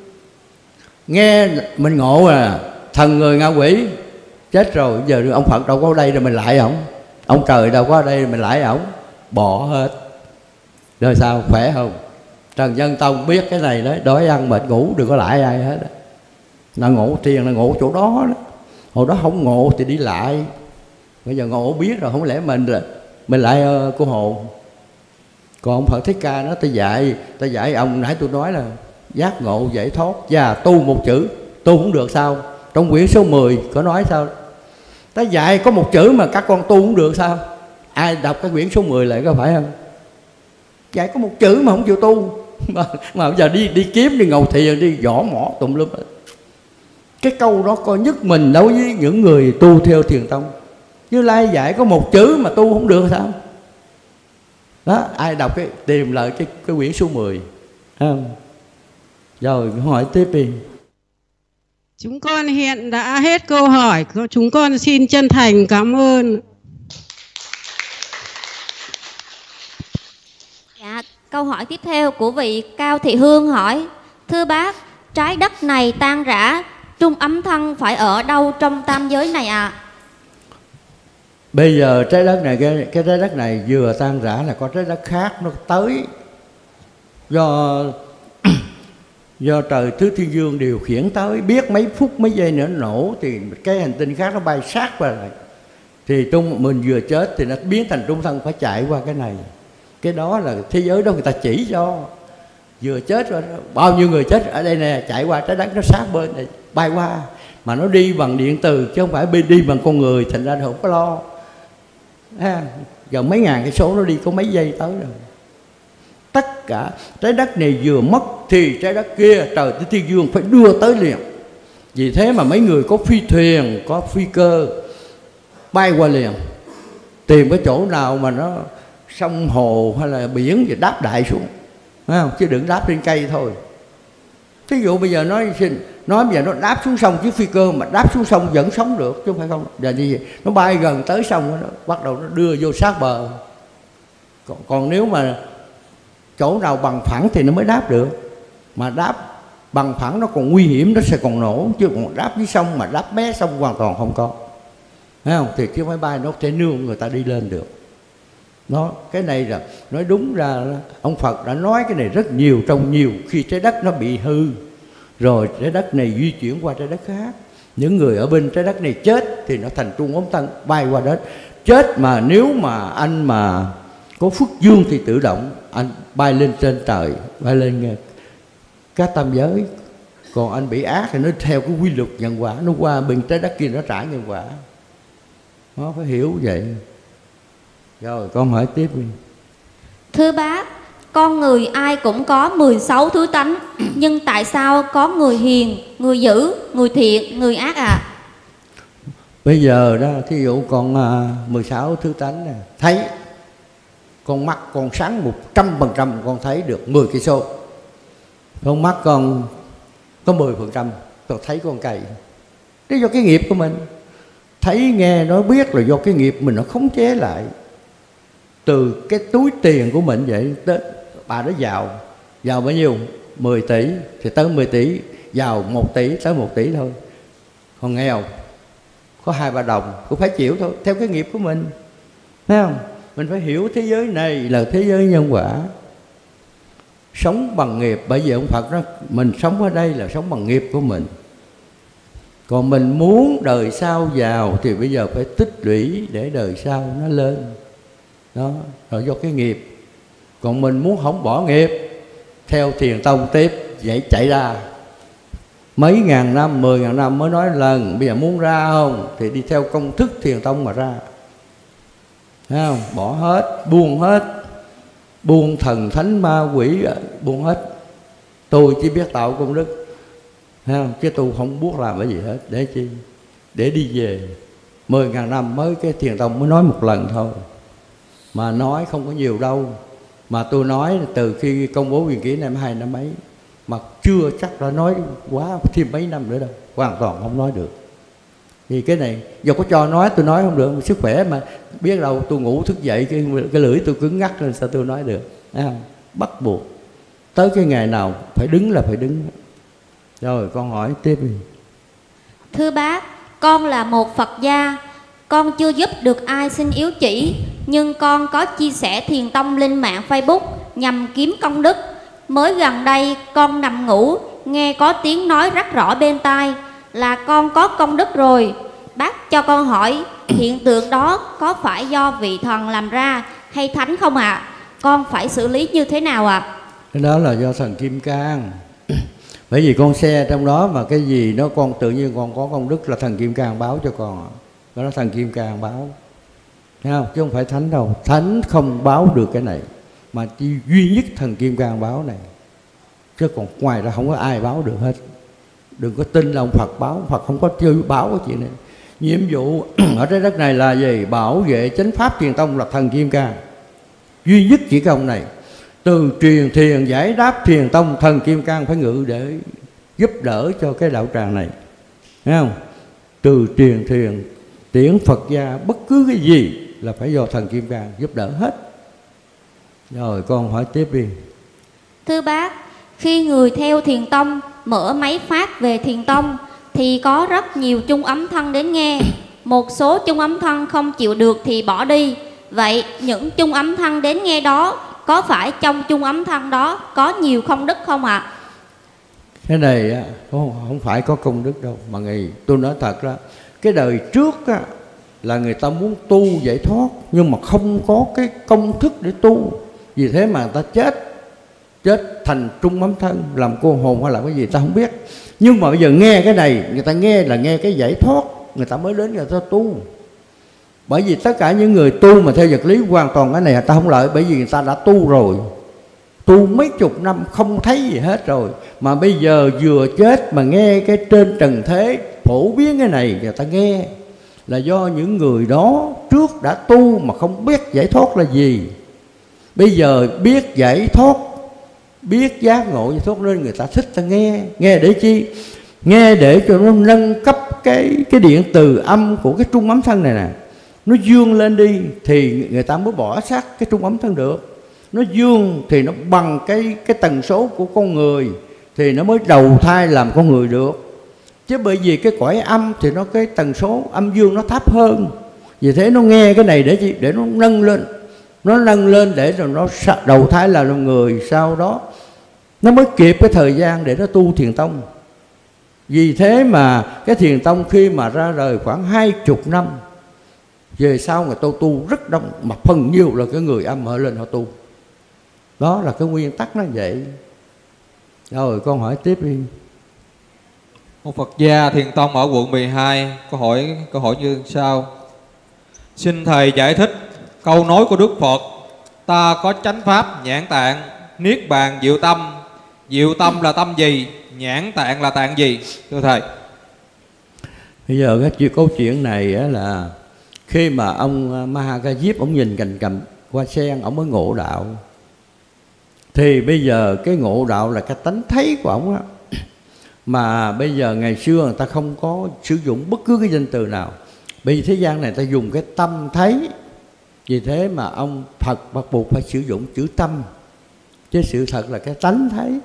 Nghe mình ngộ là thần người ngạ quỷ chết rồi, giờ ông Phật đâu có ở đây rồi mình lại ổng, ông trời đâu có ở đây rồi mình lại ổng, bỏ hết. Rồi sao, khỏe không? Trần Nhân Tông biết cái này đấy, đói ăn mệt ngủ đừng có lại ai hết. Là ngộ thiền là ngộ chỗ đó đó. Hồi đó không ngộ thì đi lại. Bây giờ ngộ biết rồi, không lẽ mình mình lại uh, cô hồn. Còn ông Phật Thích Ca nó ta dạy, ta dạy ông nãy tôi nói là giác ngộ giải thoát và tu một chữ, tu không được sao? Trong quyển số mười có nói sao? Ta dạy có một chữ mà các con tu không được sao? Ai đọc cái quyển số mười lại có phải không? Dạy có một chữ mà không chịu tu, mà, mà bây giờ đi đi kiếm, đi ngồi thiền, đi gõ mỏ tùm lum. Cái câu đó coi nhất mình đối với những người tu theo Thiền Tông. Như Lai dạy có một chữ mà tu không được sao? Đó, ai đọc cái tìm lại cái cái quyển số mười. Không? Rồi hỏi tiếp đi. Chúng con hiện đã hết câu hỏi, chúng con xin chân thành cảm ơn. Dạ, câu hỏi tiếp theo của vị Cao Thị Hương hỏi: thưa bác, trái đất này tan rã, trung ấm thân phải ở đâu trong tam giới này ạ? À? Bây giờ trái đất này, cái, cái trái đất này vừa tan rã là có trái đất khác nó tới. Do do trời Tứ Thiên Dương điều khiển tới, biết mấy phút mấy giây nữa nổ thì cái hành tinh khác nó bay sát vào lại. Thì trung mình vừa chết thì nó biến thành trung thân phải chạy qua cái này. Cái đó là thế giới đó người ta chỉ cho. Vừa chết rồi, bao nhiêu người chết ở đây nè, chạy qua trái đất nó sát bên này, bay qua. Mà nó đi bằng điện từ chứ không phải đi bằng con người, thành ra không có lo. À, giờ mấy ngàn cái số nó đi có mấy giây tới rồi. Tất cả trái đất này vừa mất thì trái đất kia trời Tứ Thiên Dương phải đưa tới liền. Vì thế mà mấy người có phi thuyền, có phi cơ bay qua liền, tìm cái chỗ nào mà nó sông hồ hay là biển thì đáp đại xuống, phải không? Chứ đừng đáp trên cây thôi. Thí dụ bây giờ nói nói bây giờ nó đáp xuống sông chứ phi cơ mà đáp xuống sông vẫn sống được chứ không phải không. Giờ như vậy nó bay gần tới sông nó bắt đầu nó đưa vô sát bờ. Còn, còn nếu mà chỗ nào bằng phẳng thì nó mới đáp được. Mà đáp bằng phẳng nó còn nguy hiểm, nó sẽ còn nổ. Chứ còn đáp dưới sông mà đáp bé sông hoàn toàn không có, thấy không? Thì chiếc máy bay nó sẽ nương người ta đi lên được. Nó cái này là nói đúng ra ông Phật đã nói cái này rất nhiều, trong nhiều khi trái đất nó bị hư rồi trái đất này di chuyển qua trái đất khác. Những người ở bên trái đất này chết thì nó thành trung ấm thân bay qua đất. Chết mà nếu mà anh mà có phước dương thì tự động anh bay lên trên trời, bay lên các tam giới. Còn anh bị ác thì nó theo cái quy luật nhân quả, nó qua bên trái đất kia nó trả nhân quả. Nó phải hiểu vậy. Rồi con hỏi tiếp đi. Thưa bác, con người ai cũng có mười sáu thứ tánh, nhưng tại sao có người hiền, người dữ, người thiện, người ác à? Bây giờ đó, thí dụ con à, mười sáu thứ tánh nè, thấy con mắt con sáng một trăm phần trăm con thấy được mười cây số. Con mắt con có mười phần trăm con thấy con cày. Đó do cái nghiệp của mình. Thấy nghe nói biết là do cái nghiệp mình nó khống chế lại. Từ cái túi tiền của mình vậy, tới bà đó giàu, giàu bao nhiêu? mười tỷ thì tới mười tỷ, giàu một tỷ tới một tỷ thôi. Còn nghèo có hai ba đồng cũng phải chịu thôi, theo cái nghiệp của mình, thấy không? Mình phải hiểu thế giới này là thế giới nhân quả, sống bằng nghiệp. Bởi vì ông Phật nói mình sống ở đây là sống bằng nghiệp của mình. Còn mình muốn đời sau giàu thì bây giờ phải tích lũy để đời sau nó lên. Đó là do cái nghiệp. Còn mình muốn không bỏ nghiệp, theo Thiền Tông tiếp vậy chạy ra mấy ngàn năm, mười ngàn năm mới nói lần. Bây giờ muốn ra không thì đi theo công thức Thiền Tông mà ra, thấy không? Bỏ hết, buông hết, buông thần thánh ma quỷ, buông hết. Tôi chỉ biết tạo công đức, thấy không? Chứ tôi không buộc làm cái gì hết. Để chi? Để đi về. Mười ngàn năm mới cái Thiền Tông mới nói một lần thôi, mà nói không có nhiều đâu. Mà tôi nói từ khi công bố quyền ký năm hai năm mấy, mà chưa chắc đã nói quá thêm mấy năm nữa đâu, hoàn toàn không nói được. Thì cái này dù có cho nói tôi nói không được, sức khỏe mà biết đâu tôi ngủ thức dậy cái, cái lưỡi tôi cứng ngắc lên sao tôi nói được, à, bắt buộc tới cái ngày nào phải đứng là phải đứng. Rồi con hỏi tiếp đi. Thưa bác, con là một Phật gia, con chưa giúp được ai xin yếu chỉ, nhưng con có chia sẻ Thiền Tông lên mạng Facebook nhằm kiếm công đức. Mới gần đây con nằm ngủ, nghe có tiếng nói rất rõ bên tai là con có công đức rồi. Bác cho con hỏi hiện tượng đó có phải do vị thần làm ra hay thánh không ạ? À? con phải xử lý như thế nào ạ? Cái đó là do thần Kim Cang. Bởi vì con xe trong đó mà cái gì nó con tự nhiên con có công đức là thần Kim Cang báo cho con. Đó là thần Kim Cang báo. Thấy không? Chứ không phải thánh đâu. Thánh không báo được cái này, mà chỉ duy nhất thần Kim Cang báo này. Chứ còn ngoài ra không có ai báo được hết. Đừng có tin là ông Phật báo. Phật không có chơi báo cái chuyện này. Nhiệm vụ ở trái đất này là gì? Bảo vệ chánh pháp truyền tông là thần Kim Cang. Duy nhất chỉ cái ông này. Từ truyền thiền giải đáp truyền tông, thần Kim Cang phải ngự để giúp đỡ cho cái đạo tràng này. Thấy không? Từ truyền thiền tiễn Phật gia, bất cứ cái gì là phải do thần Kim Cang giúp đỡ hết. Rồi con hỏi tiếp đi. Thưa bác, khi người theo thiền tông mở máy phát về thiền tông thì có rất nhiều chung ấm thân đến nghe. Một số chung ấm thân không chịu được thì bỏ đi. Vậy những chung ấm thân đến nghe đó, có phải trong chung ấm thân đó có nhiều công đức không ạ? À? Cái này á, không, không phải có công đức đâu. Mà người tôi nói thật đó, cái đời trước á, là người ta muốn tu giải thoát, nhưng mà không có cái công thức để tu. Vì thế mà người ta chết. Chết thành trung ấm thân, làm cô hồn hay là cái gì ta không biết. Nhưng mà bây giờ nghe cái này, người ta nghe là nghe cái giải thoát, người ta mới đến người ta tu. Bởi vì tất cả những người tu mà theo vật lý hoàn toàn cái này người ta không lợi. Bởi vì người ta đã tu rồi, tu mấy chục năm không thấy gì hết rồi. Mà bây giờ vừa chết mà nghe cái trên trần thế phổ biến cái này, người ta nghe là do những người đó trước đã tu mà không biết giải thoát là gì. Bây giờ biết giải thoát, biết giác ngộ giải thoát nên người ta thích ta nghe. Nghe để chi? Nghe để cho nó nâng cấp cái, cái điện từ âm của cái trung ấm thân này nè. Nó dương lên đi thì người ta mới bỏ xác cái trung ấm thân được. Nó dương thì nó bằng cái, cái tần số của con người thì nó mới đầu thai làm con người được. Chứ bởi vì cái cõi âm thì nó cái tần số âm dương nó thấp hơn. Vì thế nó nghe cái này để chi? Để nó nâng lên. Nó nâng lên để rồi nó đầu thai là người, sau đó nó mới kịp cái thời gian để nó tu thiền tông. Vì thế mà cái thiền tông khi mà ra đời khoảng hai chục năm về sau người ta tu rất đông, mà phần nhiều là cái người âm họ lên họ tu. Đó là cái nguyên tắc nó vậy. Rồi con hỏi tiếp đi. Một Phật gia thiền tông ở quận mười hai câu hỏi câu hỏi như sau: xin thầy giải thích câu nói của Đức Phật: ta có chánh pháp nhãn tạng, niết bàn diệu tâm. Diệu tâm là tâm gì? Nhãn tạng là tạng gì? Thưa thầy. Bây giờ cái chuyện câu chuyện này là khi mà ông Ma Ha Diếp ông nhìn cành cầm hoa sen, ông mới ngộ đạo. Thì bây giờ cái ngộ đạo là cái tánh thấy của ông á. Mà bây giờ ngày xưa người ta không có sử dụng bất cứ cái danh từ nào. Bây giờ thế gian này ta dùng cái tâm thấy. Vì thế mà ông Phật bắt buộc phải sử dụng chữ tâm. Chứ sự thật là cái tánh thấy.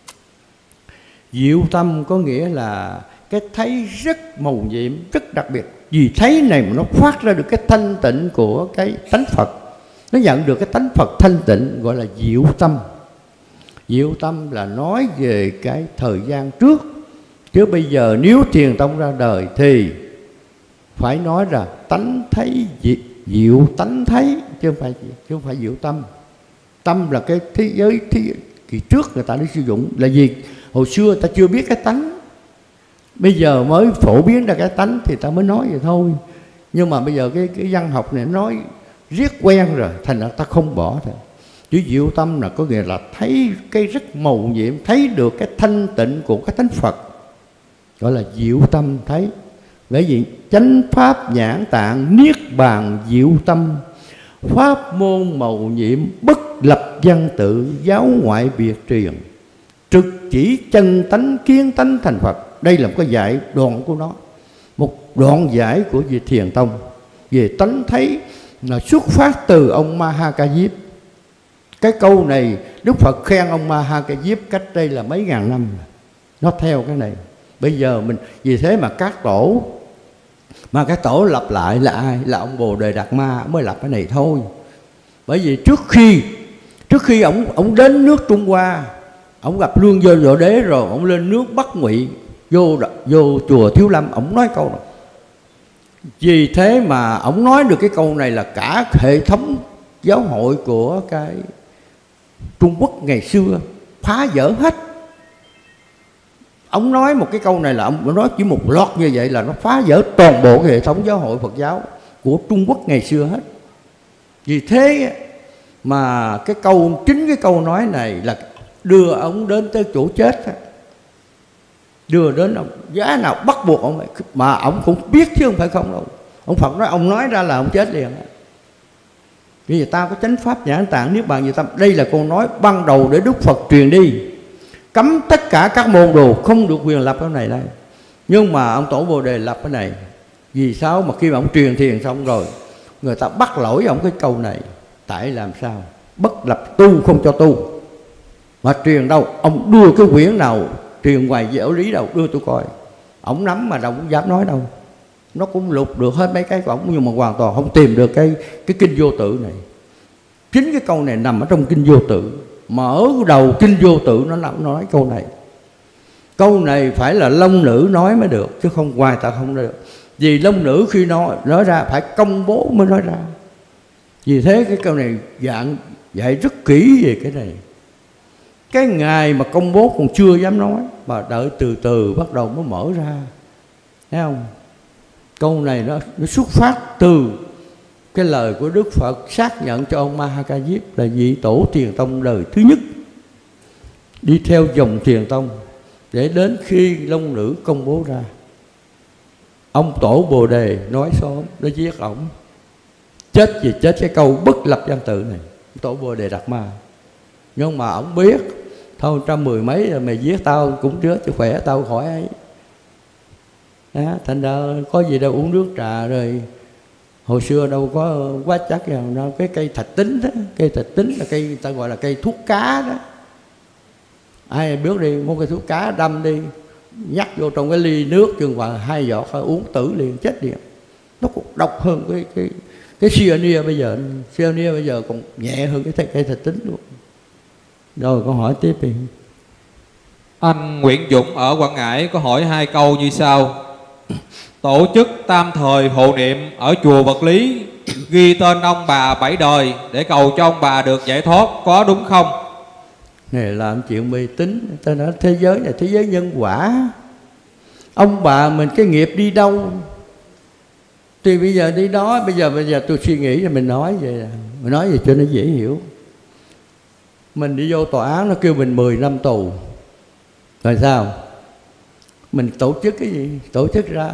Diệu tâm có nghĩa là cái thấy rất màu nhiệm, rất đặc biệt. Vì thấy này mà nó phát ra được cái thanh tịnh của cái tánh Phật. Nó nhận được cái tánh Phật thanh tịnh, gọi là diệu tâm. Diệu tâm là nói về cái thời gian trước. Chứ bây giờ nếu thiền tông ra đời thì phải nói là tánh thấy, diệu tánh thấy, chứ không phải, chứ không phải diệu tâm. Tâm là cái thế giới thế, kỳ trước người ta đi sử dụng là gì? Hồi xưa ta chưa biết cái tánh, bây giờ mới phổ biến ra cái tánh thì ta mới nói vậy thôi. Nhưng mà bây giờ cái, cái văn học này nói riết quen rồi, thành ra ta không bỏ thôi. Chứ diệu tâm là có nghĩa là thấy cái rất màu nhiệm, thấy được cái thanh tịnh của cái tánh Phật, gọi là diệu tâm thấy. Bởi vì chánh pháp nhãn tạng, niết bàn diệu tâm, pháp môn màu nhiệm, bất lập văn tự, giáo ngoại biệt truyền, trực chỉ chân tánh, kiến tánh thành Phật. Đây là một cái giải đoạn của nó, một đoạn giải của về thiền tông về tánh thấy, là xuất phát từ ông Ma Ha Diếp. Cái câu này Đức Phật khen ông Ma Ha Diếp cách đây là mấy ngàn năm, nó theo cái này. Bây giờ mình vì thế mà các tổ, mà cái tổ lập lại là ai? Là ông Bồ Đề Đạt Ma mới lập cái này thôi. Bởi vì trước khi trước khi ông ông đến nước Trung Hoa, ông gặp Lương Vô Võ Đế rồi, ông lên nước Bắc Ngụy, vô vô chùa Thiếu Lâm, ông nói câu này. Vì thế mà ông nói được cái câu này là cả hệ thống giáo hội của cái Trung Quốc ngày xưa phá vỡ hết. Ông nói một cái câu này là ông nói chỉ một loạt như vậy là nó phá vỡ toàn bộ cái hệ thống giáo hội Phật giáo của Trung Quốc ngày xưa hết. Vì thế mà cái câu, chính cái câu nói này là đưa ông đến tới chỗ chết, đưa đến ông giá nào bắt buộc ông, mà ông cũng biết chứ không phải không đâu. Ông Phật nói, ông nói ra là ông chết liền. Vì ta có chánh pháp nhãn tạng niết bàn gì tâm. Đây là câu nói ban đầu để Đức Phật truyền đi, cấm tất cả các môn đồ không được quyền lập cái này đây. Nhưng mà ông Tổ Bồ Đề lập cái này. Vì sao mà khi mà ông truyền thiền xong rồi, người ta bắt lỗi ông cái câu này. Tại làm sao? Bất lập tu không cho tu. Mà truyền đâu? Ông đưa cái quyển nào truyền ngoài giáo lý đâu, đưa tôi coi. Ông nắm mà đâu cũng dám nói đâu. Nó cũng lục được hết mấy cái của ông, nhưng mà hoàn toàn không tìm được cái, cái kinh vô tự này. Chính cái câu này nằm ở trong kinh vô tự. Mở đầu kinh vô tự nó nói câu này. Câu này phải là long nữ nói mới được, chứ không ngoài ta không được. Vì long nữ khi nói, nói ra phải công bố mới nói ra. Vì thế cái câu này dạng dạy rất kỹ về cái này. Cái ngày mà công bố còn chưa dám nói, mà đợi từ từ bắt đầu mới mở ra. Thấy không? Câu này nó, nó xuất phát từ cái lời của Đức Phật xác nhận cho ông Ma Ha Ca Diếp là vị tổ Thiền Tông đời thứ nhất, đi theo dòng Thiền Tông, để đến khi long nữ công bố ra, ông Tổ Bồ Đề nói xóm, nó giết ổng. Chết vì chết cái câu bất lập văn tự này, Tổ Bồ Đề Đạt Ma. Nhưng mà ổng biết, thôi trăm mười mấy rồi mày giết tao cũng trước cho khỏe, tao khỏi ấy. Đó, thành ra có gì đâu uống nước trà rồi. Hồi xưa đâu có quá chắc đâu, cái cây thạch tín đó, cây thạch tín là cây ta gọi là cây thuốc cá đó. Ai biết đi mua cây thuốc cá đâm đi, nhắc vô trong cái ly nước chừng khoảng hai giọt thôi, uống tử liền, chết liền. Nó cũng độc hơn cái cái cái cyanide bây giờ, cyanide bây giờ còn nhẹ hơn cái cây thạch tín luôn. Rồi câu hỏi tiếp đi. Anh Nguyễn Dũng ở Quảng Ngãi có hỏi hai câu như sau. Tổ chức tam thời hộ niệm ở chùa Vật Lý ghi tên ông bà bảy đời để cầu cho ông bà được giải thoát, có đúng không? Này làm chuyện mê tín. Ta nói thế giới này thế giới nhân quả. Ông bà mình cái nghiệp đi đâu thì bây giờ đi đó. Bây giờ bây giờ tôi suy nghĩ rồi mình nói vậy, mình nói vậy cho nó dễ hiểu. Mình đi vô tòa án nó kêu mình mười năm tù, rồi sao? Mình tổ chức cái gì? Tổ chức ra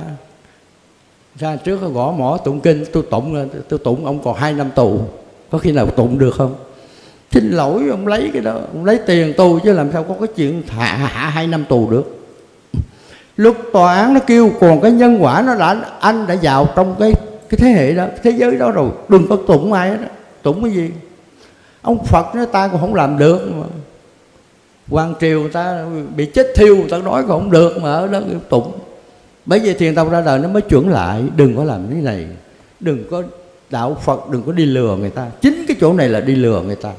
ra trước gõ mỏ tụng kinh, tôi tụng tôi tụng ông còn hai năm tù, có khi nào tụng được không? Xin lỗi ông lấy cái đó, ông lấy tiền tôi chứ làm sao có cái chuyện hạ hạ hai năm tù được. Lúc tòa án nó kêu còn cái nhân quả nó đã, anh đã vào trong cái cái thế hệ đó, thế giới đó rồi, đừng có tụng ai hết đó. Tụng cái gì? Ông Phật nói ta cũng không làm được mà. Hoàng triều người ta bị chết thiêu, người ta nói còn không được mà ở đó tụng. Bởi vì Thiền Tông ra đời nó mới chuẩn lại, đừng có làm cái này, đừng có đạo Phật, đừng có đi lừa người ta. Chính cái chỗ này là đi lừa người ta.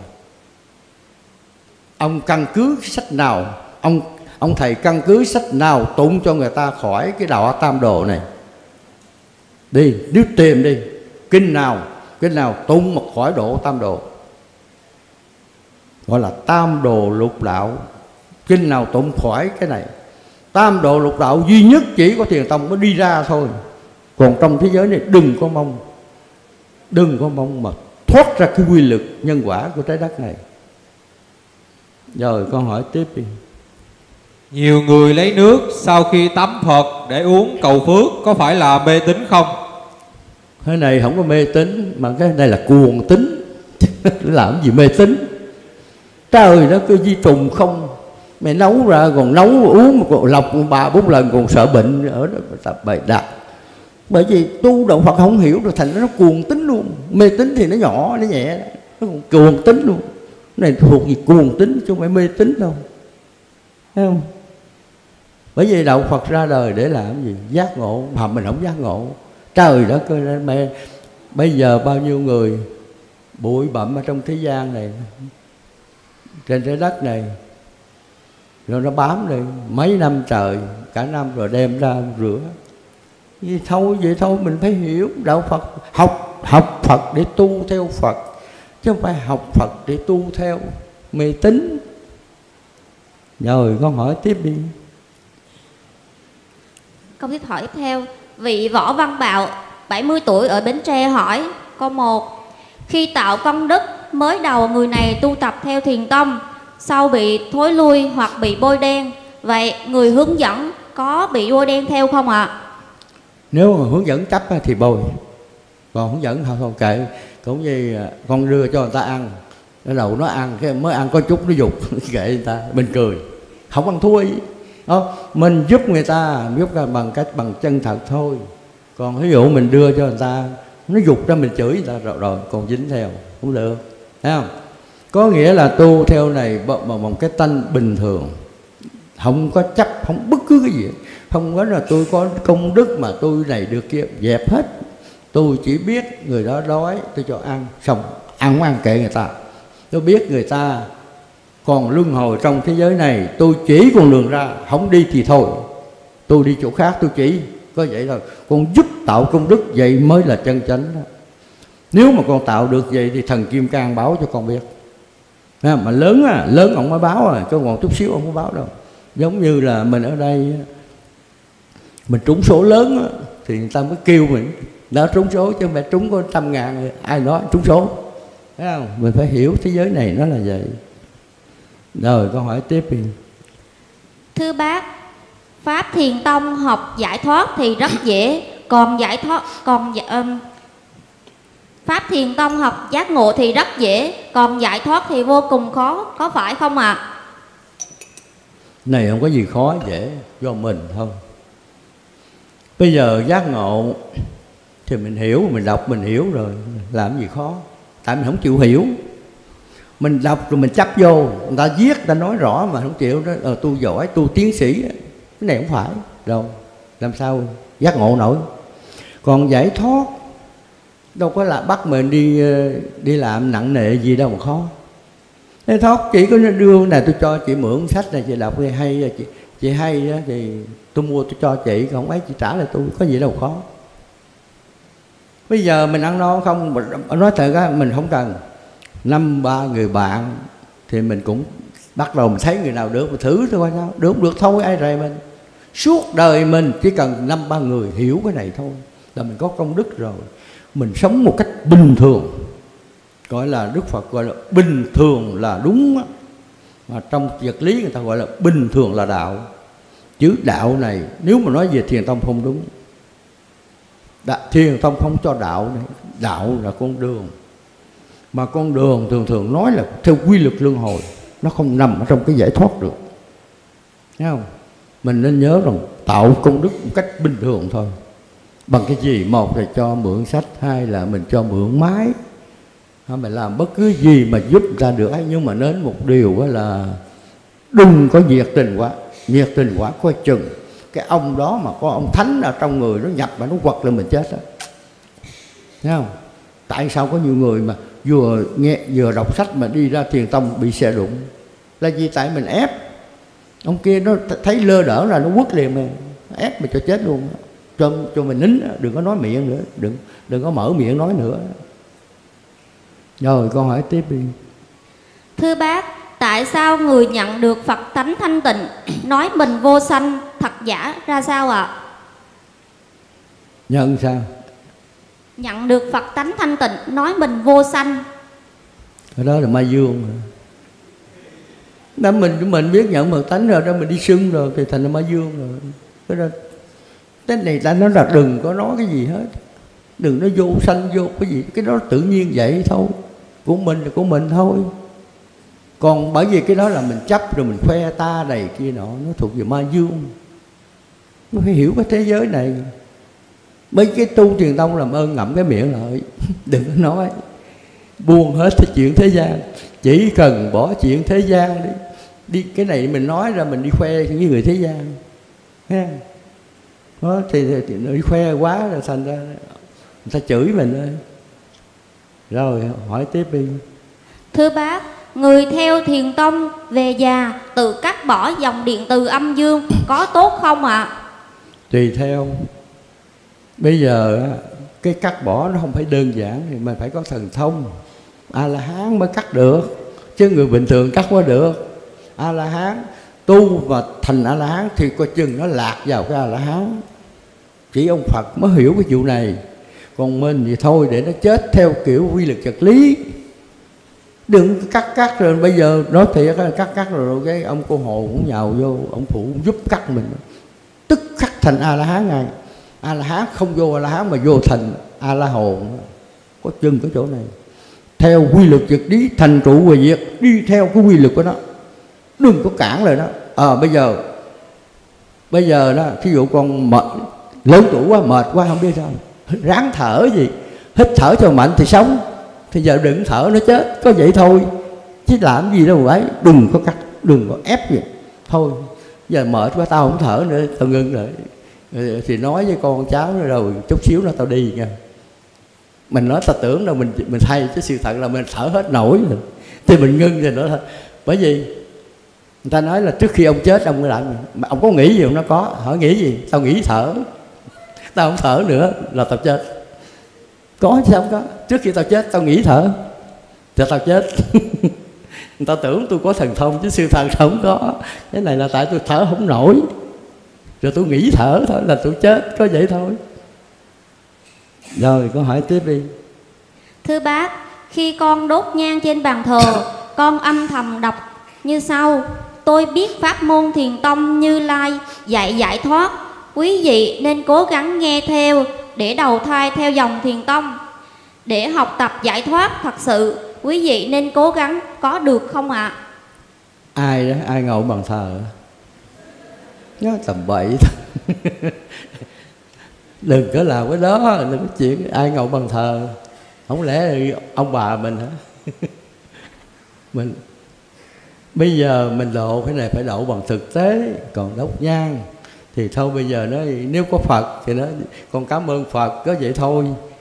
Ông căn cứ sách nào, ông ông thầy căn cứ sách nào tụng cho người ta khỏi cái đạo tam đồ này. Đi, nếu tìm đi, kinh nào, kinh nào tụng mà khỏi độ tam đồ, gọi là tam đồ lục đạo. Kinh nào tụng khỏi cái này. Tam độ lục đạo duy nhất chỉ có Thiền Tông mới đi ra thôi. Còn trong thế giới này đừng có mong, đừng có mong mà thoát ra cái quy luật nhân quả của trái đất này. Rồi con hỏi tiếp đi. Nhiều người lấy nước sau khi tắm Phật để uống cầu phước, có phải là mê tín không? Cái này không có mê tín, mà cái này là cuồng tín. Làm gì mê tín? Trời nó cứ di trùng không. Mày nấu ra còn nấu uống mà còn lọc ba bốn lần còn sợ bệnh ở đó tập bày đặt. Bởi vì tu đạo Phật không hiểu rồi thành nó cuồng tín luôn. Mê tín thì nó nhỏ, nó nhẹ, nó còn cuồng tín luôn. Cái này thuộc gì cuồng tín chứ không phải mê tín đâu. Thấy không? Bởi vì đạo Phật ra đời để làm gì? Giác ngộ, mà mình không giác ngộ. Trời đất ơi, mẹ, bây giờ bao nhiêu người bụi bặm ở trong thế gian này, trên trái đất này, rồi nó bám đây mấy năm trời, cả năm rồi đem ra rửa. Vì thôi vậy thôi mình phải hiểu đạo Phật, học học Phật để tu theo Phật, chứ không phải học Phật để tu theo mê tín. Rồi con hỏi tiếp đi. Câu tiếp hỏi tiếp theo, vị Võ Văn Bạo bảy mươi tuổi ở Bến Tre hỏi câu một: khi tạo công đức mới đầu người này tu tập theo thiền tông, sau bị thối lui hoặc bị bôi đen, vậy người hướng dẫn có bị bôi đen theo không ạ? Nếu mà hướng dẫn chấp thì bôi, còn hướng dẫn không, không kệ. Cũng như con đưa cho người ta ăn, cái đầu nó ăn, cái mới ăn có chút nó dục kệ người ta, mình cười, không ăn thua gì. Đó, mình giúp người ta, giúp bằng cách bằng chân thật thôi. Còn ví dụ mình đưa cho người ta, nó dục ra mình chửi người ta rồi, rồi còn dính theo không được, thấy không? Có nghĩa là tu theo này bằng một cái tánh bình thường, không có chấp, không bất cứ cái gì, không có là tôi có công đức mà tôi này được kia, dẹp hết. Tôi chỉ biết người đó đói tôi cho ăn, xong ăn không ăn kệ người ta. Tôi biết người ta còn luân hồi trong thế giới này, tôi chỉ con đường ra, không đi thì thôi, tôi đi chỗ khác tôi chỉ, có vậy thôi. Con giúp tạo công đức, vậy mới là chân chánh đó. Nếu mà con tạo được vậy thì thần Kim Cang báo cho con biết. Mà lớn á, lớn ông mới báo à, chứ còn chút xíu ông không báo đâu. Giống như là mình ở đây, mình trúng số lớn á, thì người ta mới kêu mình đã trúng số, chứ mẹ trúng có trăm ngàn ai nói trúng số, thấy không? Mình phải hiểu thế giới này nó là vậy. Rồi con hỏi tiếp đi. Thưa bác, pháp thiền tông học giải thoát thì rất dễ, còn giải thoát còn um, pháp thiền tông học giác ngộ thì rất dễ, còn giải thoát thì vô cùng khó, có phải không ạ? À? Này không có gì khó dễ, do mình thôi. Bây giờ giác ngộ thì mình hiểu, mình đọc mình hiểu rồi, làm gì khó? Tại mình không chịu hiểu. Mình đọc rồi mình chấp vô, người ta viết, người ta nói rõ mà không chịu đó. Ờ, tôi giỏi, tôi tiến sĩ, cái này không phải đâu, làm sao giác ngộ nổi. Còn giải thoát đâu có là bắt mình đi đi làm nặng nề gì đâu mà khó. Giải thoát chỉ có đưa này, tôi cho chị mượn sách này chị đọc đi, hay chị, chị hay đó, thì tôi mua tôi cho chị, không ấy chị trả lại tôi, có gì đâu khó. Bây giờ mình ăn no không, nói thật á, mình không cần năm ba người bạn thì mình cũng bắt đầu mình thấy người nào được mình thử thôi, coi sao được không được thôi, ai rầy mình. Suốt đời mình chỉ cần năm ba người hiểu cái này thôi là mình có công đức rồi. Mình sống một cách bình thường, gọi là Đức Phật gọi là bình thường là đúng á. Mà trong triết lý người ta gọi là bình thường là đạo. Chữ đạo này nếu mà nói về thiền tông không đúng. Đã, thiền tông không cho đạo này. Đạo là con đường. Mà con đường thường thường nói là theo quy luật luân hồi, nó không nằm ở trong cái giải thoát được. Thấy không? Mình nên nhớ rằng tạo công đức một cách bình thường thôi. Bằng cái gì? Một là cho mượn sách, hai là mình cho mượn máy, mình làm bất cứ gì mà giúp ra được ấy. Nhưng mà nên một điều là đừng có nhiệt tình quá. Nhiệt tình quá coi chừng cái ông đó mà có ông thánh ở trong người nó nhập và nó quật lên mình chết đó. Thấy không? Tại sao có nhiều người mà vừa nghe vừa đọc sách mà đi ra thiền tông bị xe đụng? Là vì tại mình ép. Ông kia nó thấy lơ đỡ là nó quất liền mà ép mà cho chết luôn. Cho, cho mình nín, đừng có nói miệng nữa, đừng đừng có mở miệng nói nữa. Rồi con hỏi tiếp đi. Thưa bác, tại sao người nhận được Phật tánh thanh tịnh nói mình vô sanh thật giả ra sao ạ? À? Nhận sao? Nhận được Phật tánh thanh tịnh nói mình vô sanh. Cái đó là ma dương. Đó mình mình biết nhận Phật tánh rồi đó, mình đi xưng rồi thì thành là ma dương rồi. Cái đó cái này ta nói là đừng có nói cái gì hết, đừng nói vô sanh vô cái gì, cái đó tự nhiên vậy thôi, của mình là của mình thôi. Còn bởi vì cái đó là mình chấp rồi mình khoe ta này kia nọ, nó thuộc về ma dương. Nó phải hiểu cái thế giới này. Mấy cái tu truyền tông làm ơn ngậm cái miệng lại, đừng có nói, buông hết cái chuyện thế gian, chỉ cần bỏ chuyện thế gian đi. Đi cái này mình nói ra mình đi khoe với người thế gian, ha. Đó, thì, thì, thì nó đi khoe quá rồi thành ra người ta chửi mình thôi. Rồi hỏi tiếp đi. Thưa bác, người theo thiền tông về già tự cắt bỏ dòng điện từ âm dương có tốt không ạ? À? Tùy theo. Bây giờ cái cắt bỏ nó không phải đơn giản, thì mình phải có thần thông A La Hán mới cắt được. chứ người bình thường cắt quá được. A La Hán tu và thành A La Hán thì coi chừng nó lạc vào cái A La Hán. Chỉ ông Phật mới hiểu cái vụ này. Còn mình thì thôi, để nó chết theo kiểu quy luật vật lý, đừng cắt cắt rồi. Bây giờ nói thiệt, cắt cắt rồi cái ông cô Hồ cũng nhào vô, ông phụ cũng giúp cắt mình, tức khắc thành A La Hán ngay. A La Hán không vô A La Hán mà vô thành A La Hồn. Có chừng cái chỗ này theo quy luật vật lý, thành trụ và diệt, đi theo cái quy luật của nó, đừng có cản lại nó. Ờ à, bây giờ bây giờ đó, thí dụ con mệt, lớn tuổi quá, mệt quá không biết sao, ráng thở gì, hít thở cho mạnh thì sống, thì giờ đừng thở nó chết, có vậy thôi, chứ làm gì đâu ấy. Đừng có cắt, đừng có ép gì, thôi giờ mệt quá tao không thở nữa, tao ngưng rồi. Thì nói với con cháu rồi, rồi chút xíu nữa tao đi nha. Mình nói tao tưởng đâu mình mình thay, chứ sự thật là mình thở hết nổi rồi, thì mình ngưng thì nữa thôi. Bởi vì người ta nói là trước khi ông chết ông mới làm gì? Mà ông có nghĩ gì không? Nó có. Hỏi nghĩ gì? Tao nghĩ thở, tao không thở nữa là tao chết. Có chứ không có. Trước khi tao chết tao nghĩ thở thì tao chết. Người ta tưởng tôi có thần thông, chứ sự thật không có. Cái này là tại tôi thở không nổi, rồi tôi nghĩ thở thôi là tôi chết, có vậy thôi. Rồi con hỏi tiếp đi. Thưa bác, khi con đốt nhang trên bàn thờ, con âm thầm đọc như sau: tôi biết pháp môn thiền tông Như Lai dạy giải thoát, quý vị nên cố gắng nghe theo để đầu thai theo dòng thiền tông. Để học tập giải thoát thật sự, quý vị nên cố gắng, có được không ạ? À? Ai đó, ai ngồi bàn thờ nó tầm bậy thôi. Đừng có làm cái đó, đừng có chuyện ai ngồi bàn thờ. Không lẽ ông bà mình hả? Mình bây giờ mình độ cái này phải độ bằng thực tế. Còn đốt nhang thì thôi, bây giờ nó nếu có Phật thì nó con cảm ơn Phật, có vậy thôi.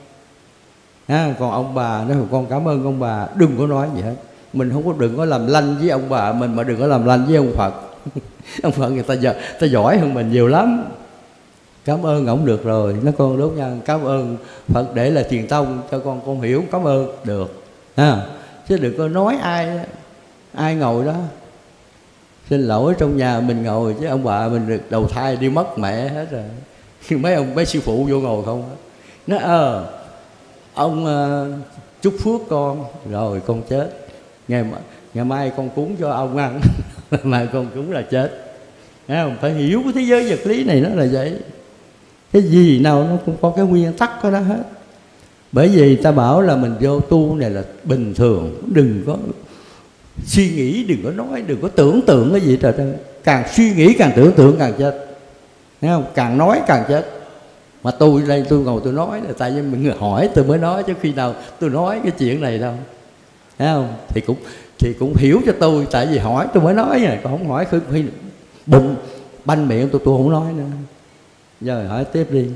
À, còn ông bà nó con cảm ơn ông bà, đừng có nói gì hết. Mình không có, đừng có làm lanh với ông bà mình, mà đừng có làm lanh với ông Phật. Ông Phật người ta giờ ta giỏi hơn mình nhiều lắm. Cảm ơn ổng được rồi, nó con đốt nhang cảm ơn Phật để là truyền tông cho con, con hiểu cảm ơn được. À, chứ đừng có nói ai ai ngồi đó. Xin lỗi, trong nhà mình ngồi chứ ông bà mình được đầu thai đi mất mẹ hết rồi. Mấy ông mấy sư phụ vô ngồi không. Nó ờ à, ông uh, chúc phước con rồi con chết, ngày ngày mai con cúng cho ông ăn. Mà con cúng là chết. Thấy không? Phải hiểu cái thế giới vật lý này nó là vậy. Cái gì nào nó cũng có cái nguyên tắc của nó hết. Bởi vì ta bảo là mình vô tu này là bình thường, đừng có suy nghĩ, đừng có nói, đừng có tưởng tượng cái gì trời ơi. Càng suy nghĩ càng tưởng tượng càng chết. Thấy không? Càng nói càng chết. Mà tôi đây tôi ngồi tôi nói là tại vì mình hỏi tôi mới nói, chứ khi nào tôi nói cái chuyện này đâu. Thấy không? Thì cũng thì cũng hiểu cho tôi, tại vì hỏi tôi mới nói này, còn không hỏi khi bụng banh miệng tôi tôi không nói nữa. Giờ hỏi tiếp đi.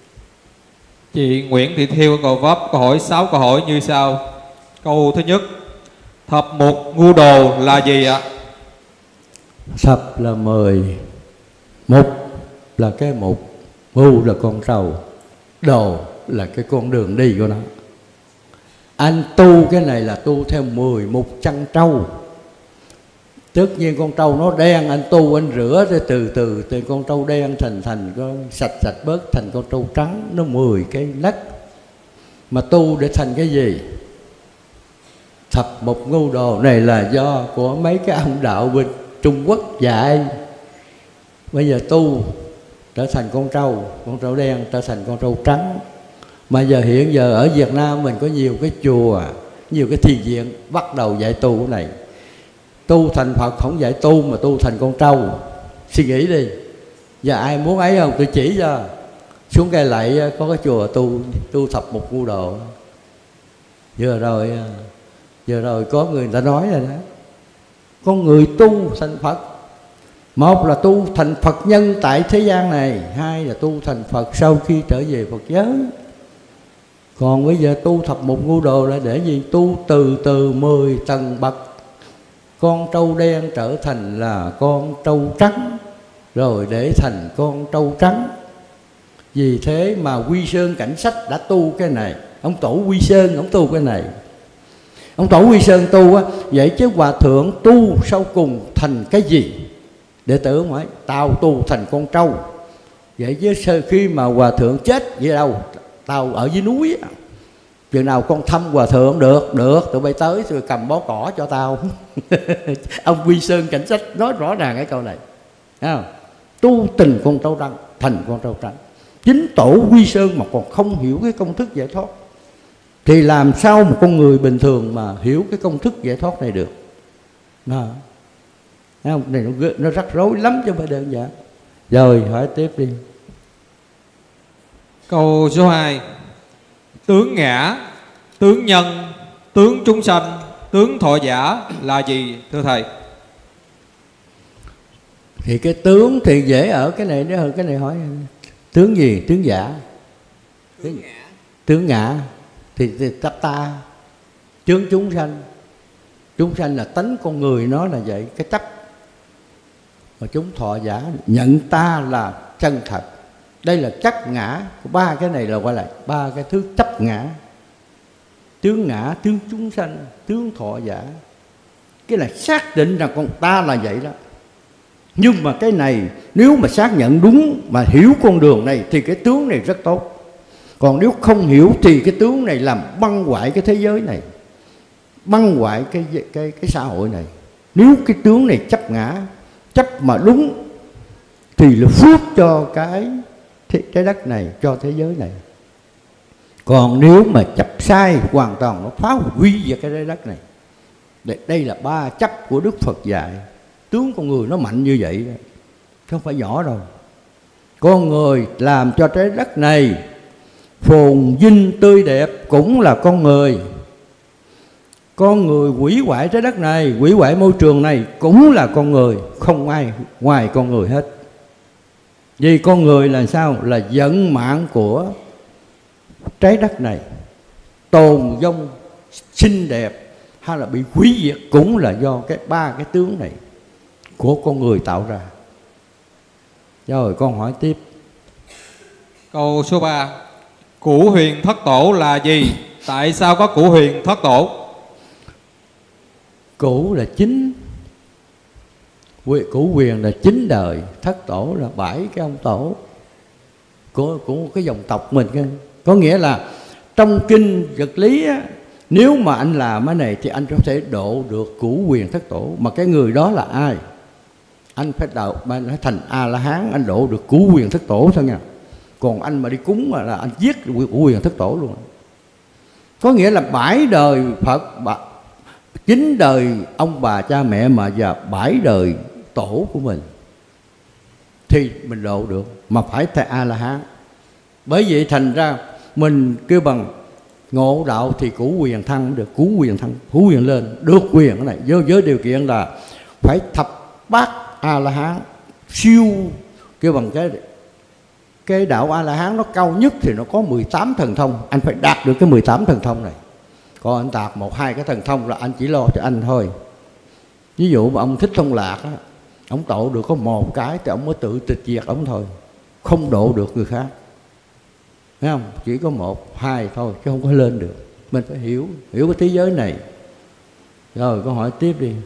Chị Nguyễn Thị Thiêu cầu vấp câu hỏi sáu câu hỏi như sau. Câu thứ nhất, thập mục ngu đồ là gì ạ? Thập là mười, mục là cái mục, ngu là con trâu, đồ là cái con đường đi của nó. Anh tu cái này là tu theo mười mục chăn trâu. Tất nhiên con trâu nó đen, anh tu anh rửa từ từ từ từ con trâu đen thành thành con sạch sạch bớt thành con trâu trắng, nó mười cái nấc. Mà tu để thành cái gì? Thập mục ngu đồ này là do của mấy cái ông đạo bên Trung Quốc dạy. Bây giờ tu trở thành con trâu, con trâu đen trở thành con trâu trắng. Mà giờ hiện giờ ở Việt Nam mình có nhiều cái chùa, nhiều cái thiền viện bắt đầu dạy tu cái này. Tu thành Phật không dạy tu mà tu thành con trâu. Suy nghĩ đi. Giờ ai muốn ấy không? Tôi chỉ cho. Xuống Cây Lậy có cái chùa tu tu thập mục ngu đồ. Vừa rồi Vừa rồi có người, người ta nói rồi đó. Con người tu thành Phật, một là tu thành Phật nhân tại thế gian này, hai là tu thành Phật sau khi trở về Phật giới. Còn bây giờ tu thập mục ngu đồ là để gì? Tu từ từ mười tầng bậc. Con trâu đen trở thành là con trâu trắng, rồi để thành con trâu trắng. Vì thế mà Quy Sơn Cảnh Sách đã tu cái này. Ông tổ Quy Sơn ông tu cái này. Ông Tổ Quy Sơn tu á, vậy chứ hòa thượng tu sau cùng thành cái gì? Đệ tử không hỏi, tao tu thành con trâu. Vậy chứ khi mà hòa thượng chết vậy đâu? Tao ở dưới núi á, chừng nào con thăm hòa thượng được, được, tụi bay tới rồi cầm bó cỏ cho tao. Ông Quy Sơn Cảnh Sách nói rõ ràng cái câu này. Thấy không? Tu tình con trâu trắng thành con trâu trắng. Chính Tổ Quy Sơn mà còn không hiểu cái công thức giải thoát thì làm sao một con người bình thường mà hiểu cái công thức giải thoát này được? Đó. Thấy không? Này nó, nó rắc rối lắm chứ không phải đơn giản. Rồi hỏi tiếp đi. Câu số hai. Tướng ngã, tướng nhân, tướng chúng sanh, tướng thọ giả là gì thưa thầy? Thì cái tướng thì dễ ở cái này nữa hơn. Cái này hỏi tướng gì? Tướng giả. Tướng ngã. Tướng ngã thì, thì ta, ta tướng chúng sanh. Chúng sanh là tánh con người nó là vậy, cái chấp. Mà chúng thọ giả nhận ta là chân thật. Đây là chấp ngã. Ba cái này là gọi là ba cái thứ chấp ngã. Tướng ngã, tướng chúng sanh, tướng thọ giả. Cái là xác định rằng con ta là vậy đó. Nhưng mà cái này nếu mà xác nhận đúng mà hiểu con đường này thì cái tướng này rất tốt. Còn nếu không hiểu thì cái tướng này làm băng hoại cái thế giới này, băng hoại cái, cái, cái, cái xã hội này. Nếu cái tướng này chấp ngã, chấp mà đúng thì là phước cho cái trái đất này, cho thế giới này. Còn nếu mà chấp sai hoàn toàn nó phá hủy về cái trái đất này. Đây là ba chấp của Đức Phật dạy. Tướng con người nó mạnh như vậy đó, không phải nhỏ đâu. Con người làm cho trái đất này phồn vinh tươi đẹp cũng là con người. Con người hủy hoại trái đất này, hủy hoại môi trường này cũng là con người. Không ai ngoài con người hết. Vì con người là sao? Là vận mạng của trái đất này. Tồn vong xinh đẹp hay là bị hủy diệt cũng là do cái ba cái tướng này của con người tạo ra. Rồi con hỏi tiếp. Câu số ba. Cửu huyền thất tổ là gì? Tại sao có cửu huyền thất tổ? Cửu là chín, cửu huyền là chín đời, thất tổ là bảy cái ông tổ của, của cái dòng tộc mình. Có nghĩa là trong kinh vật lý á, nếu mà anh làm cái này thì anh có thể độ được cửu huyền thất tổ. Mà cái người đó là ai? Anh phải độ, anh phải thành A-la-hán, anh độ được cửu huyền thất tổ thôi nha. Còn anh mà đi cúng là anh giết cửu huyền thất tổ luôn. Có nghĩa là bảy đời Phật, chín đời ông bà cha mẹ mà và bảy đời tổ của mình thì mình độ được, mà phải thành A-la-hán. Bởi vậy thành ra mình kêu bằng ngộ đạo thì cửu quyền thăng được, cửu quyền thăng, cửu quyền lên, được quyền cái này với, với điều kiện là phải thập bát A-la-hán, siêu kêu bằng cái cái đạo A-la-hán nó cao nhất thì nó có mười tám thần thông. Anh phải đạt được cái mười tám thần thông này. Còn anh đạt một hai cái thần thông là anh chỉ lo cho anh thôi. Ví dụ mà ông Thích Thông Lạc á, ông độ được có một cái thì ông mới tự tịch diệt ông thôi, không độ được người khác. Thấy không? Chỉ có một, hai thôi chứ không có lên được. Mình phải hiểu, hiểu cái thế giới này. Rồi câu hỏi tiếp đi.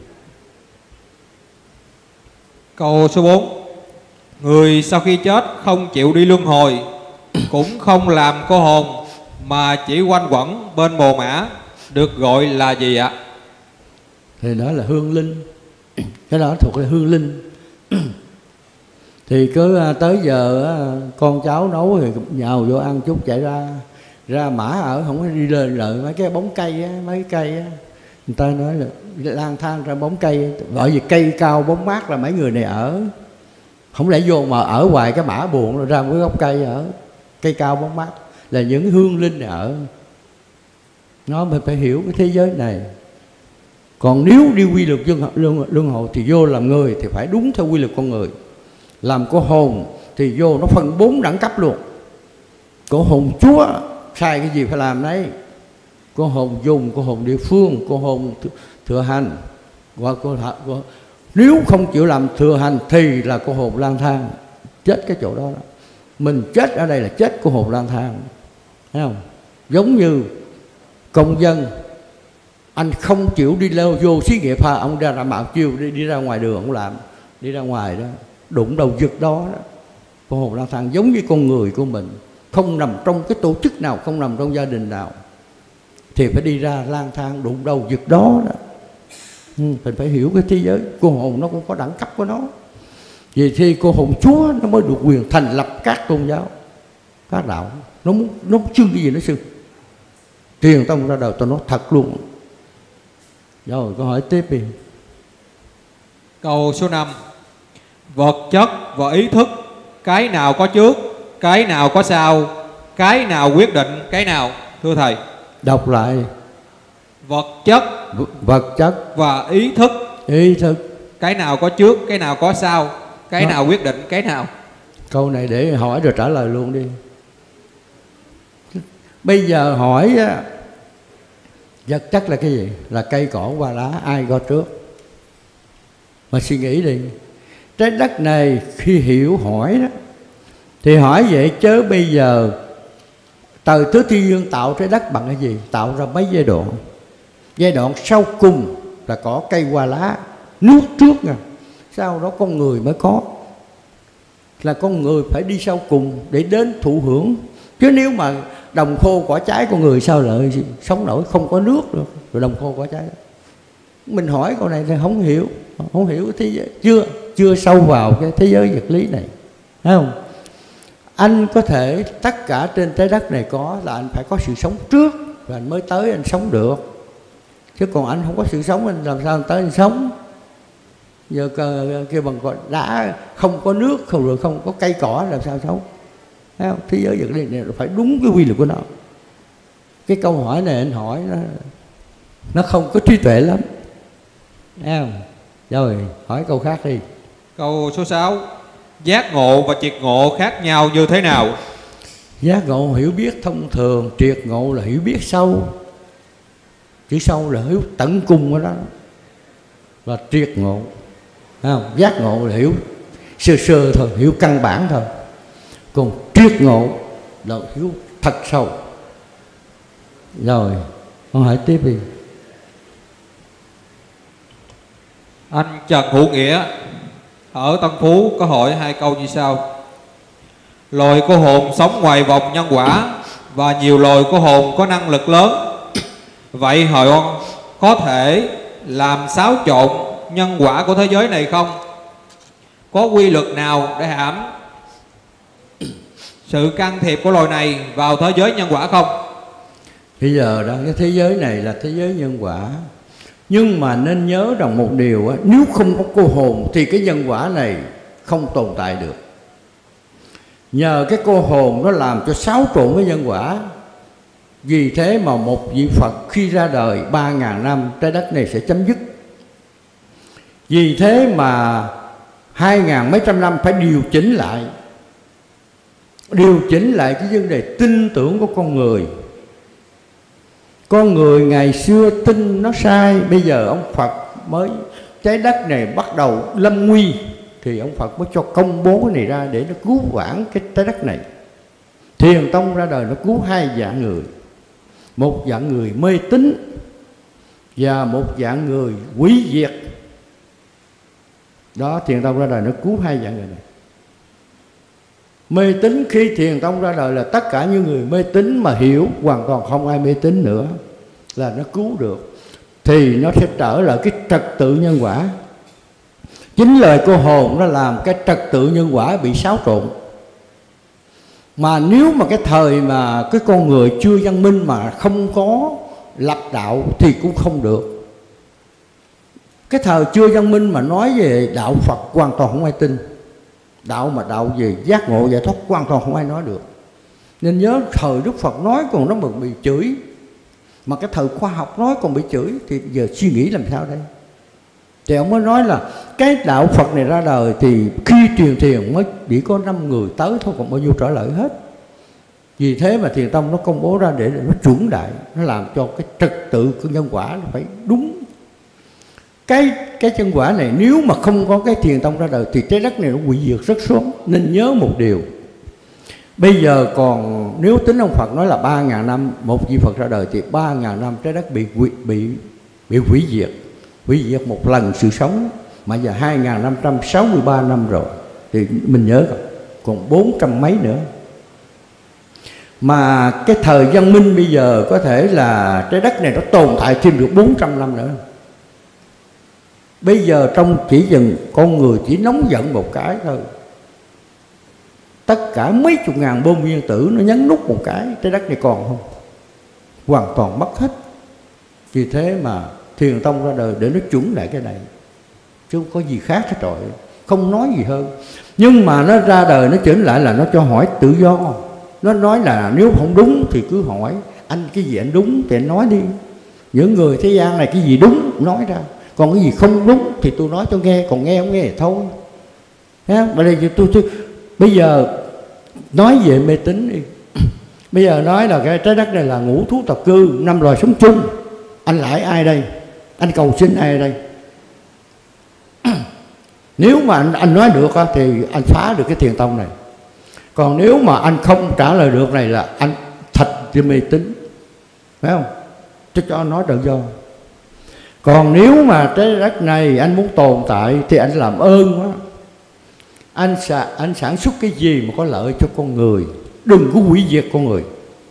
Câu số bốn. Người sau khi chết không chịu đi luân hồi, cũng không làm cô hồn, mà chỉ quanh quẩn bên mồ mả, được gọi là gì ạ? Thì đó là hương linh. Cái đó thuộc về hương linh. Thì cứ tới giờ con cháu nấu thì nhào vô ăn chút chạy ra ra mã ở, không có đi lên lợi mấy cái bóng cây á, mấy cây á. Người ta nói là lang thang ra bóng cây, gọi vì cây cao bóng mát là mấy người này ở. Không lẽ vô mà ở hoài cái mã buồn rồi ra một cái gốc cây ở, cây cao bóng mát là những hương linh này ở. Nó mình phải hiểu cái thế giới này. Còn nếu đi quy luật luân, luân, luân hồi thì vô làm người thì phải đúng theo quy luật con người. Làm cô hồn thì vô nó phân bốn đẳng cấp luôn. Cô hồn chúa sai cái gì phải làm đấy. Cô hồn dùng, cô hồn địa phương, cô hồn thừa hành. Và cô, cô, nếu không chịu làm thừa hành thì là cô hồn lang thang, chết cái chỗ đó, đó. Mình chết ở đây là chết cô hồn lang thang. Thấy không? Giống như công dân Anh không chịu đi leo vô xí nghiệp ha, ông ra đảm bảo chiêu đi, đi ra ngoài đường ông làm, đi ra ngoài đó đụng đầu giật đó đó. Cô hồn lang thang giống như con người của mình, không nằm trong cái tổ chức nào, không nằm trong gia đình nào, thì phải đi ra lang thang đụng đầu giật đó đó. Ừ, mình phải hiểu cái thế giới cô hồn nó cũng có đẳng cấp của nó. Vì thì cô hồn Chúa nó mới được quyền thành lập các tôn giáo, các đạo. Nó muốn nó xưng cái gì nó xưng. Truyền tông ra đời tôi nói thật luôn. Rồi câu hỏi tiếp đi. Câu số năm. Vật chất và ý thức, cái nào có trước, cái nào có sau, cái nào quyết định cái nào? Thưa thầy. Đọc lại. Vật chất v vật chất và ý thức, ý thức, cái nào có trước, cái nào có sau, cái đó. Nào quyết định cái nào? Câu này để hỏi rồi trả lời luôn đi. Bây giờ hỏi vật chất là cái gì? Là cây cỏ hoa lá, ai có trước? Mà suy nghĩ đi. Trái đất này khi hiểu hỏi đó thì hỏi vậy chứ bây giờ từ Tứ Thiên Dương tạo trái đất bằng cái gì? Tạo ra mấy giai đoạn? Giai đoạn sau cùng là có cây hoa lá, nước trước nè, sau đó con người mới có. Là con người phải đi sau cùng để đến thụ hưởng. Chứ nếu mà đồng khô quả trái con người sao lợi gì? Sống nổi không có nước được, rồi đồng khô quả trái. Mình hỏi câu này thì không hiểu, không hiểu cái thế giới, chưa chưa sâu vào cái thế giới vật lý này, thấy không? Anh có thể tất cả trên trái đất này có là anh phải có sự sống trước rồi anh mới tới anh sống được. Chứ còn anh không có sự sống anh làm sao anh tới anh sống? Giờ kêu bằng gọi đã không có nước, không rồi không có cây cỏ làm sao sống? Thấy không? Thế giới vật lý này phải đúng cái quy luật của nó. Cái câu hỏi này anh hỏi nó nó không có trí tuệ lắm. Thấy không? Rồi hỏi câu khác đi. Câu số sáu. Giác ngộ và triệt ngộ khác nhau như thế nào? Giác ngộ hiểu biết thông thường, triệt ngộ là hiểu biết sâu. Chữ sâu là hiểu tận cùng của đó, là triệt ngộ. Thấy không? Giác ngộ là hiểu sơ sơ thôi, hiểu căn bản thôi. Còn triệt ngộ là hiểu thật sâu. Rồi con hỏi tiếp đi. Anh Trần Hữu Nghĩa ở Tân Phú có hỏi hai câu như sau. Loài cô hồn sống ngoài vòng nhân quả và nhiều loài cô hồn có năng lực lớn. Vậy họ có thể làm xáo trộn nhân quả của thế giới này không? Có quy luật nào để hãm sự can thiệp của loài này vào thế giới nhân quả không? Bây giờ đó, cái thế giới này là thế giới nhân quả. Nhưng mà nên nhớ rằng một điều á, nếu không có cô hồn thì cái nhân quả này không tồn tại được. Nhờ cái cô hồn nó làm cho xáo trộn cái nhân quả. Vì thế mà một vị Phật khi ra đời ba ngàn năm trái đất này sẽ chấm dứt. Vì thế mà hai ngàn mấy trăm năm phải điều chỉnh lại. Điều chỉnh lại cái vấn đề tin tưởng của con người. Con người ngày xưa tin nó sai, bây giờ ông Phật mới trái đất này bắt đầu lâm nguy thì ông Phật mới cho công bố cái này ra để nó cứu vãn cái trái đất này. Thiền tông ra đời nó cứu hai dạng người, một dạng người mê tín và một dạng người quý diệt. Đó, thiền tông ra đời nó cứu hai dạng người này. Mê tín, khi thiền tông ra đời là tất cả những người mê tín mà hiểu hoàn toàn không ai mê tín nữa là nó cứu được, thì nó sẽ trở lại cái trật tự nhân quả. Chính lời cô hồn nó làm cái trật tự nhân quả bị xáo trộn. Mà nếu mà cái thời mà cái con người chưa văn minh mà không có lập đạo thì cũng không được. Cái thời chưa văn minh mà nói về đạo Phật hoàn toàn không ai tin. Đạo mà đạo về giác ngộ giải thoát hoàn toàn không ai nói được. Nên nhớ thời Đức Phật nói còn nó bị chửi, mà cái thời khoa học nói còn bị chửi, thì giờ suy nghĩ làm sao đây? Thì ông mới nói là cái đạo Phật này ra đời thì khi truyền thiền mới chỉ có năm người tới thôi, còn bao nhiêu trở lại hết. Vì thế mà Thiền Tông nó công bố ra để nó chuẩn đại, nó làm cho cái trật tự của nhân quả nó phải đúng. Cái cái nhân quả này nếu mà không có cái Thiền Tông ra đời thì trái đất này nó hủy diệt rất sớm. Nên nhớ một điều, bây giờ còn nếu tính ông Phật nói là ba ngàn năm một vị Phật ra đời thì ba ngàn năm trái đất bị bị bị hủy diệt. Hủy diệt một lần sự sống, mà giờ hai nghìn năm trăm sáu mươi ba năm rồi, thì mình nhớ còn bốn trăm mấy nữa. Mà cái thời văn minh bây giờ có thể là trái đất này nó tồn tại thêm được bốn trăm năm nữa. Bây giờ trong chỉ dừng con người chỉ nóng giận một cái thôi, tất cả mấy chục ngàn bom nguyên tử nó nhấn nút một cái, trái đất này còn không? Hoàn toàn mất hết. Vì thế mà Thiền Tông ra đời để nó chuẩn lại cái này, chứ không có gì khác hết rồi, không nói gì hơn. Nhưng mà nó ra đời nó chỉnh lại là nó cho hỏi tự do. Nó nói là nếu không đúng thì cứ hỏi, anh cái gì anh đúng thì anh nói đi. Những người thế gian này cái gì đúng nói ra, còn cái gì không đúng thì tôi nói cho nghe, còn nghe không nghe thì thôi. Bây giờ, tôi, tôi, bây giờ nói về mê tín đi. Bây giờ nói là cái trái đất này là ngũ thú tập cư, năm loài sống chung. Anh lại ai đây? Anh cầu xin ai đây? Nếu mà anh, anh nói được thì anh phá được cái Thiền Tông này. Còn nếu mà anh không trả lời được này là anh thật cho mê tín, phải không? Cho cho anh nói tự do. Còn nếu mà trái đất này anh muốn tồn tại thì anh làm ơn quá, anh, anh sản xuất cái gì mà có lợi cho con người, đừng có hủy diệt con người.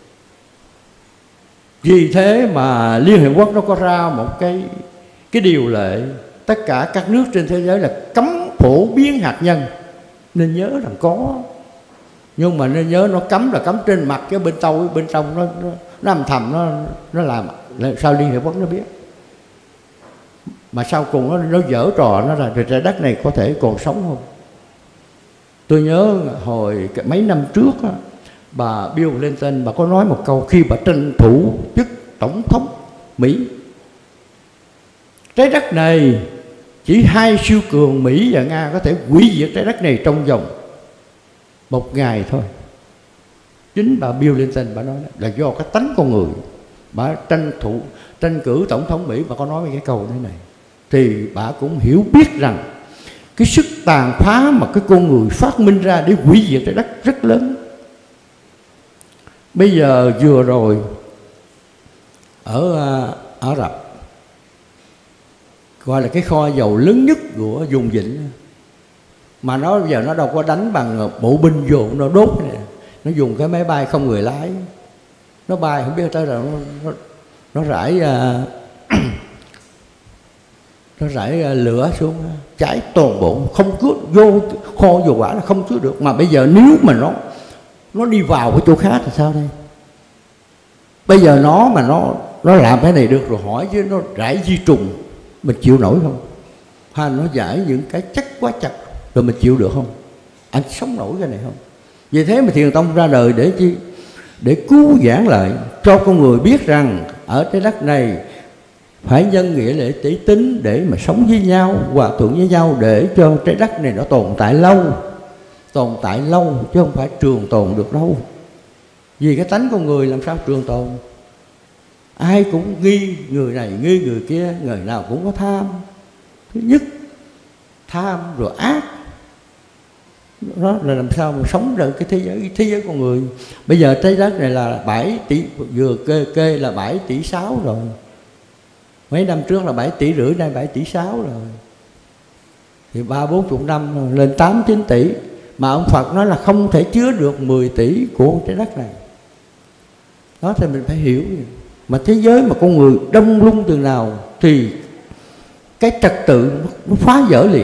Vì thế mà Liên Hiệp Quốc nó có ra một cái cái điều lệ, tất cả các nước trên thế giới là cấm phổ biến hạt nhân. Nên nhớ rằng có, nhưng mà nên nhớ nó cấm là cấm trên mặt, cái bên trong bên trong nó nó, nó âm thầm nó nó làm sao Liên Hiệp Quốc nó biết. Mà sau cùng nó nó dở trò nó là trái đất này có thể còn sống không? Tôi nhớ hồi mấy năm trước á, bà Bill Clinton bà có nói một câu khi bà tranh thủ chức tổng thống Mỹ: trái đất này chỉ hai siêu cường Mỹ và Nga có thể hủy diệt trái đất này trong vòng một ngày thôi. Chính bà Bill Clinton bà nói là do cái tánh con người. Bà tranh thủ tranh cử tổng thống Mỹ, bà có nói cái câu thế này, thì bà cũng hiểu biết rằng cái sức tàn phá mà cái con người phát minh ra để hủy diệt trái đất rất lớn. Bây giờ vừa rồi ở Ả Rập, gọi là cái kho dầu lớn nhất của vùng Vịnh, mà nó giờ nó đâu có đánh bằng bộ binh vô nó đốt này. Nó dùng cái máy bay không người lái, nó bay không biết tới rồi nó nó, nó rải uh, nó rải uh, lửa xuống, cháy toàn bộ, không cướp vô kho dầu hỏa là không chứa được. Mà bây giờ nếu mà nó nó đi vào cái chỗ khác thì sao đây? Bây giờ nó mà nó nó làm cái này được rồi, hỏi chứ nó rải di trùng mình chịu nổi không? Hay nó giải những cái chất quá chặt rồi mình chịu được không? Anh sống nổi cái này không? Vì thế mà Thiền Tông ra đời để chi? Để cứu vãn lại cho con người biết rằng ở trái đất này phải nhân nghĩa lễ tỷ tính để mà sống với nhau, hòa thuận với nhau, để cho trái đất này nó tồn tại lâu, tồn tại lâu chứ không phải trường tồn được đâu. Vì cái tánh con người làm sao trường tồn? Ai cũng nghi người này, nghi người kia, người nào cũng có tham. Thứ nhất, tham rồi ác. Đó là làm sao mà sống được cái thế giới, thế giới con người. Bây giờ trái đất này là bảy tỷ, vừa kê kê là bảy tỷ sáu rồi. Mấy năm trước là bảy tỷ rưỡi, nay bảy tỷ sáu rồi. Thì ba bốn chục năm lên tám chín tỷ. Mà ông Phật nói là không thể chứa được mười tỷ của trái đất này. Đó thì mình phải hiểu. Mà thế giới mà con người đông lung từ nào thì cái trật tự nó phá vỡ liền.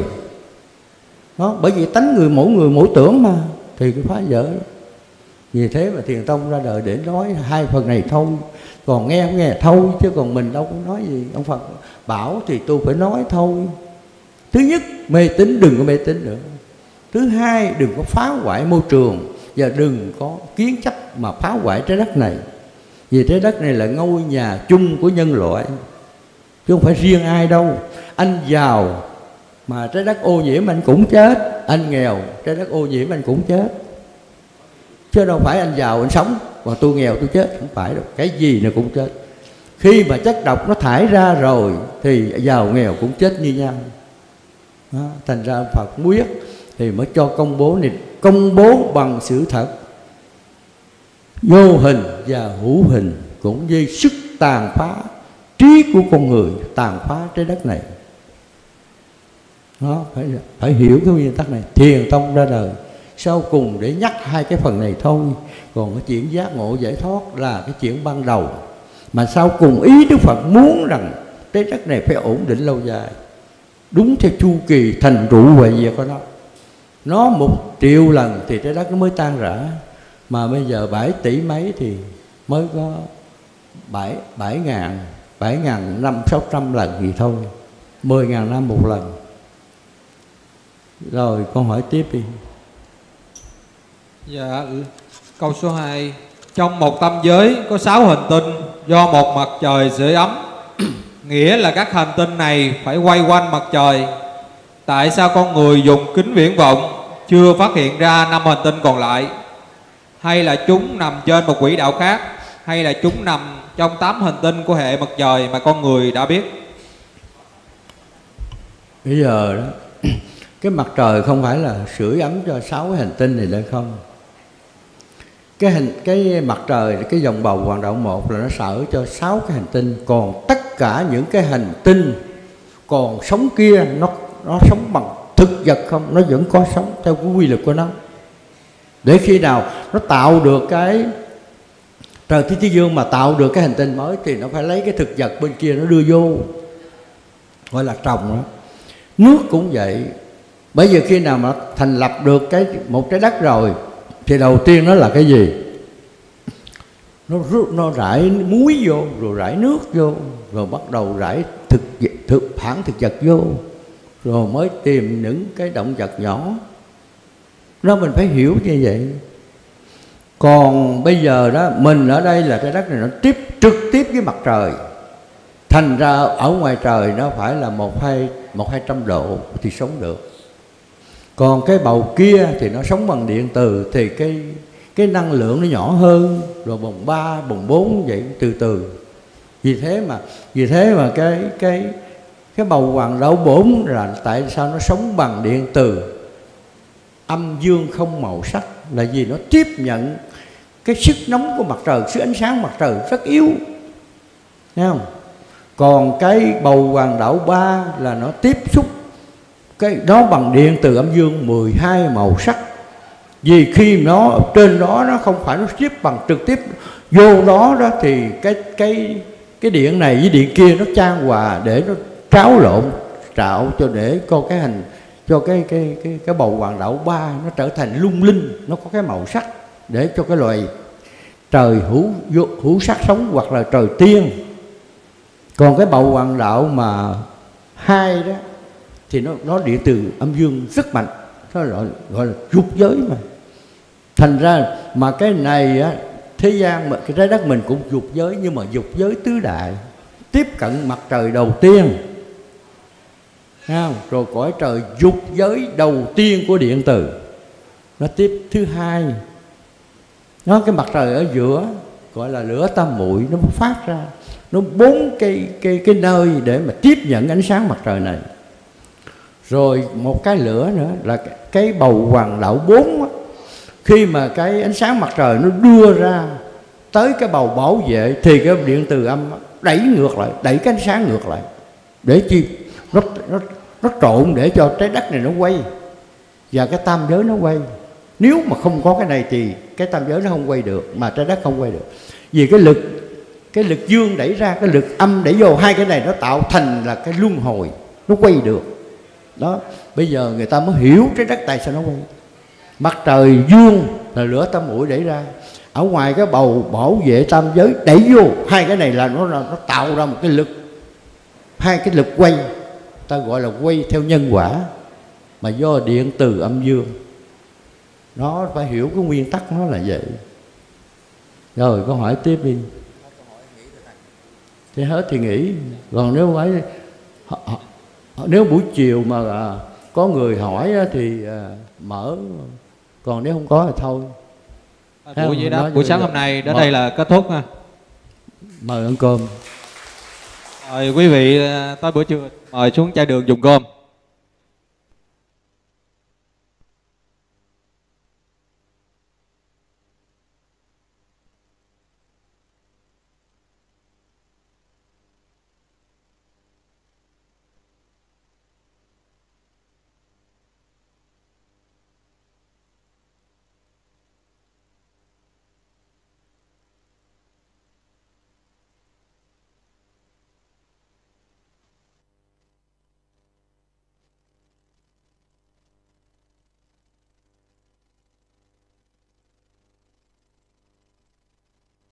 Đó, bởi vì tánh người mỗi người mỗi tưởng mà, thì cái phá vỡ. Vì thế mà Thiền Tông ra đời để nói hai phần này thôi. Còn nghe không nghe thôi, chứ còn mình đâu có nói gì. Ông Phật bảo thì tôi phải nói thôi. Thứ nhất, mê tín đừng có mê tín nữa. Thứ hai, đừng có phá hoại môi trường, và đừng có kiến chấp mà phá hoại trái đất này. Vì trái đất này là ngôi nhà chung của nhân loại, chứ không phải riêng ai đâu. Anh giàu mà trái đất ô nhiễm anh cũng chết, anh nghèo trái đất ô nhiễm anh cũng chết. Chứ đâu phải anh giàu anh sống, còn tôi nghèo tôi chết, không phải đâu. Cái gì nó cũng chết. Khi mà chất độc nó thải ra rồi thì giàu nghèo cũng chết như nhau. Đó, thành ra Phật quyết thì mới cho công bố này, công bố bằng sự thật, vô hình và hữu hình cũng như sức tàn phá trí của con người tàn phá trái đất này. Nó phải phải hiểu cái nguyên tắc này. Thiền tông ra đời sau cùng để nhắc hai cái phần này thôi. Còn cái chuyện giác ngộ giải thoát là cái chuyện ban đầu, mà sau cùng ý Đức Phật muốn rằng trái đất này phải ổn định lâu dài, đúng theo chu kỳ thành trụ huệ diệt của nó. Nó một triệu lần thì trái đất nó mới tan rã, mà bây giờ bảy tỷ mấy thì mới có bảy bảy ngàn bảy ngàn năm sáu trăm lần gì thôi, mười ngàn năm một lần. Rồi con hỏi tiếp đi. Dạ, câu số hai. Trong một tâm giới có sáu hành tinh do một mặt trời sưởi ấm, nghĩa là các hành tinh này phải quay quanh mặt trời. Tại sao con người dùng kính viễn vọng chưa phát hiện ra năm hành tinh còn lại? Hay là chúng nằm trên một quỹ đạo khác? Hay là chúng nằm trong tám hành tinh của hệ mặt trời mà con người đã biết? Bây giờ đó, cái mặt trời không phải là sưởi ấm cho sáu cái hành tinh này đâu không? Cái hình cái mặt trời, cái vòng bầu hoàng đạo một là nó sở cho sáu cái hành tinh, còn tất cả những cái hành tinh còn sống kia nó nó sống bằng thực vật không? Nó vẫn có sống theo cái quy luật của nó. Để khi nào nó tạo được cái trời Thiên Thế Dương mà tạo được cái hành tinh mới thì nó phải lấy cái thực vật bên kia nó đưa vô, gọi là trồng đó. Nước cũng vậy. Bây giờ khi nào mà thành lập được cái một trái đất rồi thì đầu tiên nó là cái gì? Nó nó rải muối vô, rồi rải nước vô, rồi bắt đầu rải thực thực phản thực vật vô, rồi mới tìm những cái động vật nhỏ. Đó mình phải hiểu như vậy. Còn bây giờ đó, mình ở đây là trái đất này nó tiếp trực tiếp với mặt trời, thành ra ở ngoài trời nó phải là một hai một hai trăm độ thì sống được. Còn cái bầu kia thì nó sống bằng điện từ, thì cái cái năng lượng nó nhỏ hơn, rồi bồng ba bồng bốn vậy từ từ. Vì thế mà vì thế mà cái cái cái bầu hoàng đạo bốn là tại sao nó sống bằng điện từ, âm dương không màu sắc, là vì nó tiếp nhận cái sức nóng của mặt trời, sức ánh sáng mặt trời rất yếu, thấy không? Còn cái bầu hoàng đạo ba là nó tiếp xúc cái đó bằng điện từ âm dương mười hai màu sắc. Vì khi nó trên đó nó không phải nó tiếp bằng trực tiếp vô đó đó thì cái cái cái điện này với điện kia nó chan hòa để nó tráo lộn trạo cho để có cái hành cho cái cái cái cái bầu hoàng đạo ba nó trở thành lung linh, nó có cái màu sắc để cho cái loài trời hữu hữu sắc sống hoặc là trời tiên. Còn cái bầu hoàng đạo mà hai đó thì nó nó điện từ âm dương rất mạnh, nó gọi, gọi là dục giới mà. Thành ra mà cái này á, thế gian mà cái trái đất mình cũng dục giới, nhưng mà dục giới tứ đại, tiếp cận mặt trời đầu tiên, thấy không? Rồi cõi trời dục giới đầu tiên của điện từ, nó tiếp thứ hai. Nó cái mặt trời ở giữa gọi là lửa tam muội, nó phát ra, nó bốn cái cái cái nơi để mà tiếp nhận ánh sáng mặt trời này. Rồi một cái lửa nữa là cái bầu hoàng đạo bốn á, khi mà cái ánh sáng mặt trời nó đưa ra tới cái bầu bảo vệ thì cái điện từ âm đẩy ngược lại, đẩy cái ánh sáng ngược lại để chi nó nó nó trộn để cho trái đất này nó quay và cái tam giới nó quay. Nếu mà không có cái này thì cái tam giới nó không quay được, mà trái đất không quay được. Vì cái lực cái lực dương đẩy ra, cái lực âm đẩy vô, hai cái này nó tạo thành là cái luân hồi, nó quay được. Đó, bây giờ người ta mới hiểu trái đất tại sao nó quay. Mặt trời dương là lửa tam muội đẩy ra, ở ngoài cái bầu bảo vệ tam giới đẩy vô, hai cái này là nó nó tạo ra một cái lực, hai cái lực quay, ta gọi là quay theo nhân quả, mà do điện từ âm dương. Nó phải hiểu cái nguyên tắc nó là vậy. Rồi câu hỏi tiếp đi. Thế hết thì nghỉ. Còn nếu phải nếu buổi chiều mà à, có người hỏi thì à, mở, còn nếu không có thì thôi. Buổi vậy đó, buổi sáng hôm nay đến đây là kết thúc ha. Mời ăn cơm. Mời quý vị tới bữa trưa, mời xuống chai đường dùng cơm.